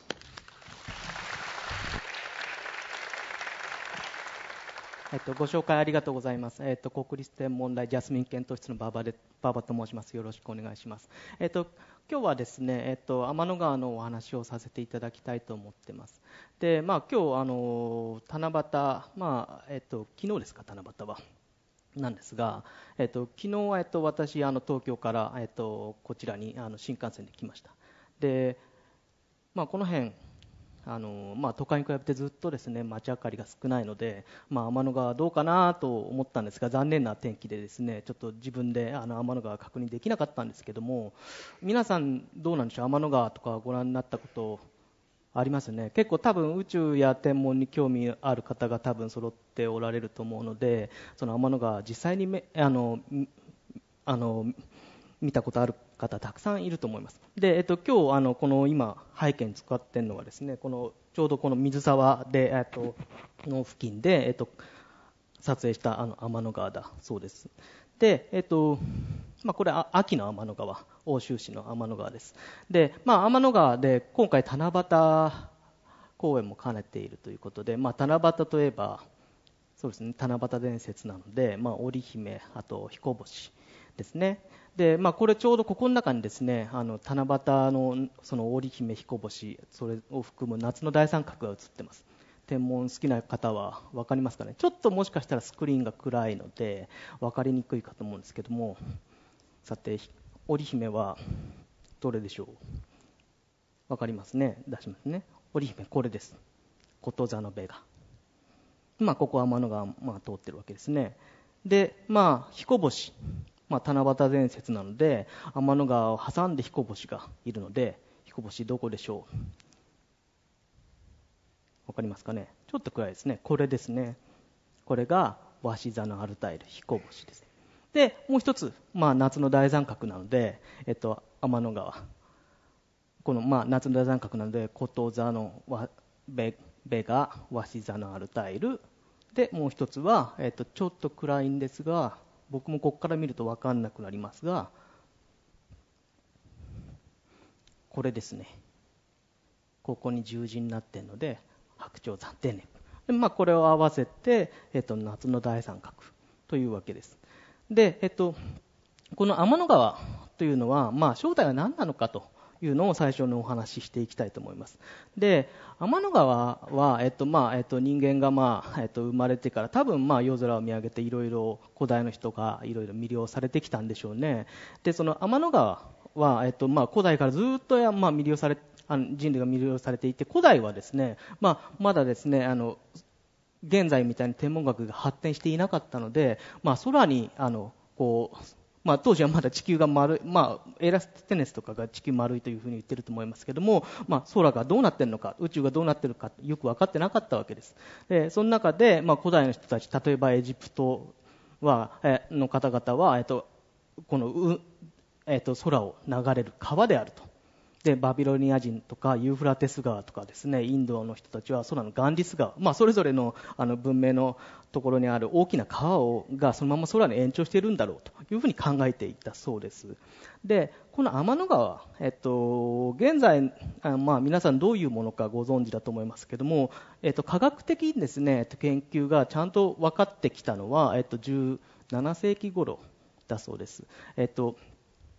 えっと、ご紹介ありがとうございます。えっと、国立天文台ジャスミン検討室の馬場で馬場と申します。よろしくお願いします。えっと、今日はですね、えっと、天の川のお話をさせていただきたいと思っています。で、まあ、今日あの七夕、まあえっと、昨日ですか、七夕は。なんですが、えっと、昨日、えっと、私あの東京から、えっと、こちらにあの新幹線で来ました。で、まあ、この辺あの、まあ、都会に比べてずっとですね街明かりが少ないので、まあ、天の川どうかなと思ったんですが、残念な天気でですねちょっと自分であの天の川確認できなかったんですけども、皆さんどうなんでしょう、天の川とかご覧になったことありますね。結構多分宇宙や天文に興味ある方が多分揃っておられると思うので、その天の川実際にめあのあの見たことある方たくさんいると思います。で、えっと、今日あのこの今背景に使っているのはですね、このちょうどこの水沢で、えっと、の付近で、えっと、撮影したあの天の川だそうです。で、えっとまあ、これは秋の天の川、奥州市の天の川です。で、まあ、天の川で今回七夕公演も兼ねているということで、まあ、七夕といえばそうですね、七夕伝説なので、まあ、織姫、あと彦星ですね。で、まあ、これちょうどここの中にですね、あの七夕のその織姫、彦星、それを含む夏の大三角が映ってます。天文好きな方は分かりますかね。ちょっともしかしたらスクリーンが暗いので分かりにくいかと思うんですけども、さて織姫はどれでしょう。分かりますね。出しますね。織姫、これです。こと座のベガ、まあ、ここは天の川、まあ、通ってるわけですね。で、まあ、彦星、まあ、七夕伝説なので天の川を挟んで彦星がいるので、彦星どこでしょう。わかりますかね。ちょっと暗いですね。これですね。これが鷲座のアルタイル、彦星です。で、もう一つ、まあ、夏の大三角なので、えっと、天の川、この、まあ、夏の大三角なのでこと座のベベが鷲座のアルタイルで、もう一つは、えっと、ちょっと暗いんですが、僕もここから見ると分かんなくなりますが、これですね。ここに十字になっているので白鳥座でね、で、まあ、これを合わせて、えっと、夏の大三角というわけです。で、えっと、この天の川というのは、まあ、正体は何なのかというのを最初にお話ししていきたいと思います。で、天の川は、えっとまあえっと、人間が、まあえっと、生まれてから多分、まあ、夜空を見上げていろいろ古代の人がいろいろ魅了されてきたんでしょうね。で、その天の川は、えっとまあ、古代からずっと、まあ、魅了されあの人類が魅了されていて、古代はですね、まあ、まだですねあの現在みたいに天文学が発展していなかったので、まあ、空にあのこうまあ、当時はまだ地球が丸い、まあ、エラステネスとかが地球丸いというふうに言ってると思いますけども、まあ、空がどうなっているのか、宇宙がどうなっているかよく分かってなかったわけです。で、その中で、まあ、古代の人たち、例えばエジプトはえの方々は、えっと、このう、えっと、空を流れる川であると。で、バビロニア人とかユーフラテス川とかですね、インドの人たちは空のガンディス川、まあ、それぞれの、あの文明のところにある大きな川をがそのまま空に延長しているんだろうというふうに考えていたそうです。で、この天の川、えっと、現在あ、まあ、皆さんどういうものかご存知だと思いますけども、えっと、科学的にですね研究がちゃんと分かってきたのは、えっと、じゅうななせいき頃だそうです。えっと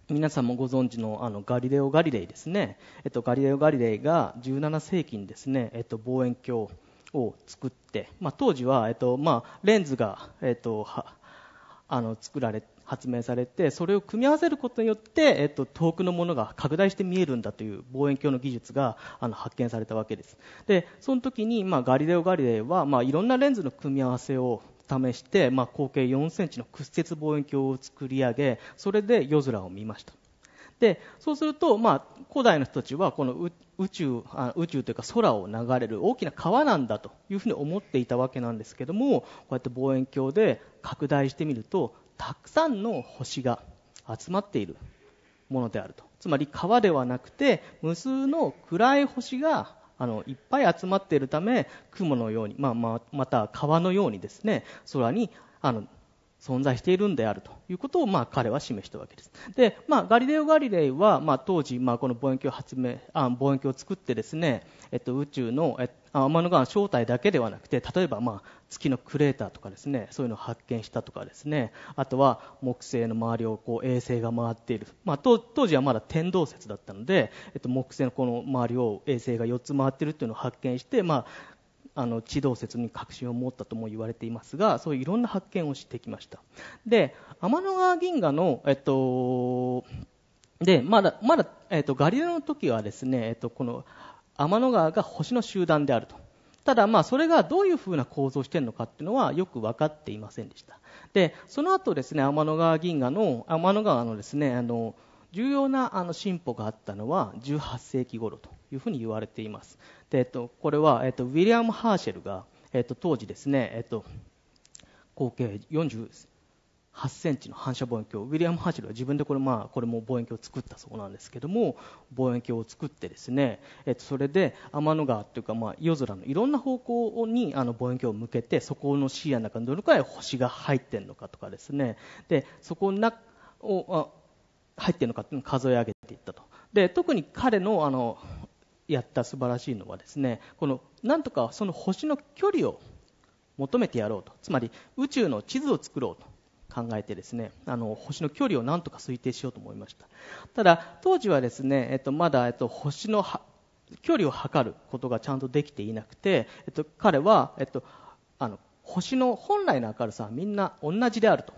皆さんもご存知のあのガリレオ・ガリレイですね、えっと、ガリレオ・ガリレイがじゅうななせいきにですね、えっと、望遠鏡を作って、まあ、当時は、えっとまあ、レンズが、えっと、はあの作られ発明されて、それを組み合わせることによって、えっと、遠くのものが拡大して見えるんだという望遠鏡の技術があの発見されたわけです。でその時に、まあ、ガリレオ・ガリレイは、まあ、いろんなレンズの組み合わせを試して、まあ、合計よんセンチの屈折望遠鏡を作り上げ、それで夜空を見ました。でそうすると、まあ、古代の人たちはこの宇宙、あ宇宙というか空を流れる大きな川なんだというふうに思っていたわけなんですけども、こうやって望遠鏡で拡大してみると、たくさんの星が集まっているものであると。つまり川ではなくて、無数の暗い星があのいっぱい集まっているため、雲のように、まあ、ままた川のようにですね、空にあの存在しているんであるということを、まあ、彼は示したわけです。で、まあ、ガリレオ・ガリレイは、まあ、当時、まあ、この望遠鏡を発明あ望遠鏡を作ってですね、えっと、宇宙のえ天の川の正体だけではなくて、例えば、まあ、月のクレーターとかですね、そういうのを発見したとかですね、あとは木星の周りをこう衛星が回っている、まあ、当時はまだ天動説だったので、えっと、木星のこの周りを衛星がよっつ回っているというのを発見して、まああの地動説に確信を持ったとも言われていますが、そういういろんな発見をしてきました。で、天の川銀河の、えっと、でまだまだ、えっと、ガリレオの時はですね、えっと、この天の川が星の集団であると。ただ、まあ、それがどういうふうな構造をしているのかっていうのはよく分かっていませんでした。で、その後ですね、天の川銀河の天の川のですね、あの重要なあの進歩があったのはじゅうはっせいき頃というふうに言われています。で、えっと、これは、えっと、ウィリアム・ハーシェルが、えっと、当時ですね、えっと、合計よんじゅうはちセンチの反射望遠鏡、ウィリアム・ハーシェルは自分でこれ、まあ、これも望遠鏡を作ったそうなんですけども、望遠鏡を作ってですね、えっと、それで天の川というか、まあ、夜空のいろんな方向にあの望遠鏡を向けて、そこの視野の中にどのくらい星が入っているのかとかですね、でそこの中を入っているのかというのを数え上げていったと。で特に彼のあのやった素晴らしいのはですね、このなんとかその星の距離を求めてやろうと、つまり宇宙の地図を作ろうと考えてですね、あの星の距離をなんとか推定しようと思いました。ただ当時はですね、えっと、まだ、えっと、星の距離を測ることがちゃんとできていなくて、えっと、彼は、えっと、あの星の本来の明るさはみんな同じであると。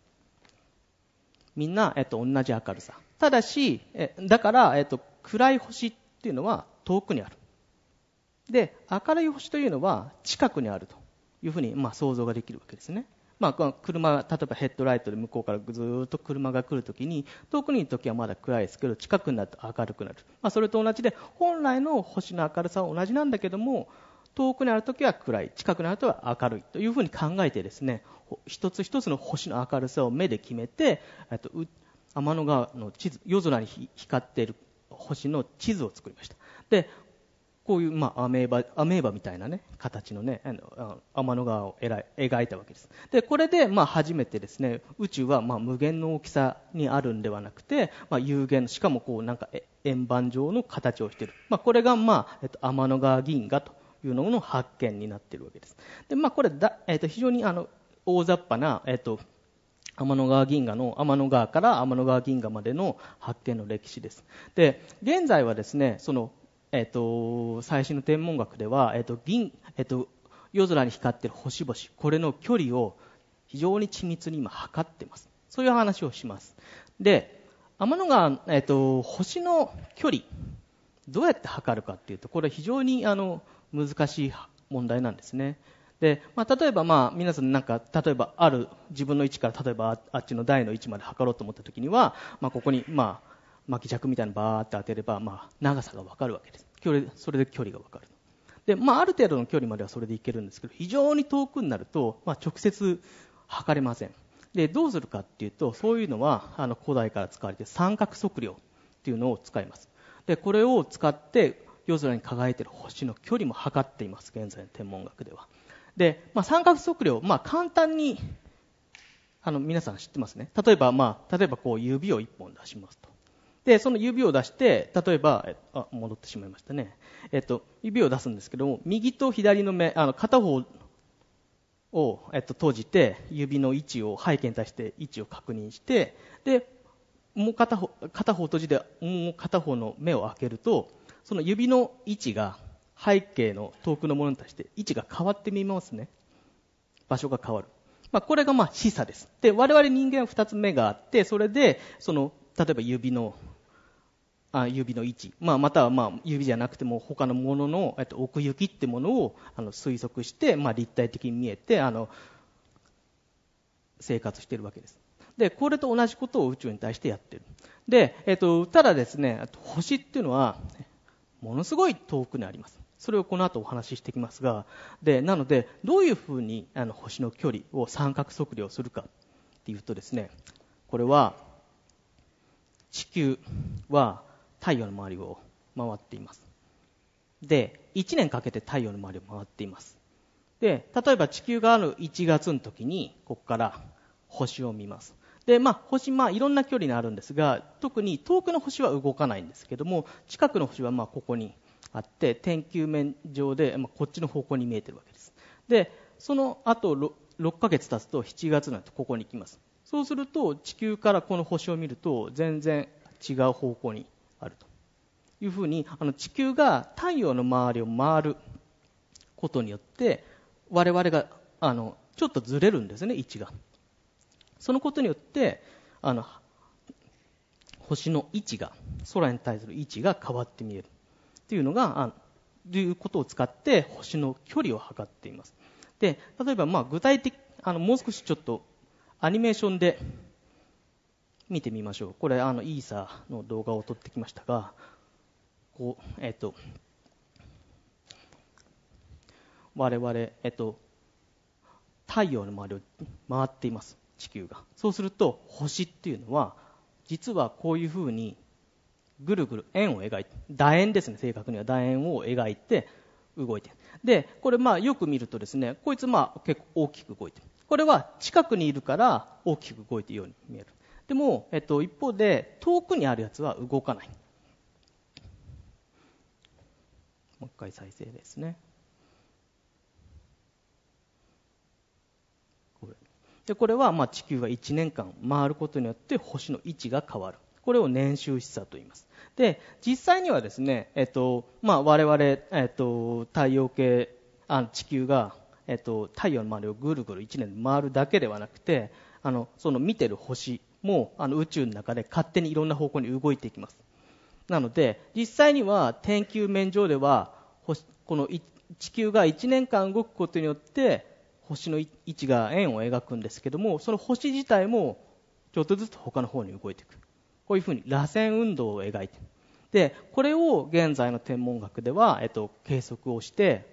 みんな、えっと、同じ明るさ。ただし、えだから、えっと、暗い星っていうのは遠くにある。で、明るい星というのは近くにあるというふうに、まあ、想像ができるわけですね。まあ、この車、例えばヘッドライトで向こうからずっと車が来るときに、遠くにいるときはまだ暗いですけど、近くになると明るくなる。まあ、それと同じで、本来の星の明るさは同じなんだけども、遠くにあるときは暗い、近くにあるとは明るいというふうに考えてですね、一つ一つの星の明るさを目で決めて、と天の川の地図、夜空に光っている星の地図を作りました。で、こういう、まあ、アメーバ、アメーバみたいなね、形のね、あの天の川を描いたわけです。で、これで、まあ、初めてですね、宇宙は、まあ、無限の大きさにあるんではなくて、まあ、有限、しかもこう、なんか、円盤状の形をしている。まあ、これが、まあ、えっと、天の川銀河というのの発見になっているわけです。で、まあ、これだ、えっと、非常に、あの、大雑把な、えっと、天の川銀河の天の川から天の川銀河までの発見の歴史です。で、現在はですね、その、えっと、最新の天文学では、えっと、銀、えっと、夜空に光っている星々、これの距離を非常に緻密に今測っています。そういう話をします。で、天の川、えっと、星の距離、どうやって測るかっていうと、これ非常にあの難しい問題なんですね。で、まあ、例えば、まあ、皆さんなんか、例えばある自分の位置から例えばあっちの台の位置まで測ろうと思ったときには、まあ、ここに、まあ、巻き尺みたいなのバーって当てれば、まあ、長さが分かるわけです。距離、それで距離が分かる。で、まあ、ある程度の距離まではそれでいけるんですけど、非常に遠くになると、まあ、直接測れません。で、どうするかっていうと、そういうのはあの古代から使われている三角測量っていうのを使います。で、これを使って夜空に輝いている星の距離も測っています。現在の天文学では。で、まあ、三角測量、まあ、簡単にあの皆さん知ってますね。例えば、まあ、例えばこう指を一本出しますと。で、その指を出して、例えば、えあ、戻ってしまいましたね。えっと、指を出すんですけども、右と左の目、あの片方を、えっと、閉じて、指の位置を、背景に対して位置を確認して、で、 もう片方、片方閉じてもう片方の目を開けると、その指の位置が背景の遠くのものに対して位置が変わって見えますね。場所が変わる。まあ、これがまあ視差です。で、我々人間は二つ目があって、それでその例えば指のあ指の位置、まあ、またはまあ指じゃなくても他のものの、えっと、奥行きってものをあの推測して、まあ、立体的に見えてあの生活しているわけです。で、これと同じことを宇宙に対してやっている。で、えっと、ただですね、星っていうのはものすごい遠くにあります。それをこの後お話ししていきますが、で、なのでどういうふうにあの星の距離を三角測量するかっていうとですね、これは地球は太陽の周りを回っています。で、いちねんかけて太陽の周りを回っています。で、例えば地球があるいちがつの時にここから星を見ます。で、まあ、星、まあ、いろんな距離にあるんですが、特に遠くの星は動かないんですけども、近くの星はまあここにあって、天球面上で、まあ、こっちの方向に見えているわけです。で、その後 6, ろっかげつ経つとしちがつになってここに来ます。そうすると地球からこの星を見ると全然違う方向にあるというふうに、あの地球が太陽の周りを回ることによって我々があのちょっとずれるんですね、位置が。そのことによってあの星の位置が、空に対する位置が変わって見えるというのが、あということを使って星の距離を測っています。で、例えばまあ具体的、あのもう少しちょっとアニメーションで見てみましょう。これあのイーサーの動画を撮ってきましたが、こうえっと我々えっと太陽の周りを回っています、地球が。そうすると星っていうのは実はこういうふうにぐるぐる円を描いて、楕円ですね、正確には楕円を描いて動いている。で、これまあよく見るとですね、こいつまあ結構大きく動いている。これは近くにいるから大きく動いているように見える。でも、えっと、一方で遠くにあるやつは動かない。もう一回再生ですね。これで、これはまあ地球がいちねんかん回ることによって星の位置が変わる。これを年周視差と言います。で、実際にはですね、えっとまあ、我々、えっと、太陽系あ地球が、えっと、太陽の周りをぐるぐるいちねん回るだけではなくて、あのその見てる星もあの宇宙の中で勝手にいろんな方向に動いていきます。なので実際には天球面上では星この地球がいちねんかん動くことによって星の位置が円を描くんですけども、その星自体もちょっとずつ他の方に動いていく。こういうふうに螺旋運動を描いている。で、これを現在の天文学では、えっと、計測をして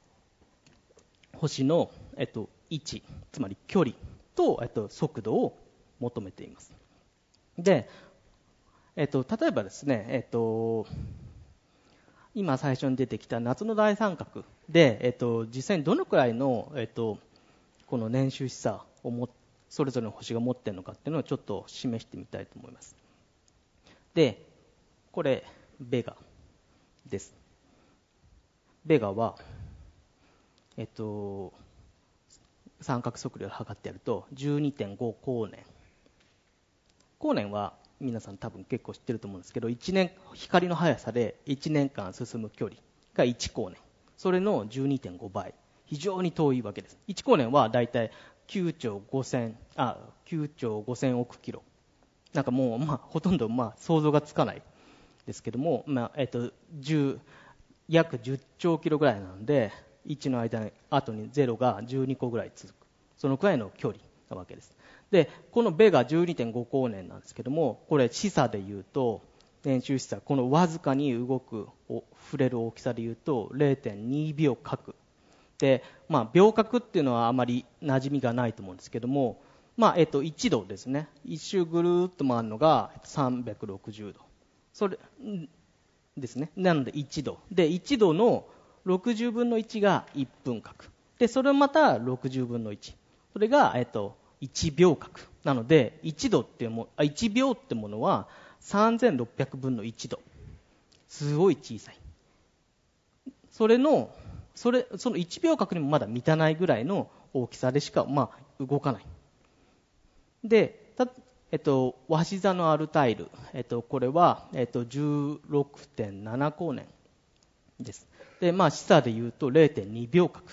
星の、えっと、位置、つまり距離と、えっと、速度を求めています。で、えっと、例えばですね、えっと、今最初に出てきた夏の大三角で、えっと、実際にどのくらいの、えっと、この年周視差をもそれぞれの星が持っているのかっていうのをちょっと示してみたいと思います。で、これベガです。ベガは、えっと、三角測量を測ってやると じゅうにてんご 光年。光年は皆さん多分結構知ってると思うんですけど、いちねん光の速さでいちねんかん進む距離がいち光年。それの じゅうにてんご 倍。非常に遠いわけです。いち光年はだいたいきゅうちょうごせんあきゅうちょうごせんおくキロ。なんかもうまあほとんどまあ想像がつかないですけども、まあえっとじゅう約じゅっちょうキロぐらいなので、いちの間に後にゼロがじゅうにこぐらい続く、そのくらいの距離なわけです。で、このベガ じゅうにてんご 光年なんですけども、これ視差でいうと、年周視差、このわずかに動く触れる大きさでいうと れいてんにびょう角で、まあ、秒角っていうのはあまり馴染みがないと思うんですけども、まあえっと、いちどですね、一周ぐるっと回るのがさんびゃくろくじゅうど、それですね。なのでいちどで、いちどのろくじゅうぶんのいちがいっぷん角で、それをまたろくじゅうぶんのいち、それが、えっと、いちびょう角なので、いちどっていうもあいちびょうってものはさんぜんろっぴゃくぶんのいちど、すごい小さい。それのそれそのいちびょう角にもまだ満たないぐらいの大きさでしか、まあ、動かない。で、たえっと、鷲座のアルタイル、えっと、これは、えっと、じゅうろくてんなな 光年です。で、まあ、示唆で言うと れいてんに 秒角。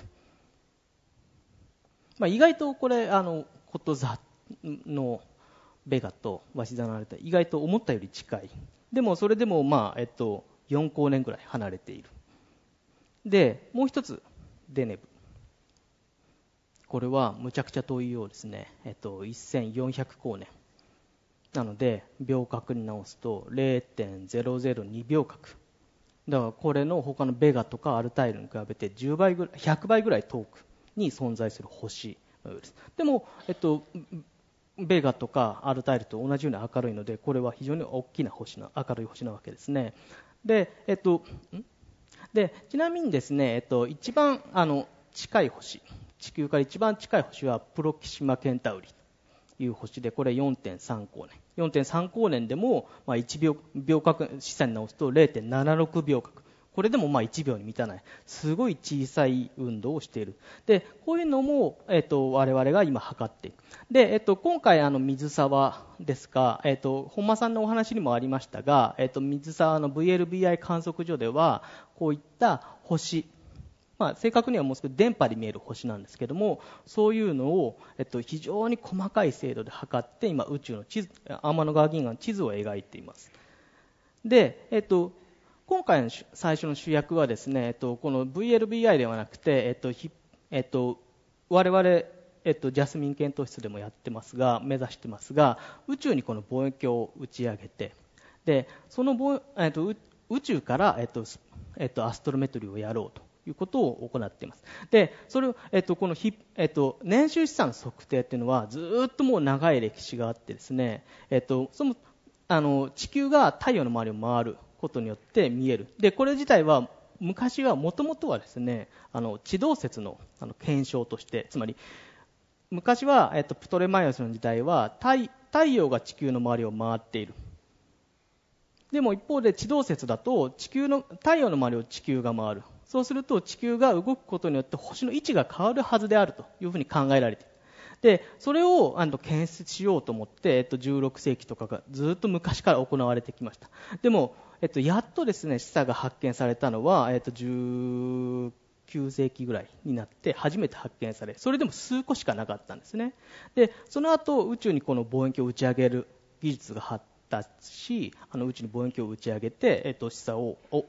まあ、意外とこれ、あの、こと座のベガと鷲座のアルタイル、意外と思ったより近い。でも、それでも、まあ、えっと、よん光年ぐらい離れている。で、もう一つ、デネブ。これはむちゃくちゃ遠いようですね。えっと、せんよんひゃく光年。なので、秒角に直すと れいてんぜろぜろに 秒角。だからこれの他のベガとかアルタイルに比べてじゅうばいぐらい、ひゃくばいぐらい遠くに存在する星のようです。でも、えっと、ベガとかアルタイルと同じように明るいので、これは非常に大きな星な、明るい星なわけですね。で、えっと、んでちなみにですね、えっと、一番あの近い星、地球から一番近い星はプロキシマ・ケンタウリという星で、これ よんてんさん 光年。よんてんさん 光年でも、まあ、いちびょう、秒角、示唆に直すと れいてんななろく 秒角。これでもまあいちびょうに満たない。すごい小さい運動をしている。で、こういうのも、えっと、我々が今測っている。で、えっと、今回、あの、水沢ですが、えっと、本間さんのお話にもありましたが、えっと、水沢の ブイエルビーアイ 観測所では、こういった星、まあ、正確にはもう少し電波で見える星なんですけども、そういうのを、えっと、非常に細かい精度で測って、今、宇宙の地図、天の川銀河の地図を描いています。で、えっと、今回の最初の主役はですね、えっと、この ブイエルビーアイ ではなくて、えっとひえっと、我々、えっと、ジャスミン検討室でもやってますが、目指してますが、宇宙にこの望遠鏡を打ち上げて、でその望、えっと、宇宙から、えっとえっと、アストロメトリーをやろうということを行っています。で、それを、えっと、このひ、えっと、年収資産の測定っていうのはずっともう長い歴史があってですね、えっと、そのあの地球が太陽の周りを回ることによって見える。で、これ自体は昔はもともとはですね、あの地動説のあの検証として、つまり昔は、えっと、プトレマイオスの時代は 太, 太陽が地球の周りを回っている。でも一方で地動説だと地球の太陽の周りを地球が回る。そうすると地球が動くことによって星の位置が変わるはずであるというふうに考えられている。でそれをあの検出しようと思って、えっと、じゅうろくせいきとかがずっと昔から行われてきました。でも、えっと、やっとですね示唆が発見されたのは、えっと、じゅうきゅうせいきぐらいになって初めて発見され、それでも数個しかなかったんですね。でその後宇宙にこの望遠鏡を打ち上げる技術が発達し、あの宇宙に望遠鏡を打ち上げて、えっと、示唆をお、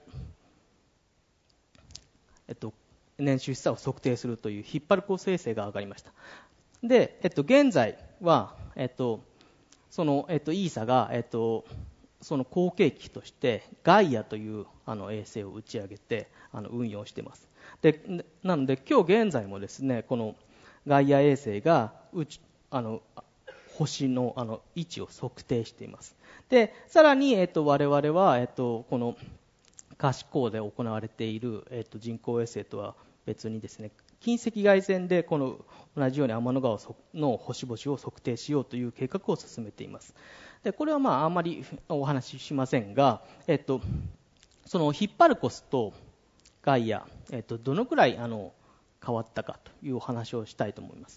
えっと、年収示唆を測定するというヒッパルコス衛星が上がりました。で、えっと、現在は、えっと、その、えっと、イーサが、えっと、その後継機としてガイアというあの衛星を打ち上げてあの運用しています。で、なので今日現在もですね、このガイア衛星が宇宙あの星のあの位置を測定しています。で、さらに、えっと、我々は、えっと、この可視光で行われている、えっと、人工衛星とは別にですね、近赤外線でこの同じように天の川の星々を測定しようという計画を進めています。でこれはまああまりお話ししませんが、えっと、そのヒッパルコスとガイア、えっと、どのくらいあの変わったかというお話をしたいと思います。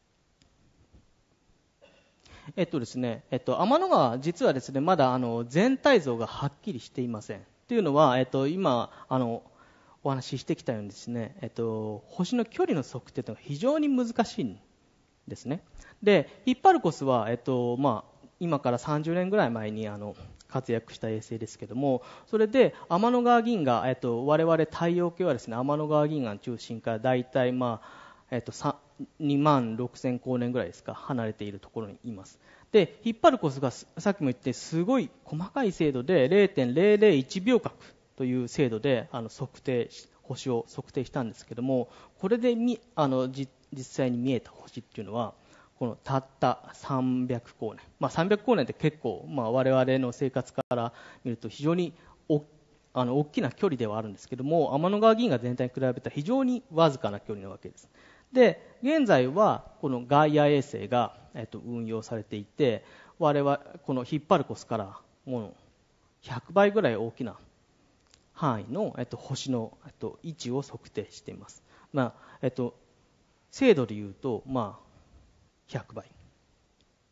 えっとですね、えっと、天の川実はですねまだあの全体像がはっきりしていません。というのは、えっと、今あのお話ししてきたようにですね、えっと、星の距離の測定というのは非常に難しいんですね。で、ヒッパルコスは、えっとまあ、今からさんじゅうねんぐらい前にあの活躍した衛星ですけども、それで天の川銀河、えっと、我々太陽系はですね天の川銀河の中心からだいたい、まあえっと、にまんろくせんこうねんぐらいですか離れているところにいます。でヒッパルコスがさっきも言ってすごい細かい精度で れいてんぜろぜろいち 秒角という精度であの測定星を測定したんですけども、これでみあの実際に見えた星っていうのはこのたったさんびゃくこうねん、まあ、さんびゃくこうねんって結構、まあ、我々の生活から見ると非常におあの大きな距離ではあるんですけども、天の川銀河全体に比べたら非常にわずかな距離なわけです。で現在はこのガイア衛星が、えっと、運用されていて、我々このヒッパルコスからもうひゃくばいぐらい大きな範囲の、えっと、星の、えっと、位置を測定しています。まあえっと、精度でいうと、まあ、ひゃくばい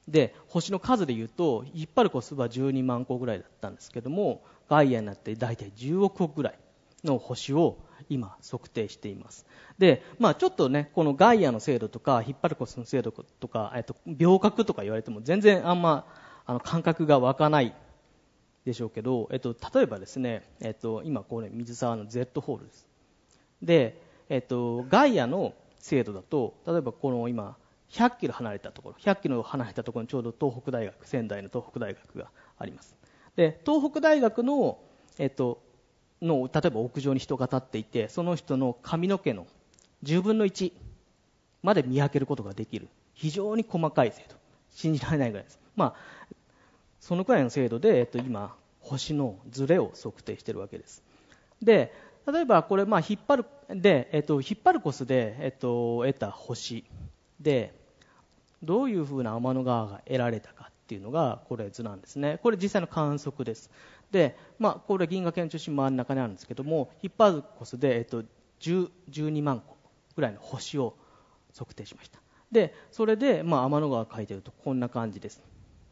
で星の数でいうと引っ張る個数はじゅうにまん個ぐらいだったんですけども、ガイアになって大体じゅうおく個ぐらいの星を今測定しています。で、まあ、ちょっとねこのガイアの精度とか引っ張る個数の精度とか、えっと、秒角とか言われても全然あんまあの感覚が湧かないでしょうけど、えっと、例えばですね、えっと、今これ水沢の Z ホールです。で、えっと、ガイアの精度だと例えばこの今ひゃっキロ離れたところひゃっキロ離れたところにちょうど東北大学仙台の東北大学があります。で東北大学の、えっと、の例えば屋上に人が立っていて、その人の髪の毛のじゅうぶんのいちまで見分けることができる非常に細かい精度、信じられないぐらいです。まあそのくらいの精度で、えっと、今星のズレを測定しているわけです。で例えばこれ、まあ、引っ張るで、えっと、引っ張るコスで、えっと、得た星でどういうふうな天の川が得られたかっていうのがこれ図なんですね。これ実際の観測です。で、まあ、これ銀河系の中心真ん中にあるんですけども、引っ張るコスで、えっと、じゅう、じゅうにまん個ぐらいの星を測定しました。でそれで、まあ、天の川を描いているとこんな感じです。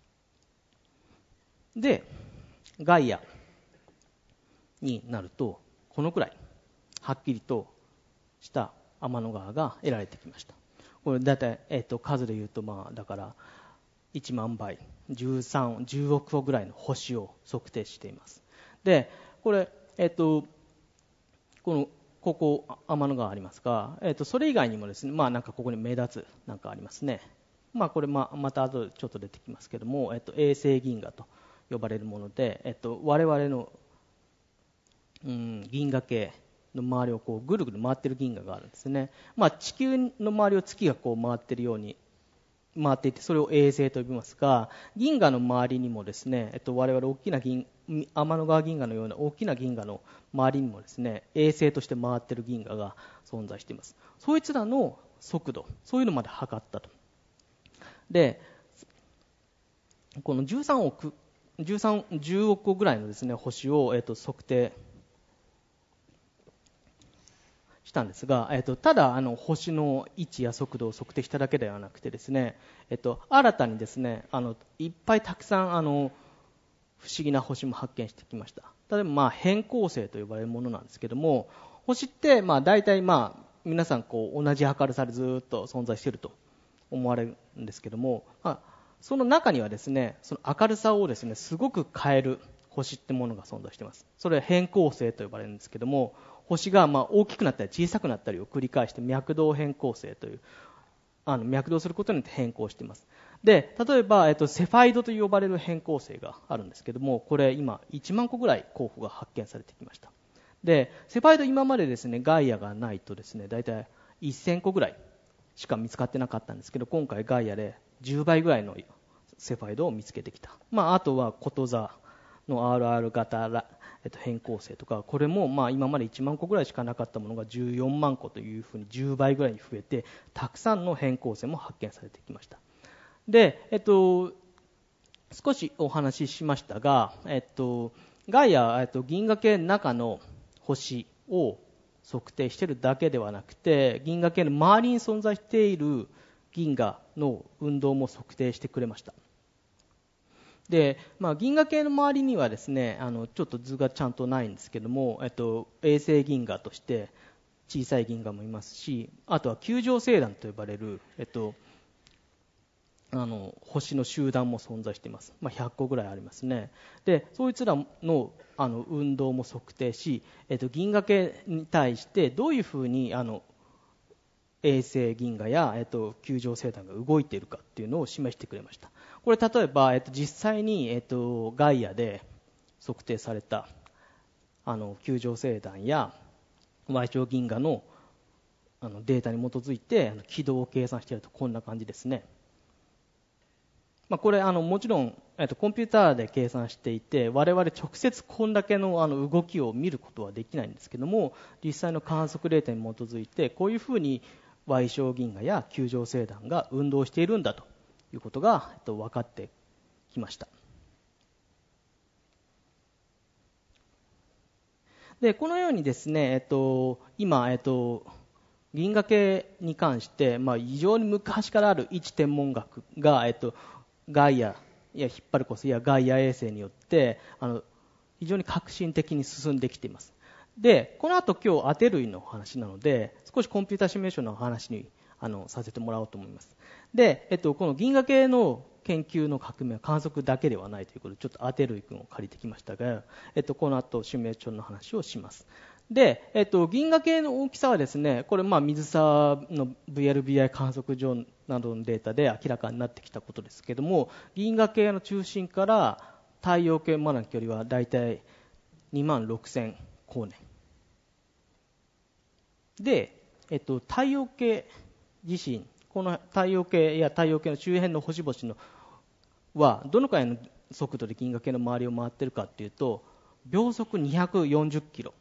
でガイアになるとこのくらいはっきりとした天の川が得られてきました。これだいたい、えー、と数でいうと、まあ、だからいちまんばいじゅうさん、じゅうおく個ぐらいの星を測定しています。でこれ、えー、とこのここ天の川ありますが、えー、とそれ以外にもですね、まあ、なんかここに目立つなんかありますね。まあ、これ ま, また後でちょっと出てきますけども、えー、と衛星銀河と呼ばれるもので、えー、と我々の、うん、銀河系の周りをこうぐるぐる回っている銀河があるんですね。まあ、地球の周りを月がこう回っているように回っていて、それを衛星と呼びますが、銀河の周りにもですね、えっと、我々大きな銀天の川銀河のような大きな銀河の周りにもですね、衛星として回っている銀河が存在しています。そいつらの速度、そういうのまで測ったと。でこのじゅうさんおくじゅうさん、じゅうおく個ぐらいのですね星を、えっと、測定したんですが、えっと、ただあの星の位置や速度を測定しただけではなくてですね、えっと、新たにですねあのいっぱいたくさんあの不思議な星も発見してきました。例えば、まあ、変更星と呼ばれるものなんですけども、星って、まあ、大体、まあ、皆さんこう同じ明るさでずっと存在していると思われるんですけども、まあ、その中にはですねその明るさをですねすごく変える星ってものが存在しています。それは変更星と呼ばれるんですけども、星がまあ大きくなったり小さくなったりを繰り返して脈動変更星というあの脈動することによって変更しています。で例えば、えっと、セファイドと呼ばれる変更星があるんですけども、これ今いちまん個ぐらい候補が発見されてきました。でセファイド今までですねガイアがないとですねだいたいせん個ぐらいしか見つかってなかったんですけど、今回ガイアでじゅうばいぐらいのセファイドを見つけてきた。まあ、あとはこと座の アールアール 型、えっと、変更星とか、これもまあ今までいちまん個ぐらいしかなかったものがじゅうよんまん個というふうにじゅうばいぐらいに増えて、たくさんの変更星も発見されてきました。で、えっと、少しお話ししましたが、えっと、ガイア、えっと、銀河系の中の星を測定しているだけではなくて、銀河系の周りに存在している銀河の運動も測定してくれました。でまあ、銀河系の周りにはですねあのちょっと図がちゃんとないんですけども、えっと、衛星銀河として小さい銀河もいますし、あとは球状星団と呼ばれる、えっと、あの星の集団も存在しています。まあ、ひゃっ個ぐらいありますね。でそいつら の, あの運動も測定し、えっと、銀河系に対してどういうふうにあの衛星銀河や、えっと、球状星団が動いているかっていうのを示してくれました。これ例えば、えっと、実際に、えっと、ガイアで測定されたあの球状星団や矮小銀河 の, あのデータに基づいてあの軌道を計算しているとこんな感じですね。まあ、これあのもちろん、えっと、コンピューターで計算していて我々直接こんだけ の, あの動きを見ることはできないんですけども、実際の観測データに基づいてこういうふうに矮小銀河や球状星団が運動しているんだということが、えっと、分かってきました。でこのようにですね、えっと、今、えっと、銀河系に関して、まあ、非常に昔からある一天文学が、えっと、 ガイアやヒッパルコスやガイア衛星によってあの非常に革新的に進んできています。でこの後今日アテ類の話なので少しコンピュータシミュレーションの話にあのさせてもらおうと思います。で、えっと、この銀河系の研究の革命は観測だけではないということでちょっとアテ類君を借りてきましたが、えっと、この後シミュレーションの話をします。で、えっと、銀河系の大きさはですね、これまあ水沢の ブイエルビーアイ 観測所などのデータで明らかになってきたことですけども、銀河系の中心から太陽系までの距離はだいたいにまんろくせん光年で、えっと、太陽系自身、この太陽系や太陽系の周辺の星々のはどのくらいの速度で銀河系の周りを回っているかというと、秒速にひゃくよんじゅっキロ。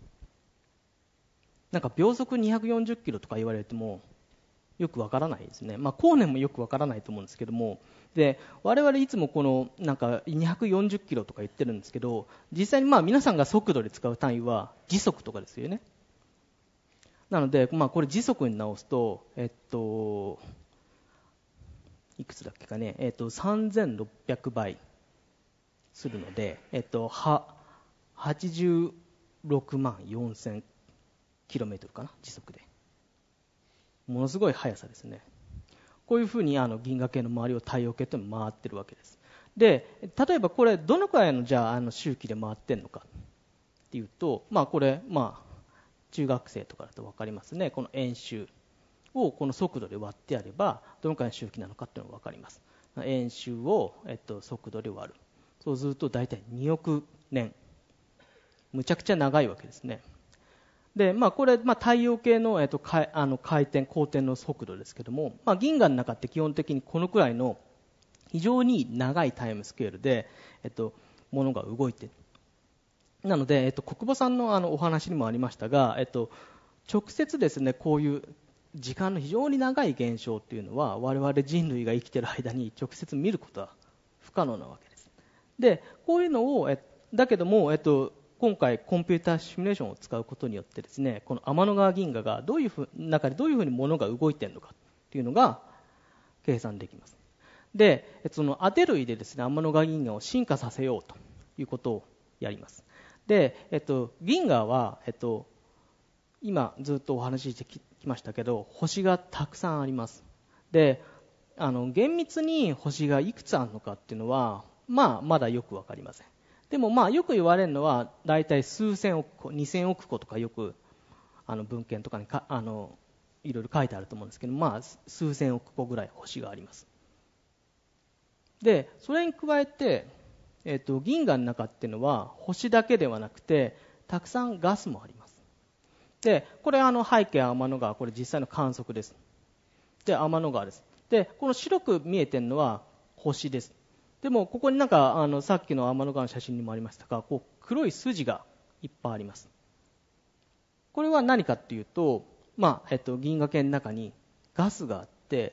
なんか秒速にひゃくよんじゅっキロとか言われてもよくわからないですね。まあ、光年もよくわからないと思うんですけども、で我々いつもこのなんかにひゃくよんじゅっキロとか言ってるんですけど、実際にまあ皆さんが速度で使う単位は時速とかですよね。なので、まあ、これ時速に直すと、えっと、いくつだっけかね、えっと、さんぜんろっぴゃくばいするので、えっと、ははちじゅうろくまんよんせんキロメートルかな、時速で。ものすごい速さですね。こういうふうにあの銀河系の周りを太陽系というのは回ってるわけです。で、例えばこれどのくらいのじゃあ、あの周期で回ってるのかっていうと、まあ、これ、まあ、中学生とかだと分かりますね。この円周をこの速度で割ってやればどのくらいの周期なのかっていうのが分かります。円周を、えっと、速度で割る。そうすると大体におくねん。むちゃくちゃ長いわけですね。で、まあ、これ、まあ、太陽系の、えっと、かあの回転公転の速度ですけども、まあ、銀河の中って基本的にこのくらいの非常に長いタイムスケールで、えっと、ものが動いている。なので、えっと、国母さん の, あのお話にもありましたが、えっと、直接ですね、こういう時間の非常に長い現象というのは我々人類が生きている間に直接見ることは不可能なわけです。で、こういうのを、えだけども、えっと、今回コンピューターシミュレーションを使うことによってですね、この天の川銀河がどういうふう中でどういうふうに物が動いているのかというのが計算できます。で、そのアテ類でですね、天の川銀河を進化させようということをやります。で、えっと、銀河は、えっと、今ずっとお話ししてきましたけど、星がたくさんあります。で、あの厳密に星がいくつあるのかっていうのは、まあ、まだよく分かりません。でも、まあ、よく言われるのはだいたい数千億個、にせんおく個とかよくあの文献とかにかあのいろいろ書いてあると思うんですけど、まあ、数千億個ぐらい星があります。で、それに加えてえっと、銀河の中っていうのは星だけではなくてたくさんガスもあります。で、これあの背景天の川、これ実際の観測です。で、天の川です。で、この白く見えてるのは星です。でもここになんかあのさっきの天の川の写真にもありましたが、こう黒い筋がいっぱいあります。これは何かっていうと、まあえっと、銀河系の中にガスがあって、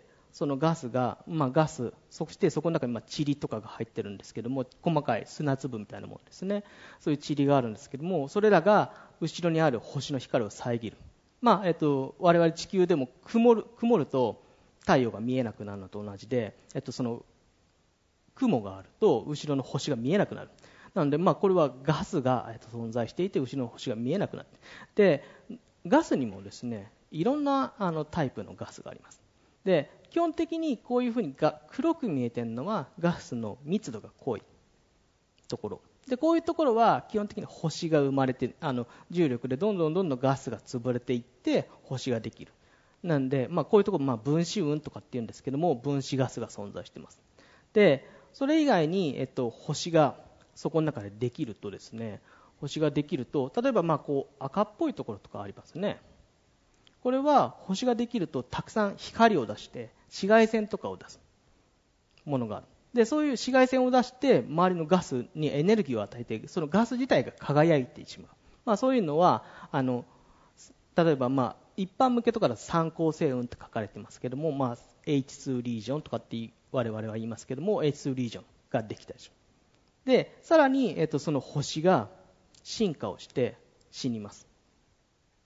そのガスが、まあ、ガス、そしてそこの中にまあ塵とかが入ってるんですけども、細かい砂粒みたいなものですね。そういう塵があるんですけども、それらが後ろにある星の光を遮る。まあえっと、我々地球でも曇る、曇ると太陽が見えなくなるのと同じで、えっと、その雲があると後ろの星が見えなくなる。なので、まあ、これはガスが存在していて後ろの星が見えなくなる。で、ガスにもですね、いろんなあのタイプのガスがあります。で、基本的にこういうふうにが黒く見えているのはガスの密度が濃いところで、こういうところは基本的に星が生まれて、あの重力でどんどんどんどんガスが潰れていって星ができる。なんで、まあ、こういうところ、まあ、分子雲とかっていうんですけども、分子ガスが存在しています。で、それ以外に、えっと、星がそこの中でできるとですね、星ができると、例えばまあこう赤っぽいところとかありますね。これは星ができるとたくさん光を出して紫外線とかを出すものがある。で、そういう紫外線を出して周りのガスにエネルギーを与えて、そのガス自体が輝いてしまう。まあ、そういうのはあの例えばまあ一般向けとかだと三恒星雲って書かれてますけども、まあ、エイチツー リージョンとかって我々は言いますけども、エイチツー リージョンができたでしょう。で、さらに、えっと、その星が進化をして死にます。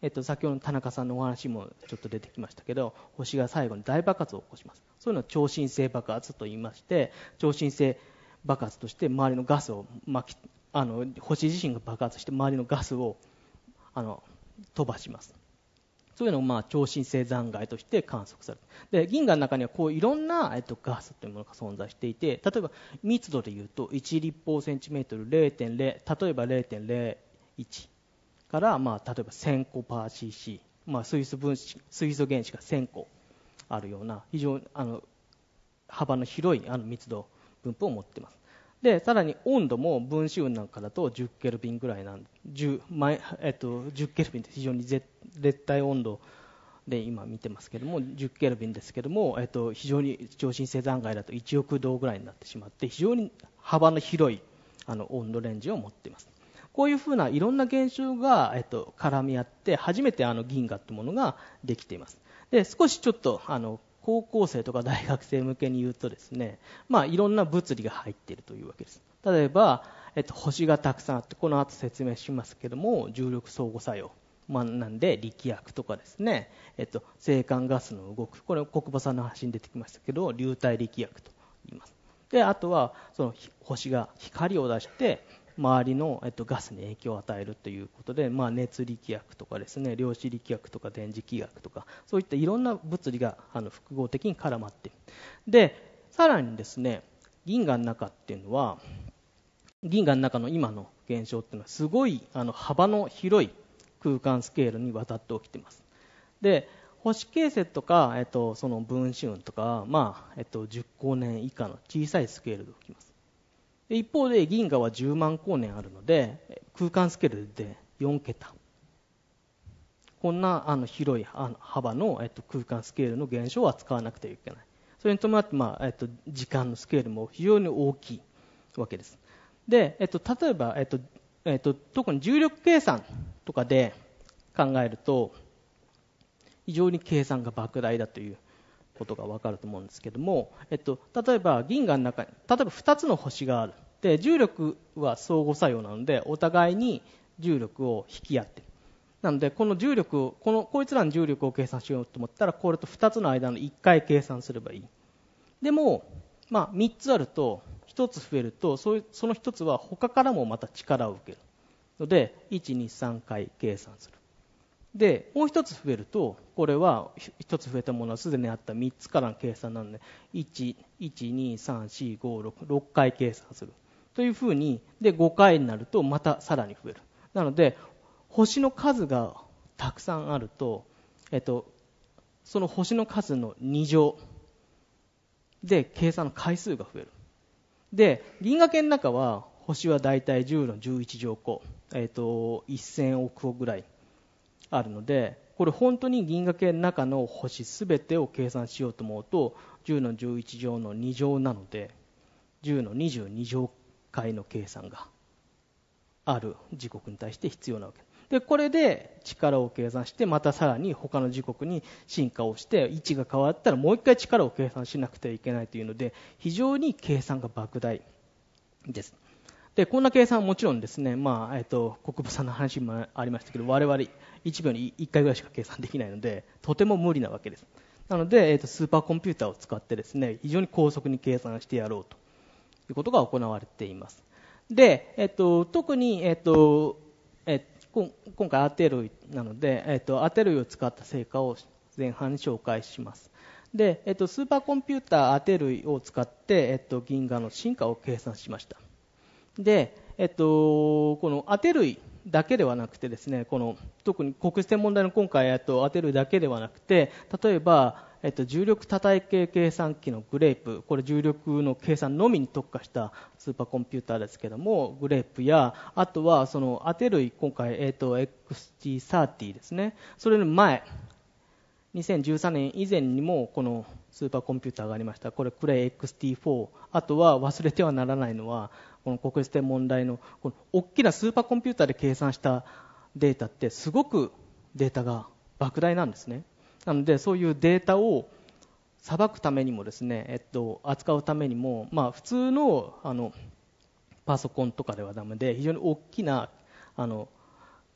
えっと、先ほどの田中さんのお話もちょっと出てきましたけど、星が最後に大爆発を起こします。そういうのを超新星爆発と言いまして、超新星爆発として周りのガスを巻き、あの星自身が爆発して周りのガスをあの飛ばします。そういうのをまあ超新星残骸として観測される。で、銀河の中にはこういろんな、えっと、ガスというものが存在していて、例えば密度でいうといち立方センチメートル れいてんれい、例えば れいてんれいいちから、まあ、例えばせん個パー シーシー、まあ、水素分子水素原子がせん個あるような非常にあの幅の広いあの密度分布を持っています。でさらに温度も分子雲なんかだとじゅうケルビンぐらいなんで 10, 前、えっと、じゅうケルビンって非常に熱帯温度で今見てますけどもじゅうケルビンですけども、えっと、非常に超新星残骸だといちおくどぐらいになってしまって非常に幅の広いあの温度レンジを持っています。こういうふうないろんな現象が、えっと、絡み合って初めてあの銀河というものができています。で少しちょっとあの高校生とか大学生向けに言うとですね、まあ、いろんな物理が入っているというわけです。例えば、えっと、星がたくさんあってこの後説明しますけども重力相互作用、まあ、なんで力学とかですね、えっと、星間ガスの動くこれ国母さんの話に出てきましたけど流体力学と言います。であとはその星が光を出して周りの、えっと、ガスに影響を与えるということで、まあ、熱力学とかですね量子力学とか電磁気学とかそういったいろんな物理があの複合的に絡まっている。でさらにですね銀河の中っていうのは銀河の中の今の現象っていうのはすごいあの幅の広い空間スケールにわたって起きています。で星形成とか、えっと、その分子雲とか、まあえっと、じゅっ光年以下の小さいスケールで起きます。一方で銀河はじゅうまん光年あるので空間スケールでよんけたこんなあの広い幅の、えっと、空間スケールの現象を扱わなくてはいけない。それに伴って、まあえっと、時間のスケールも非常に大きいわけです。で、えっと、例えば、えっとえっと、特に重力計算とかで考えると非常に計算が莫大だということが分かると思うんですけども、えっと、例えば銀河の中に例えばふたつの星がある。で重力は相互作用なのでお互いに重力を引き合っている。なのでこの重力をこのこいつらの重力を計算しようと思ったらこれとふたつの間のいっかい計算すればいい。でも、まあ、みっつあるとひとつ増えるとそのひとつは他からもまた力を受けるのでいちにさんかい計算する。でもう一つ増えるとこれは一つ増えたものはすでにあったみっつからの計算なのでいち、いち、に、さん、よん、ご、ろく、ろっかい計算するというふうにでごかいになるとまたさらに増える。なので星の数がたくさんあると、えっと、その星の数のに乗で計算の回数が増える。で銀河系の中は星はだいたいじゅうのじゅういち乗個、えっと、せんおく個ぐらいあるのでこれ本当に銀河系の中の星すべてを計算しようと思うとじゅうのじゅういち乗のに乗なのでじゅうのにじゅうに乗回の計算がある時刻に対して必要なわけでこれで力を計算してまたさらに他の時刻に進化をして位置が変わったらもう一回力を計算しなくてはいけないというので非常に計算が莫大です。でこんな計算はもちろんですね、まあえっと、国分さんの話もありましたけど我々いちびょうにいっかいぐらいしか計算できないのでとても無理なわけです。なので、えっと、スーパーコンピューターを使ってですね非常に高速に計算してやろうということが行われています。で、えっと、特に、えっとえ今回アテ類なので、えっと、アテ類を使った成果を前半に紹介します。で、えっと、スーパーコンピューターアテ類を使って、えっと、銀河の進化を計算しました。で、えっと、このアテ類だけではなくてですねこの特に国質天文台の今回、えっと、アテ類だけではなくて例えば、えっと、重力多体系計算機のグレープこれ重力の計算のみに特化したスーパーコンピューターですけどもグレープやあとはそのアテ類今回、えっと、エックスティーサーティー ですねそれの前にせんじゅうさんねん以前にもこのスーパーコンピューターがありました。これクレイ エックスティーフォー あとは忘れてはならないのはこの国立天文台のこの大きなスーパーコンピューターで計算したデータってすごくデータが莫大なんですね。なのでそういうデータをさばくためにもですね、えっと、扱うためにも、まあ、普通の、あのパソコンとかではダメで非常に大きなあの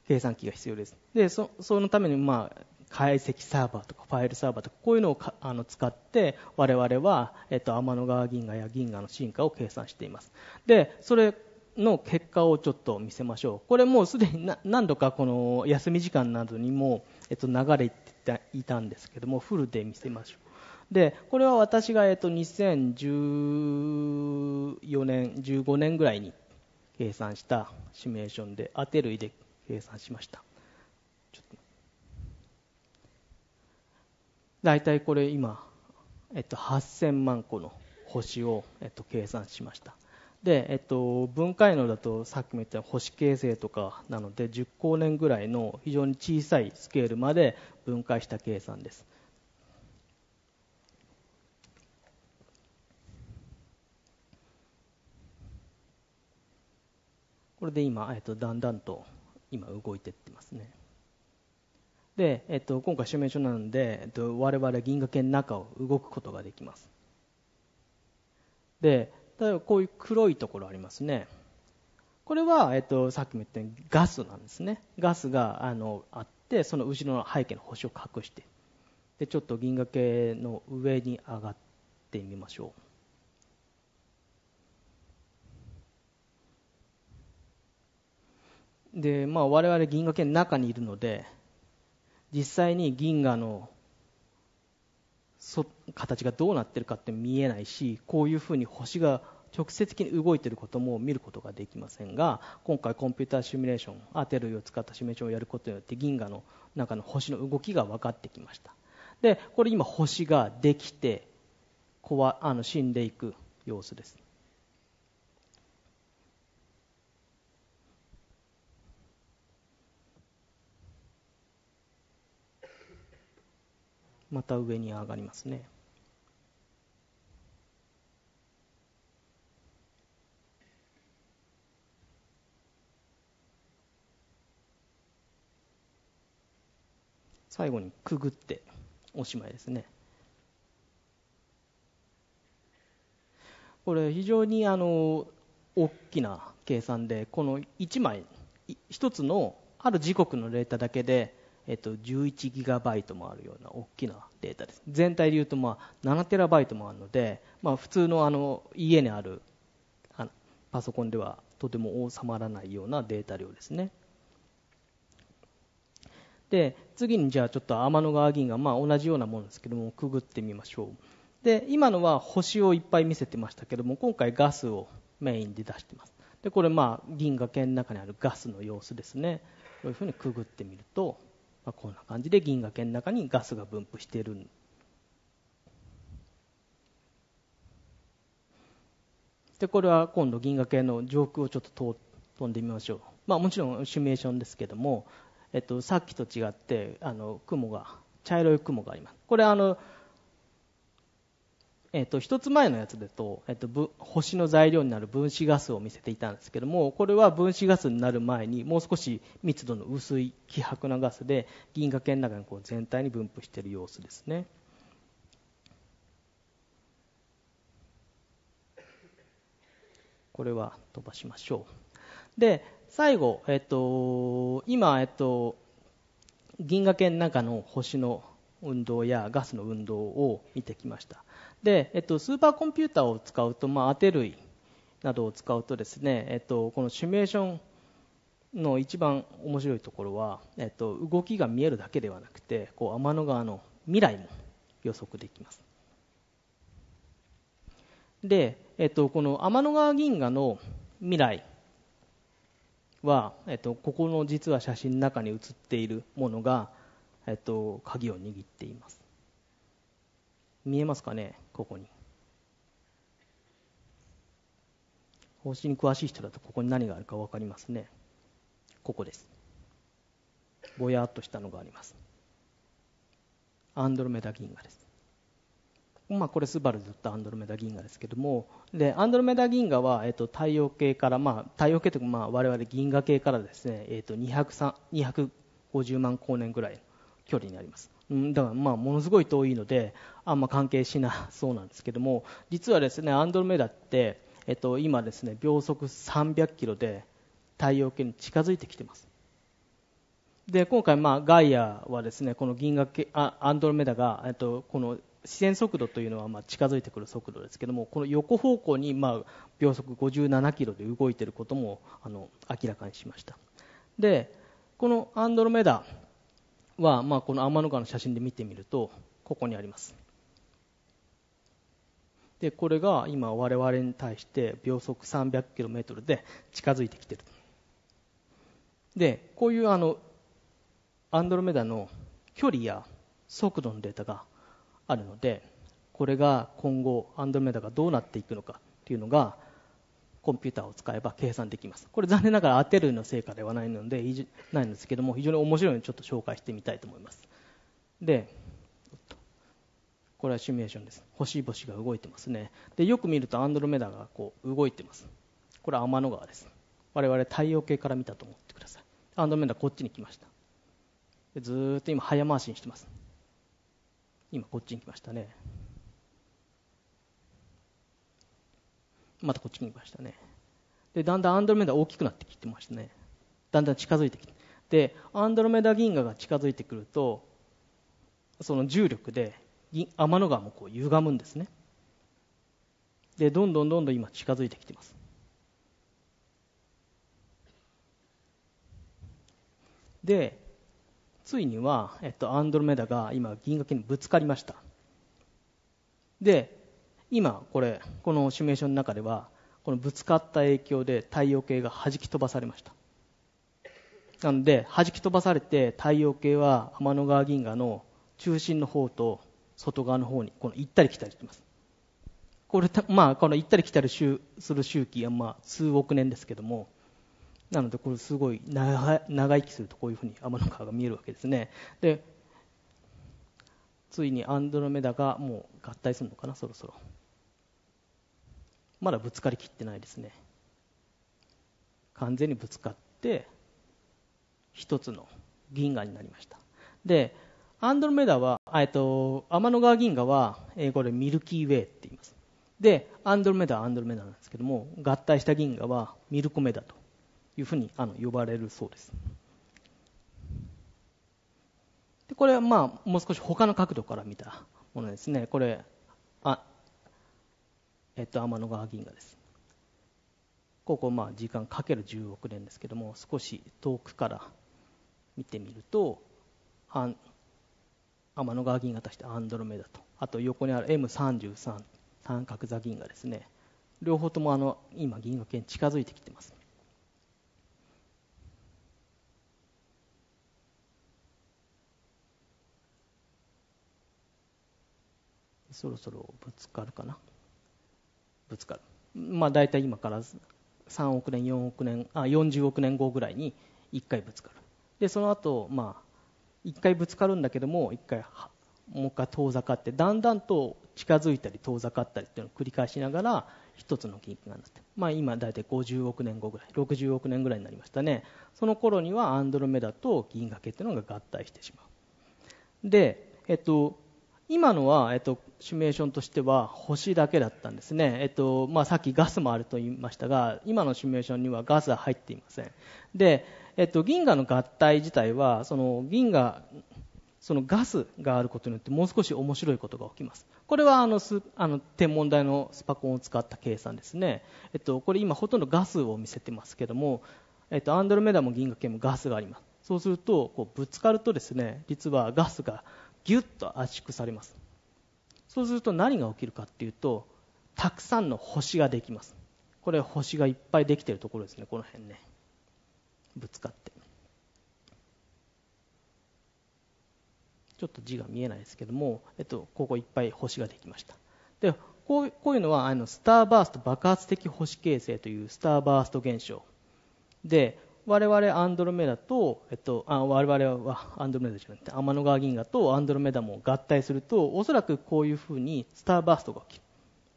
計算機が必要です。で、そ, そのために、まあ、解析サーバーとかファイルサーバーとかこういうのをかあの使って我々は、えっと、天の川銀河や銀河の進化を計算しています。で、それの結果をちょっと見せましょう。これもうすでに何度かこの休み時間などにも、えっと、流れていたんですけども、フルで見せましょう。で、これは私が、えっと、にせんじゅうよねん、じゅうごねんぐらいに計算したシミュレーションで、当て類で計算しました。ちょっと大体これ今、えっと、はっせんまんこの星を、えっと、計算しました。で、えっと、分解能だとさっきも言った星形成とかなのでじゅっこうねんぐらいの非常に小さいスケールまで分解した計算です。これで今、えっと、だんだんと今動いていってますね。で、えっと、今回シミュレーションなので、えっと、我々銀河系の中を動くことができます。で、例えばこういう黒いところありますね。これは、えっと、さっきも言ったようにガスなんですね。ガスがあのあってその後ろの背景の星を隠して、でちょっと銀河系の上に上がってみましょう。で、まあ、我々銀河系の中にいるので実際に銀河の形がどうなっているかって見えないし、こういうふうに星が直接的に動いていることも見ることができませんが、今回コンピューターシミュレーション、当て類を使ったシミュレーションをやることによって銀河の中の星の動きが分かってきました。で、これ今星ができてこわあの死んでいく様子です。また上に上がりますね。最後にくぐっておしまいですね。これ非常にあの大きな計算で、このいちまいひとつのある時刻のデータだけでえっと、じゅういちギガバイトもあるような大きなデータです。全体でいうとまあななテラバイトもあるので、まあ、普通のあの家にあるあのパソコンではとても収まらないようなデータ量ですね。で、次にじゃあちょっと天の川銀河、まあ、同じようなものですけどもくぐってみましょう。で、今のは星をいっぱい見せてましたけども、今回ガスをメインで出してます。で、これまあ銀河系の中にあるガスの様子ですね。こういうふうにくぐってみると、まあ、こんな感じで銀河系の中にガスが分布している。で、これは今度銀河系の上空をちょっと飛んでみましょう。まあ、もちろんシミュレーションですけども、えっと、さっきと違ってあの雲が茶色い雲があります。これあのえっと、一つ前のやつだと、えっと、星の材料になる分子ガスを見せていたんですけども、これは分子ガスになる前にもう少し密度の薄い希薄なガスで銀河系の中にこう全体に分布している様子ですね。これは飛ばしましょう。で、最後、えっと、今、えっと、銀河系の中の星の運動やガスの運動を見てきました。で、えっと、スーパーコンピューターを使うと、まあ、当て類などを使うとですね、えっと、このシミュレーションの一番面白いところは、えっと、動きが見えるだけではなくて、こう天の川の未来も予測できます。で、えっと、この天の川銀河の未来は、えっと、ここの実は写真の中に写っているものが、えっと、鍵を握っています。見えますかね、ここに。星に詳しい人だとここに何があるか分かりますね。ここです。ぼやっとしたのがあります。アンドロメダ銀河です。まあ、これスバルで言ったアンドロメダ銀河ですけども、でアンドロメダ銀河は、えっと、太陽系から、まあ、太陽系というか、まあ、我々銀河系からですね、えっと、にひゃくごじゅうまん光年ぐらいの距離になります。だからまあものすごい遠いのであんま関係しなそうなんですけども、実はですねアンドロメダって、えっと、今ですね秒速さんびゃくキロで太陽系に近づいてきてます。 で今回、まあ、ガイアはですね、この銀河系あアンドロメダが、えっと、この視線速度というのはまあ近づいてくる速度ですけども、この横方向にまあ秒速ごじゅうななキロで動いていることもあの明らかにしました。でこのアンドロメダは、まあ、この天の川の写真で見てみるとここにあります。でこれが今我々に対して秒速さんびゃくキロメートルで近づいてきている。でこういうあのアンドロメダの距離や速度のデータがあるので、これが今後アンドロメダがどうなっていくのかというのがコンピューターを使えば計算できます。これ残念ながら当てるの成果ではないのでないんですけども、非常に面白いのでちょっと紹介してみたいと思います。でこれはシミュレーションです。星々が動いてますね。でよく見るとアンドロメダがこう動いてます。これは天の川です。我々太陽系から見たと思ってください。アンドロメダこっちに来ました。でずーっと今早回しにしてます。今こっちに来ましたね。またこっちに来ましたね。でだんだんアンドロメダ大きくなってきてましたね。だんだん近づいてきて、でアンドロメダ銀河が近づいてくると、その重力で天の川もこう歪むんですね。でどんどんどんどん今近づいてきています。でついには、えっと、アンドロメダが今銀河系にぶつかりました。で今これこのシミュレーションの中ではこのぶつかった影響で太陽系が弾き飛ばされました。なので弾き飛ばされて太陽系は天の川銀河の中心の方と外側の方にこの行ったり来たりしています。これ、まあ、この行ったり来たりする周期はまあ数億年ですけども、なのでこれすごい 長, 長生きするとこういうふうに天の川が見えるわけですね。でついにアンドロメダがもう合体するのかな、そろそろ。まだぶつかりきってないですね。完全にぶつかって一つの銀河になりました。でアンドロメダは、えっと、天の川銀河は英語でミルキーウェイって言います。でアンドロメダはアンドロメダなんですけども、合体した銀河はミルコメダというふうにあの呼ばれるそうです。でこれはまあもう少し他の角度から見たものですね。これあ、えっと、天の川銀河です。ここまあ時間かけるじゅうおく年ですけども、少し遠くから見てみるとあ天の川銀河としてアンドロメダと、あと横にある エムさんじゅうさん 三角座銀河ですね。両方ともあの今銀河系に近づいてきています。そろそろぶつかるかな。ぶつかる。まあ大体今からさんおく年、よんおく年、あよんじゅうおく年後ぐらいにいっかいぶつかる。でその後まあいっかいぶつかるんだけども、いっかいもう一回遠ざかって、だんだんと近づいたり遠ざかったりっていうのを繰り返しながら一つの銀河になって、まあ、今大体ごじゅうおく年後ぐらい、ろくじゅうおく年ぐらいになりましたね。その頃にはアンドロメダと銀河系っていうのが合体してしまう。で、えっと、今のは、えっと、シミュレーションとしては星だけだったんですね。えっとまあ、さっきガスもあると言いましたが、今のシミュレーションにはガスは入っていません。で、えっと、銀河の合体自体はその銀河そのガスがあることによってもう少し面白いことが起きます。これはあのスあの天文台のスパコンを使った計算ですね。えっと、これ今ほとんどガスを見せてますけども、えっと、アンドロメダも銀河系もガスがあります。そうするとこうぶつかるとですね、実はガスがギュッと圧縮されます。そうすると何が起きるかっていうと、たくさんの星ができます。これは星がいっぱいできているところですね。この辺ね、ぶつかってちょっと字が見えないですけども、えっと、ここいっぱい星ができました。でこう、こういうのはあのスターバースト爆発的星形成というスターバースト現象で、我々アンドロメダと、えっと、あ我々はアンドロメダじゃなくて天の川銀河とアンドロメダも合体すると、おそらくこういうふうにスターバーストが起きる。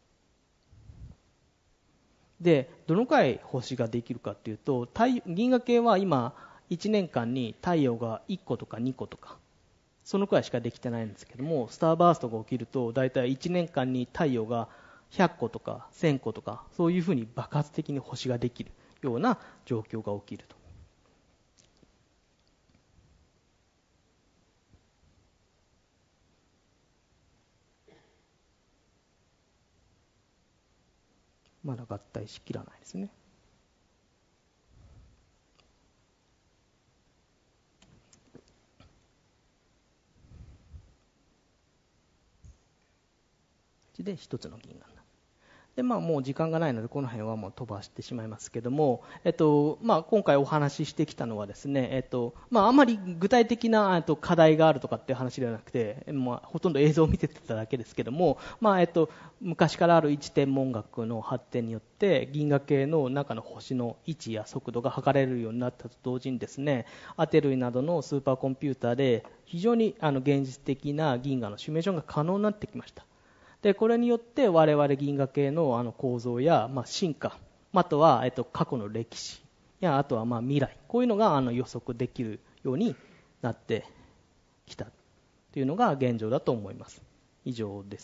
でどのくらい星ができるかというと、太銀河系は今いちねんかんに太陽がいっことかにことかそのくらいしかできてないんですけども、スターバーストが起きるとだいたいいちねんかんに太陽がひゃっことかせんことか、そういうふうに爆発的に星ができるような状況が起きると。 まだ合体しきらないですね。で一つの銀河になる。でまあ、もう時間がないのでこの辺はもう飛ばしてしまいますけども、えっとまあ、今回お話ししてきたのはですね、えっとまあ、あまり具体的なえっと課題があるとかっていう話ではなくて、まあ、ほとんど映像を見てただけですけども、まあえっと、昔からある位置天文学の発展によって銀河系の中の星の位置や速度が測れるようになったと同時にですね、アテルイなどのスーパーコンピューターで非常にあの現実的な銀河のシミュレーションが可能になってきました。でこれによって我々銀河系のあの構造や、まあ、進化、あとは、えっと、過去の歴史やあとはまあ未来、こういうのがあの予測できるようになってきたというのが現状だと思います。以上です。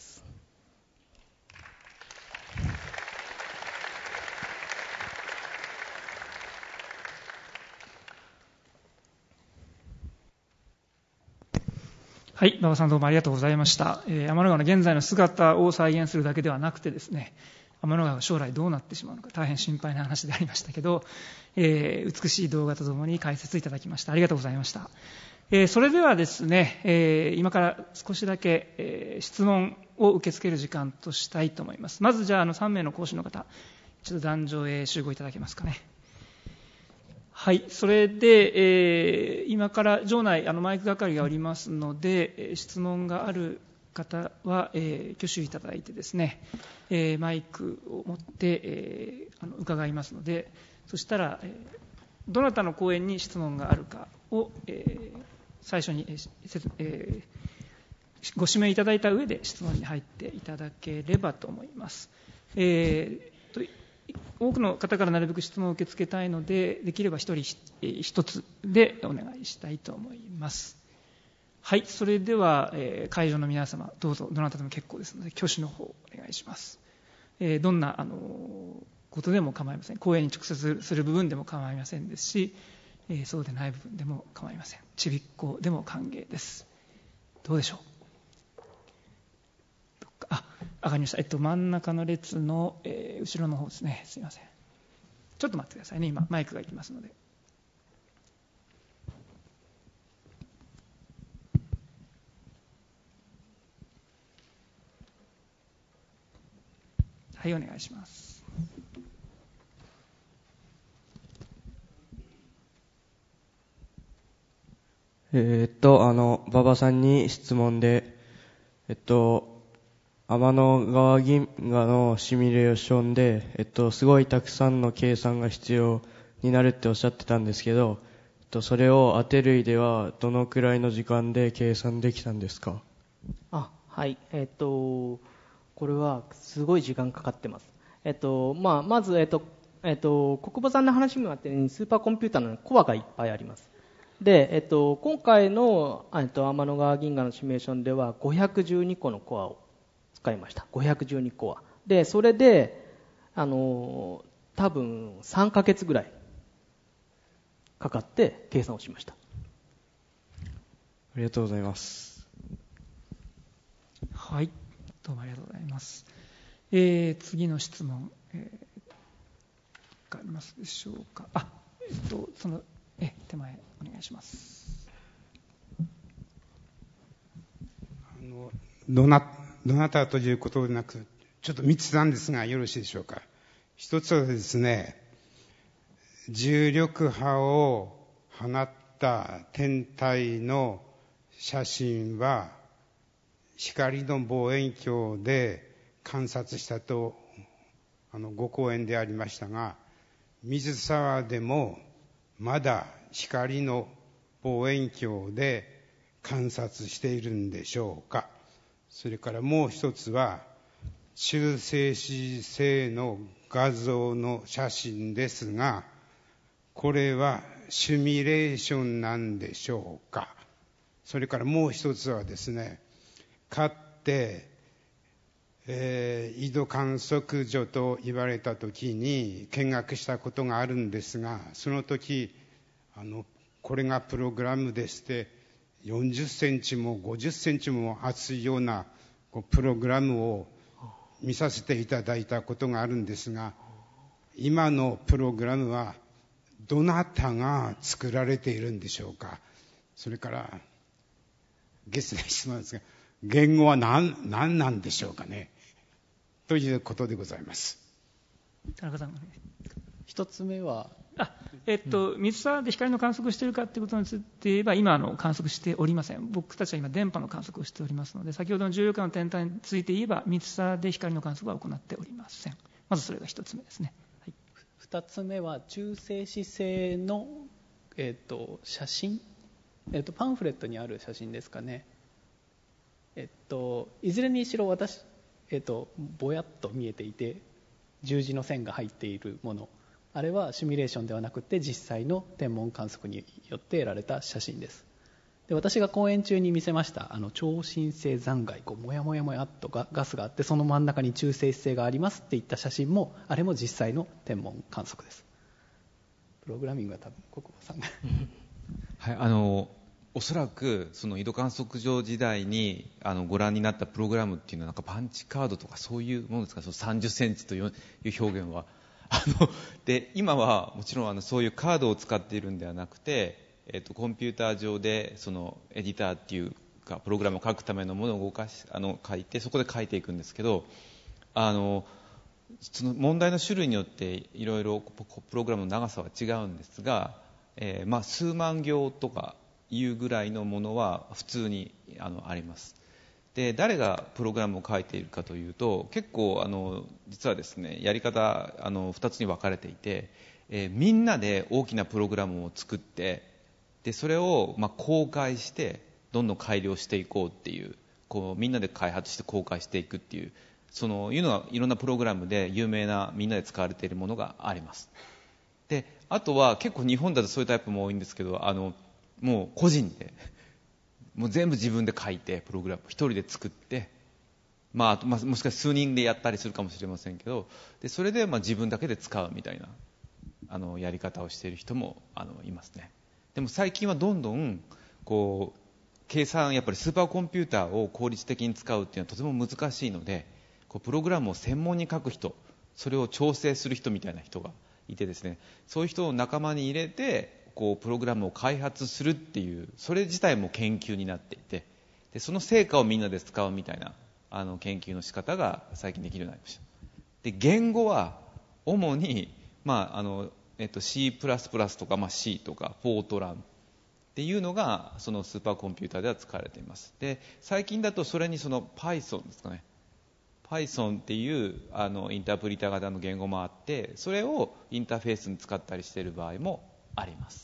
はい、馬場さんどうもありがとうございました。えー、天の川の現在の姿を再現するだけではなくてですね、天の川が将来どうなってしまうのか大変心配な話でありましたけど、えー、美しい動画とともに解説いただきました。ありがとうございました。えー、それではですね、えー、今から少しだけ、えー、質問を受け付ける時間としたいと思います。まずじゃあ、あのさん名の講師の方、ちょっと壇上へ集合いただけますかね。はい、それで、えー、今から場内あのマイク係がおりますので、質問がある方は、えー、挙手いただいてですね、えー、マイクを持って、えー、あの伺いますので、そしたら、えー、どなたの講演に質問があるかを、えー、最初に、えーえー、ご指名いただいた上で質問に入っていただければと思います。えーと多くの方からなるべく質問を受け付けたいので、できれば一人一つでお願いしたいと思います。はい、それでは、えー、会場の皆様、どうぞどなたでも結構ですので、挙手の方お願いします。えー、どんなあのことでも構いません。講演に直接する部分でも構いませんですし、えー、そうでない部分でも構いません。ちびっこでも歓迎です。どうでしょう。あ、わかりました。えっと、真ん中の列の、えー、後ろの方ですね。すいません。ちょっと待ってくださいね。今、マイクが行きますので。はい、お願いします。 えー、っと、あの、馬場さんに質問で、えっと、天の川銀河のシミュレーションで、えっと、すごいたくさんの計算が必要になるっておっしゃってたんですけど、えっと、それをアテ類ではどのくらいの時間で計算できたんですか？ あ、はい、えっと、これはすごい時間かかってます。えっと、まあ、まず、えっと、えっと、国母さんの話にもあったように、スーパーコンピューターのコアがいっぱいあります。で、えっと、今回の、えっと、天の川銀河のシミュレーションではごひゃくじゅうにこのコアを使いました。ごひゃくじゅうにコアで、それであの多分さんかげつぐらいかかって計算をしました。ありがとうございます。 はい、どうもありがとうございます。えー、次の質問、えー、ありますでしょうか。あ、えっとそのえ手前お願いします。 あのどなどなたということでなく、ちょっとみっつなんですがよろしいでしょうか。一つはですね、重力波を放った天体の写真は光の望遠鏡で観察したとあのご講演でありましたが、水沢でもまだ光の望遠鏡で観察しているんでしょうか。それからもう一つは中性子星の画像の写真ですが、これはシミュレーションなんでしょうか。それからもう一つはですね、かつて、えー、緯度観測所と言われた時に見学したことがあるんですが、その時あのこれがプログラムでしてよんじゅっセンチもごじゅっセンチも厚いようなこうプログラムを見させていただいたことがあるんですが、今のプログラムはどなたが作られているんでしょうか。それからゲスな質問ですが、言語は 何, 何なんでしょうかね、ということでございます。 田中さん、 一つ目はあ、えっと、水沢で光の観測しているかということについて言えば、今あの観測しておりません。僕たちは今電波の観測をしておりますので、先ほどの重力波の天体について言えば水沢で光の観測は行っておりません。まずそれが一つ目ですね。はい、 二つ目は中性子星の、えっと、写真、えっと、パンフレットにある写真ですかね。えっと、いずれにしろ私、えっと、ぼやっと見えていて十字の線が入っているもの、あれはシミュレーションではなくて実際の天文観測によって得られた写真です。で、私が講演中に見せましたあの超新星残骸、こうもやもやもやっとガスがあって、その真ん中に中性子星がありますっていった写真も、あれも実際の天文観測です。プログラミングは多分国母さんがはい、あのおそらくその緯度観測所時代にあのご覧になったプログラムっていうのはなんかパンチカードとかそういうものですか。そのさんじゅっセンチという表現はあので今はもちろんあのそういうカードを使っているんではなくて、えっと、コンピューター上でそのエディターっていうかプログラムを書くためのものを動かしあの書いて、そこで書いていくんですけど、あのその問題の種類によっていろいろプログラムの長さは違うんですが、えーまあ、数万行とかいうぐらいのものは普通に あのあります。で、誰がプログラムを書いているかというと、結構あの実はですね、やり方あのふたつに分かれていて、えー、みんなで大きなプログラムを作って、でそれをまあ公開してどんどん改良していこうっていう、こうみんなで開発して公開していくっていう、そのいうのがいろんなプログラムで有名なみんなで使われているものがあります。で、あとは結構日本だとそういうタイプも多いんですけど、あのもう個人でもう全部自分で書いてプログラム一人で作って、まあ、あとまあもしかしたら数人でやったりするかもしれませんけど、でそれでまあ自分だけで使うみたいなあのやり方をしている人もあのいますね。でも最近はどんどんこう計算、やっぱりスーパーコンピューターを効率的に使うっていうのはとても難しいので、こうプログラムを専門に書く人、それを調整する人みたいな人がいてですね、そういう人を仲間に入れてこうプログラムを開発するっていう、それ自体も研究になっていて、でその成果をみんなで使うみたいなあの研究の仕方が最近できるようになりました。で、言語は主に、まああのえっと、シープラスプラス とか、まあ、C とかフォートランっていうのがそのスーパーコンピューターでは使われています。で、最近だとそれにその Python ですかね、Python っていうあのインタープリター型の言語もあって、それをインターフェースに使ったりしている場合もあります。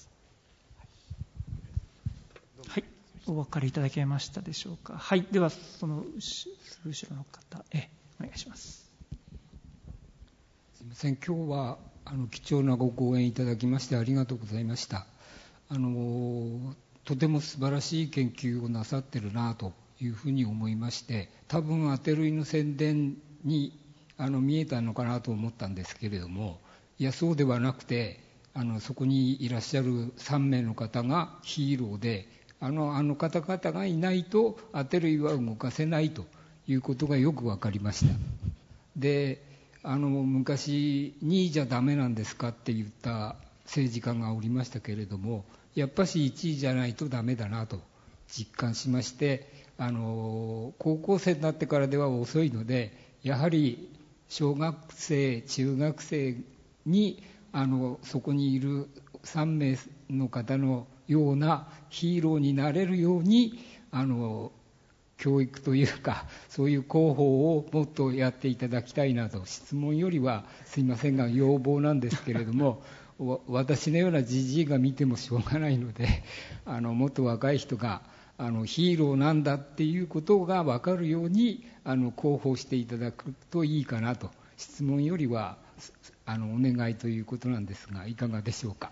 はい、お分かりいただけましたでしょうか。はい、ではその後ろの方、えお願いします。 すみません、今日はあの貴重なご講演いただきましてありがとうございました。あのとても素晴らしい研究をなさってるなというふうに思いまして、多分アテルイの宣伝にあの見えたのかなと思ったんですけれども、いやそうではなくて、あのそこにいらっしゃるさんめいの方がヒーローで、あのあの方々がいないとアテルイは動かせないということがよく分かりました。で、あの昔にいじゃダメなんですかって言った政治家がおりましたけれども、やっぱしいちいじゃないとダメだなと実感しまして、あの高校生になってからでは遅いので、やはり小学生中学生にあのそこにいるさんめいの方のようなヒーローになれるようにあの教育というか、そういう広報をもっとやっていただきたいなと、質問よりはすいませんが要望なんですけれども私のようなじじいが見てもしょうがないので、あのもっと若い人があのヒーローなんだっていうことが分かるようにあの広報していただくといいかなと、質問よりはあのお願いということなんですが、いかがでしょうか。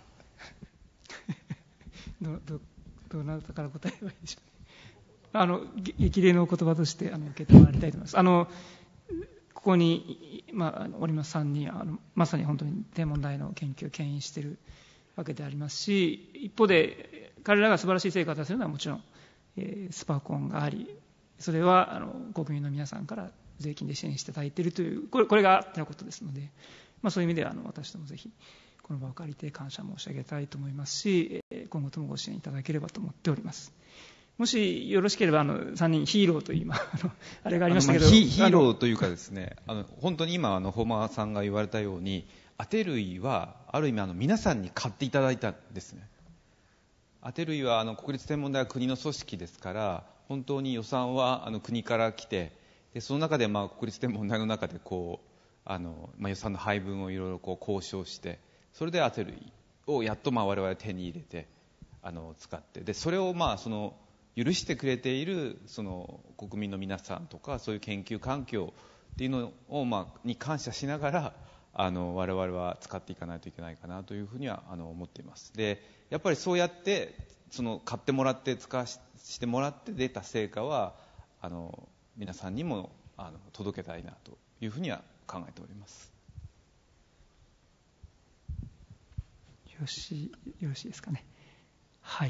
ど, ど, どなたから答えればいいでしょうね。あの激励のお言葉としてあの受け止められたいと思います。あのここに、まあ、おりますさんにんあのまさに本当に天文台の研究を牽引しているわけでありますし、一方で彼らが素晴らしい成果を出せるのはもちろん、えー、スパコンがあり、それはあの国民の皆さんから税金で支援していただいているという、これ、これがあったことですので、まあ、そういう意味ではあの私どもぜひこの場を借りて感謝申し上げたいと思いますし、今後ともご支援いただければと思っております。もしよろしければあのさんにんヒーローという今あのあれがありましたけど、 ヒ, ヒーローというかですね、あの本当に今あの本間さんが言われたように、アテルイはある意味あの皆さんに買っていただいたんですね。アテルイはあの国立天文台は国の組織ですから、本当に予算はあの国から来て、でその中でまあ国立天文台の中でこうあの、まあ、予算の配分をいろいろこう交渉して、それでアテルイをやっとまあ我々は手に入れてあの使って、でそれをまあその許してくれているその国民の皆さんとか、そういう研究環境っていうのをまあに感謝しながら、あの我々は使っていかないといけないかなというふうにはあの思っています。でやっぱりそうやってその買ってもらって使わしてもらって出た成果はあの皆さんにもあの届けたいなというふうには考えております。 よろしい、よろしいですかね。はい。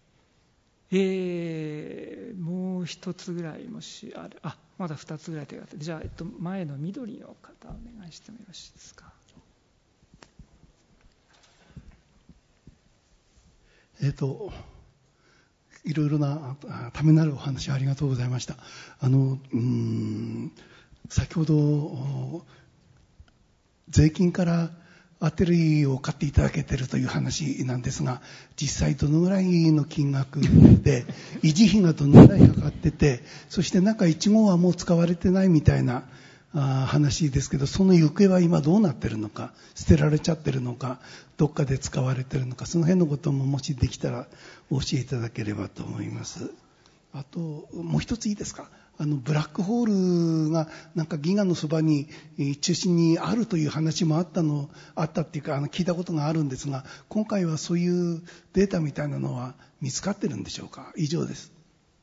えー、もう一つぐらいもしある、あ、まだ二つぐらいということで、じゃあ、えっと、前の緑の方お願いしてもよろしいですか。 えっといろいろなためになるお話ありがとうございました。あのうーん先ほど税金からアテルイを買っていただけているという話なんですが、実際どのぐらいの金額で維持費がどのぐらいかかってて、そして中いち号はもう使われてないみたいなあ話ですけど、その行方は今どうなってるのか、捨てられちゃってるのか、どっかで使われてるのか、その辺のことももしできたらお教えいただければと思います。あともう一ついいですか。あのブラックホールがなんか銀河のそばに中心にあるという話もあったのあったっていうか、あの聞いたことがあるんですが、今回はそういうデータみたいなのは見つかってるんでしょうか。以上です。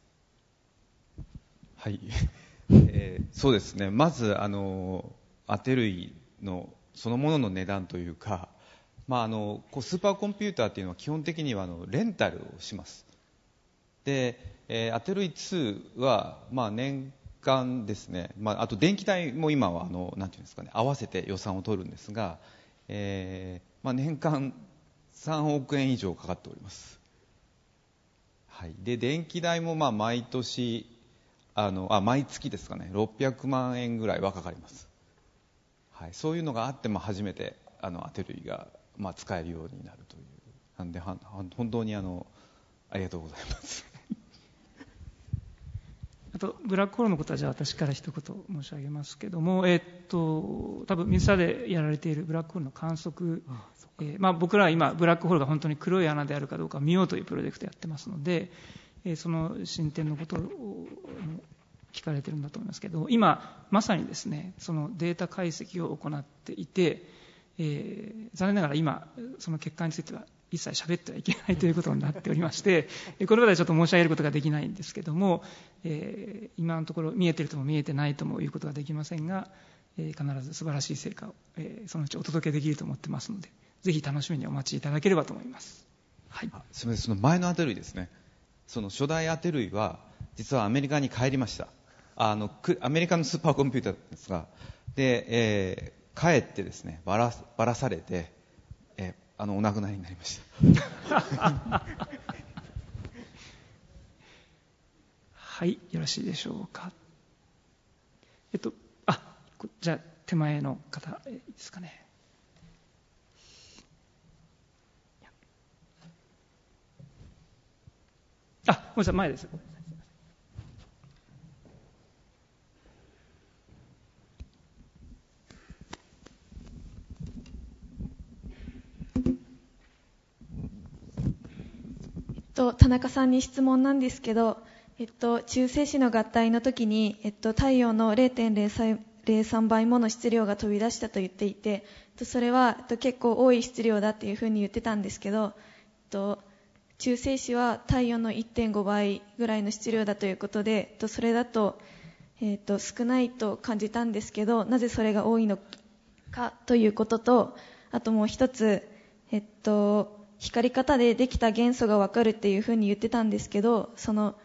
はい、えー、そうですね。まずあのアテルイのそのものの値段というか、まあ、あのこうスーパーコンピューターっていうのは基本的にはあのレンタルをします。でえー、アテルイツーは、まあ、年間ですね、まあ、あと電気代も今はあのなんていうんですかね、合わせて予算を取るんですが、えーまあ、年間さんおくえん以上かかっております。はい、で電気代もまあ毎年あのあ毎月ですかね、ろっぴゃくまんえんぐらいはかかります。はい、そういうのがあっても初めてあのアテルイが、まあ、使えるようになるという、なんでは本当にあのありがとうございます。 あとブラックホールのことはじゃあ私から一言申し上げますけども、えっと多分水沢でやられているブラックホールの観測、えーまあ、僕らは今ブラックホールが本当に黒い穴であるかどうかを見ようというプロジェクトをやってますので、えー、その進展のことを聞かれているんだと思いますけど、今まさにですねそのデータ解析を行っていて、えー、残念ながら今その結果については一切喋ってはいけないということになっておりまして、これまではちょっと申し上げることができないんですけども、えー、今のところ見えているとも見えてないともいうことはできませんが、えー、必ず素晴らしい成果を、えー、そのうちお届けできると思ってますので、ぜひ楽しみにお待ちいただければと思います。はい、 すみません、その前のアテルイですね、その初代アテルイは実はアメリカに帰りました。あのアメリカのスーパーコンピューターですが、で、えー、帰ってですねばら、ばらされて、えー、あのお亡くなりになりました。 はい、よろしいでしょうか。えっとあじゃあ手前の方いいですかね。あ、ごめんなさい、前です。 田中さんに質問なんですけど、えっと、中性子の合体の時に、えっと、太陽の れいてんれいさん 倍もの質量が飛び出したと言っていて、それは、えっと、結構多い質量だっていうふうに言ってたんですけど、えっと、中性子は太陽の いってんご 倍ぐらいの質量だということで、えっと、それだと、えっと、少ないと感じたんですけど、なぜそれが多いのかということと、あともう一つ、えっと光り方でできた元素が分かるっていうふうに言ってたんですけど、その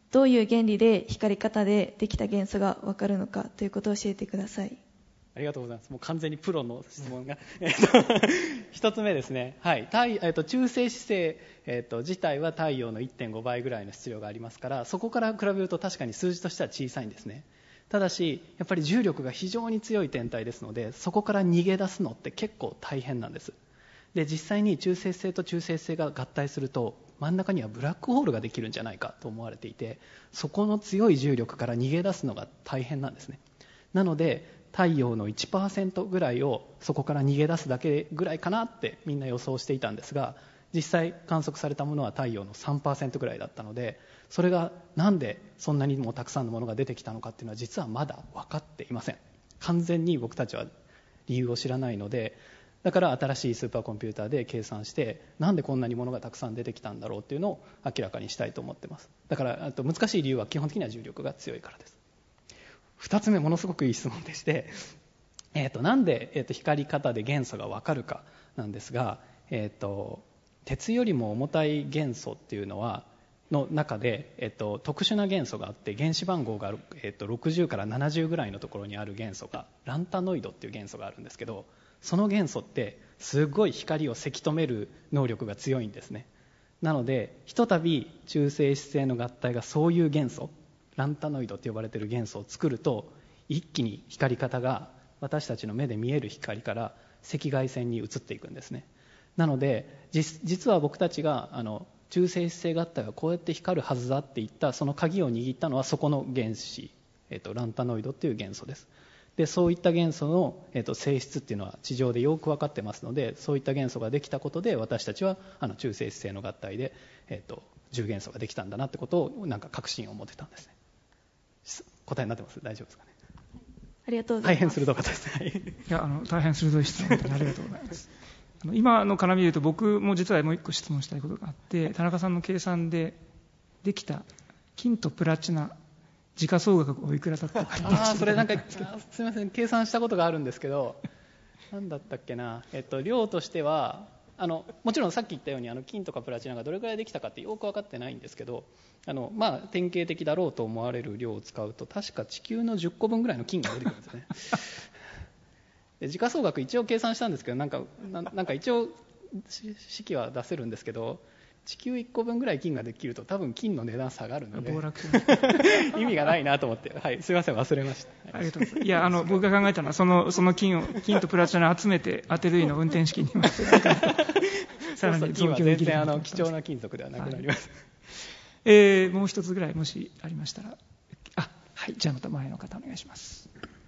どういう原理で光り方でできた元素が分かるのかということを教えてください。 ありがとうございます。もう完全にプロの質問が。一つ目ですね。はい。太えっと、中性子星、えっと、自体は太陽の いってんご 倍ぐらいの質量がありますから、そこから比べると確かに数字としては小さいんですね。ただし、やっぱり重力が非常に強い天体ですので、そこから逃げ出すのって結構大変なんです。で、実際に中性子星と中性子星が合体すると、真ん中にはブラックホールができるんじゃないかと思われていて、そこの強い重力から逃げ出すのが大変なんですね。なので、太陽の いちパーセント ぐらいをそこから逃げ出すだけぐらいかなってみんな予想していたんですが、実際観測されたものは太陽の さんパーセント ぐらいだったので、それがなんでそんなにもたくさんのものが出てきたのかっていうのは実はまだ分かっていません。完全に僕たちは理由を知らないので、だから新しいスーパーコンピューターで計算してなんでこんなにものがたくさん出てきたんだろうっていうのを明らかにしたいと思ってます。だからあと難しい理由は基本的には重力が強いからです。二つ目、ものすごくいい質問でして、えー、となんで、えー、と光り方で元素が分かるかなんですが、えー、と鉄よりも重たい元素っていうのはの中で、えー、と特殊な元素があって、原子番号が、えー、とろくじゅうからななじゅうぐらいのところにある元素がランタノイドっていう元素があるんですけど、その元素ってすごい光をせき止める能力が強いんですね。なのでひとたび中性子星の合体がそういう元素、ランタノイドと呼ばれている元素を作ると、一気に光り方が私たちの目で見える光から赤外線に移っていくんですね。なので 実, 実は僕たちがあの中性子星合体はこうやって光るはずだって言ったその鍵を握ったのはそこの原子、えっと、ランタノイドっていう元素です。でそういった元素の、えっと、性質っていうのは地上でよく分かってますので、そういった元素ができたことで私たちはあの中性子星の合体で、えっと、重元素ができたんだなってことをなんか確信を持てたんですね。答えになってます？大丈夫ですかね？ ありがとうございます。 大変鋭かったです。 いや、あの大変鋭い質問でありがとうございます。あの今のから見ると、僕も実はもう一個質問したいことがあって、田中さんの計算でできた金とプラチナ時価総額おいくらだったか。 ああ、それなんかすみません、計算したことがあるんですけど、なんだったっけな、えっと量としてはあのもちろんさっき言ったようにあの金とかプラチナがどれくらいできたかってよく分かってないんですけど、あの、まあ、典型的だろうと思われる量を使うと確か地球のじゅっこぶんぐらいの金が出てくるんですね。で時価総額一応計算したんですけど、なんか、な, なんか一応式は出せるんですけど、地球いっこぶんぐらい金ができると多分金の値段下がるので意味がないなと思って、はい、すいません、忘れました。 ありがとうございます。いや、あの僕が考えたのはそのその金を金とプラチナを集めて当て類の運転資金に回してさらに増強できる。 金は全然あの貴重な金属ではなくなります。 はい、えー、もう一つぐらいもしありましたら、あ、はい、じゃあまた前の方お願いします。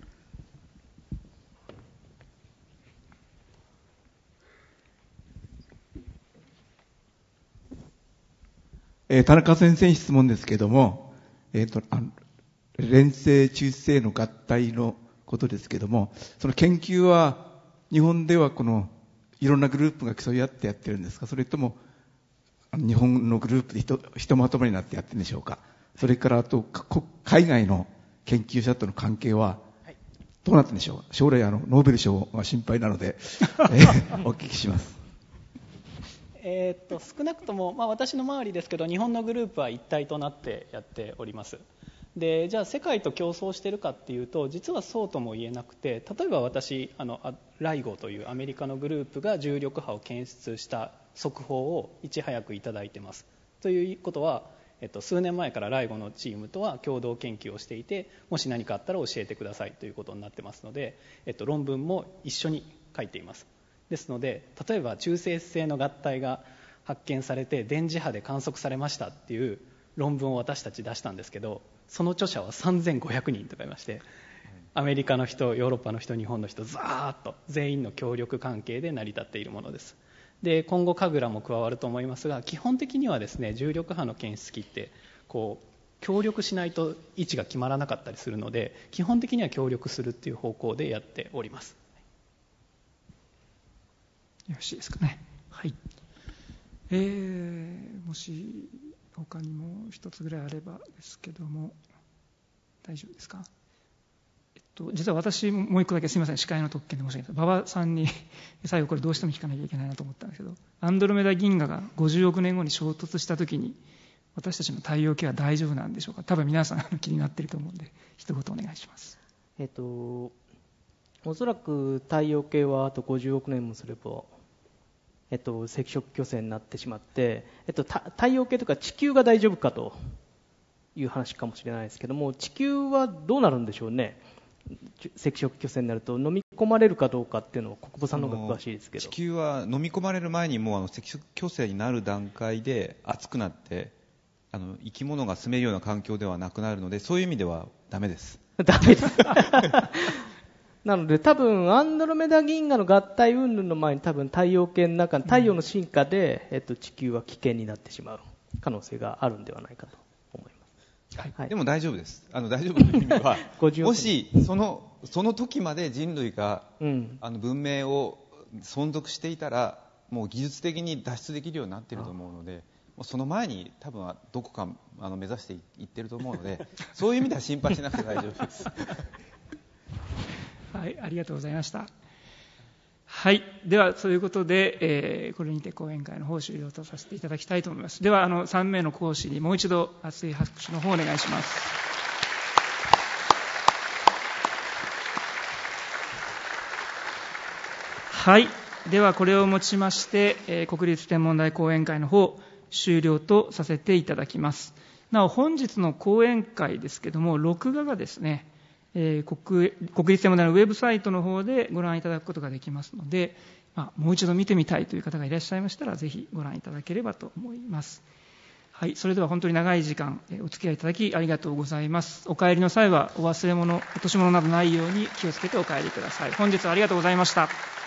えー、田中先生に質問ですけれども、えーと、あの連星中性の合体のことですけれども、その研究は日本ではこのいろんなグループが競い合ってやってるんですか、それとも日本のグループで ひ, とひとまとまりになってやってるんでしょうか。それからあと海外の研究者との関係はどうなってるんでしょう。将来あのノーベル賞が心配なので、えー、お聞きします。 えー、っと少なくとも、まあ、私の周りですけど日本のグループは一体となってやっております。でじゃあ世界と競争しているかっていうと実はそうとも言えなくて、例えば私あのライゴというアメリカのグループが重力波を検出した速報をいち早くいただいてます。ということは、えっと、数年前からライゴのチームとは共同研究をしていて、もし何かあったら教えてくださいということになってますので、えっと、論文も一緒に書いています。ですので例えば中性子星の合体が発見されて電磁波で観測されましたっていう論文を私たち出したんですけど、その著者はさんぜんごひゃくにんとかいまして、アメリカの人、ヨーロッパの人、日本の人、ざーっと全員の協力関係で成り立っているものです。で今後神楽も加わると思いますが、基本的にはですね重力波の検出器ってこう協力しないと位置が決まらなかったりするので、基本的には協力するっていう方向でやっております。 よろしいですかね。はい。えー、もし他にも一つぐらいあればですけども、大丈夫ですか。えっと実は私もう一個だけすみません、司会の特権で申し訳ない。馬場さんに最後これどうしても聞かなきゃいけないなと思ったんですけど、アンドロメダ銀河がごじゅうおくねんごに衝突した時に私たちの太陽系は大丈夫なんでしょうか。多分皆さん気になっていると思うんで、一言お願いします。 えっと、おそらく太陽系はあとごじゅうおくねんもすれば、えっと、赤色巨星になってしまって、えっと、太陽系とか地球が大丈夫かという話かもしれないですけども、地球はどうなるんでしょうね。赤色巨星になると飲み込まれるかどうかっていうのを国母さんの方が詳しいですけど、 地球は飲み込まれる前にもうあの赤色巨星になる段階で熱くなってあの生き物が住めるような環境ではなくなるので、そういう意味ではダメです。 ダメですなので多分アンドロメダ銀河の合体云々の前に多分太陽系の中太陽の進化で、うんえっと、地球は危険になってしまう可能性があるんではないかと思います。 はいはい、でも大丈夫です。あの大丈夫という意味はもしそのその時まで人類が、うん、あの文明を存続していたらもう技術的に脱出できるようになっていると思うので、もうその前に多分どこかあの目指していってると思うのでそういう意味では心配しなくて大丈夫ですはい、ありがとうございました。はい、ではそういうことで、えー、これにて講演会の方を終了とさせていただきたいと思います。ではあのさん名の講師にもう一度熱い拍手の方をお願いします。はい、ではこれをもちまして、えー、国立天文台講演会の方終了とさせていただきます。なお本日の講演会ですけども、録画がですね、えー、国, 国立天文台のウェブサイトの方でご覧いただくことができますので、まあ、もう一度見てみたいという方がいらっしゃいましたらぜひご覧いただければと思います。はい、それでは本当に長い時間お付き合いいただきありがとうございます。お帰りの際はお忘れ物、落とし物などないように気をつけてお帰りください。本日はありがとうございました。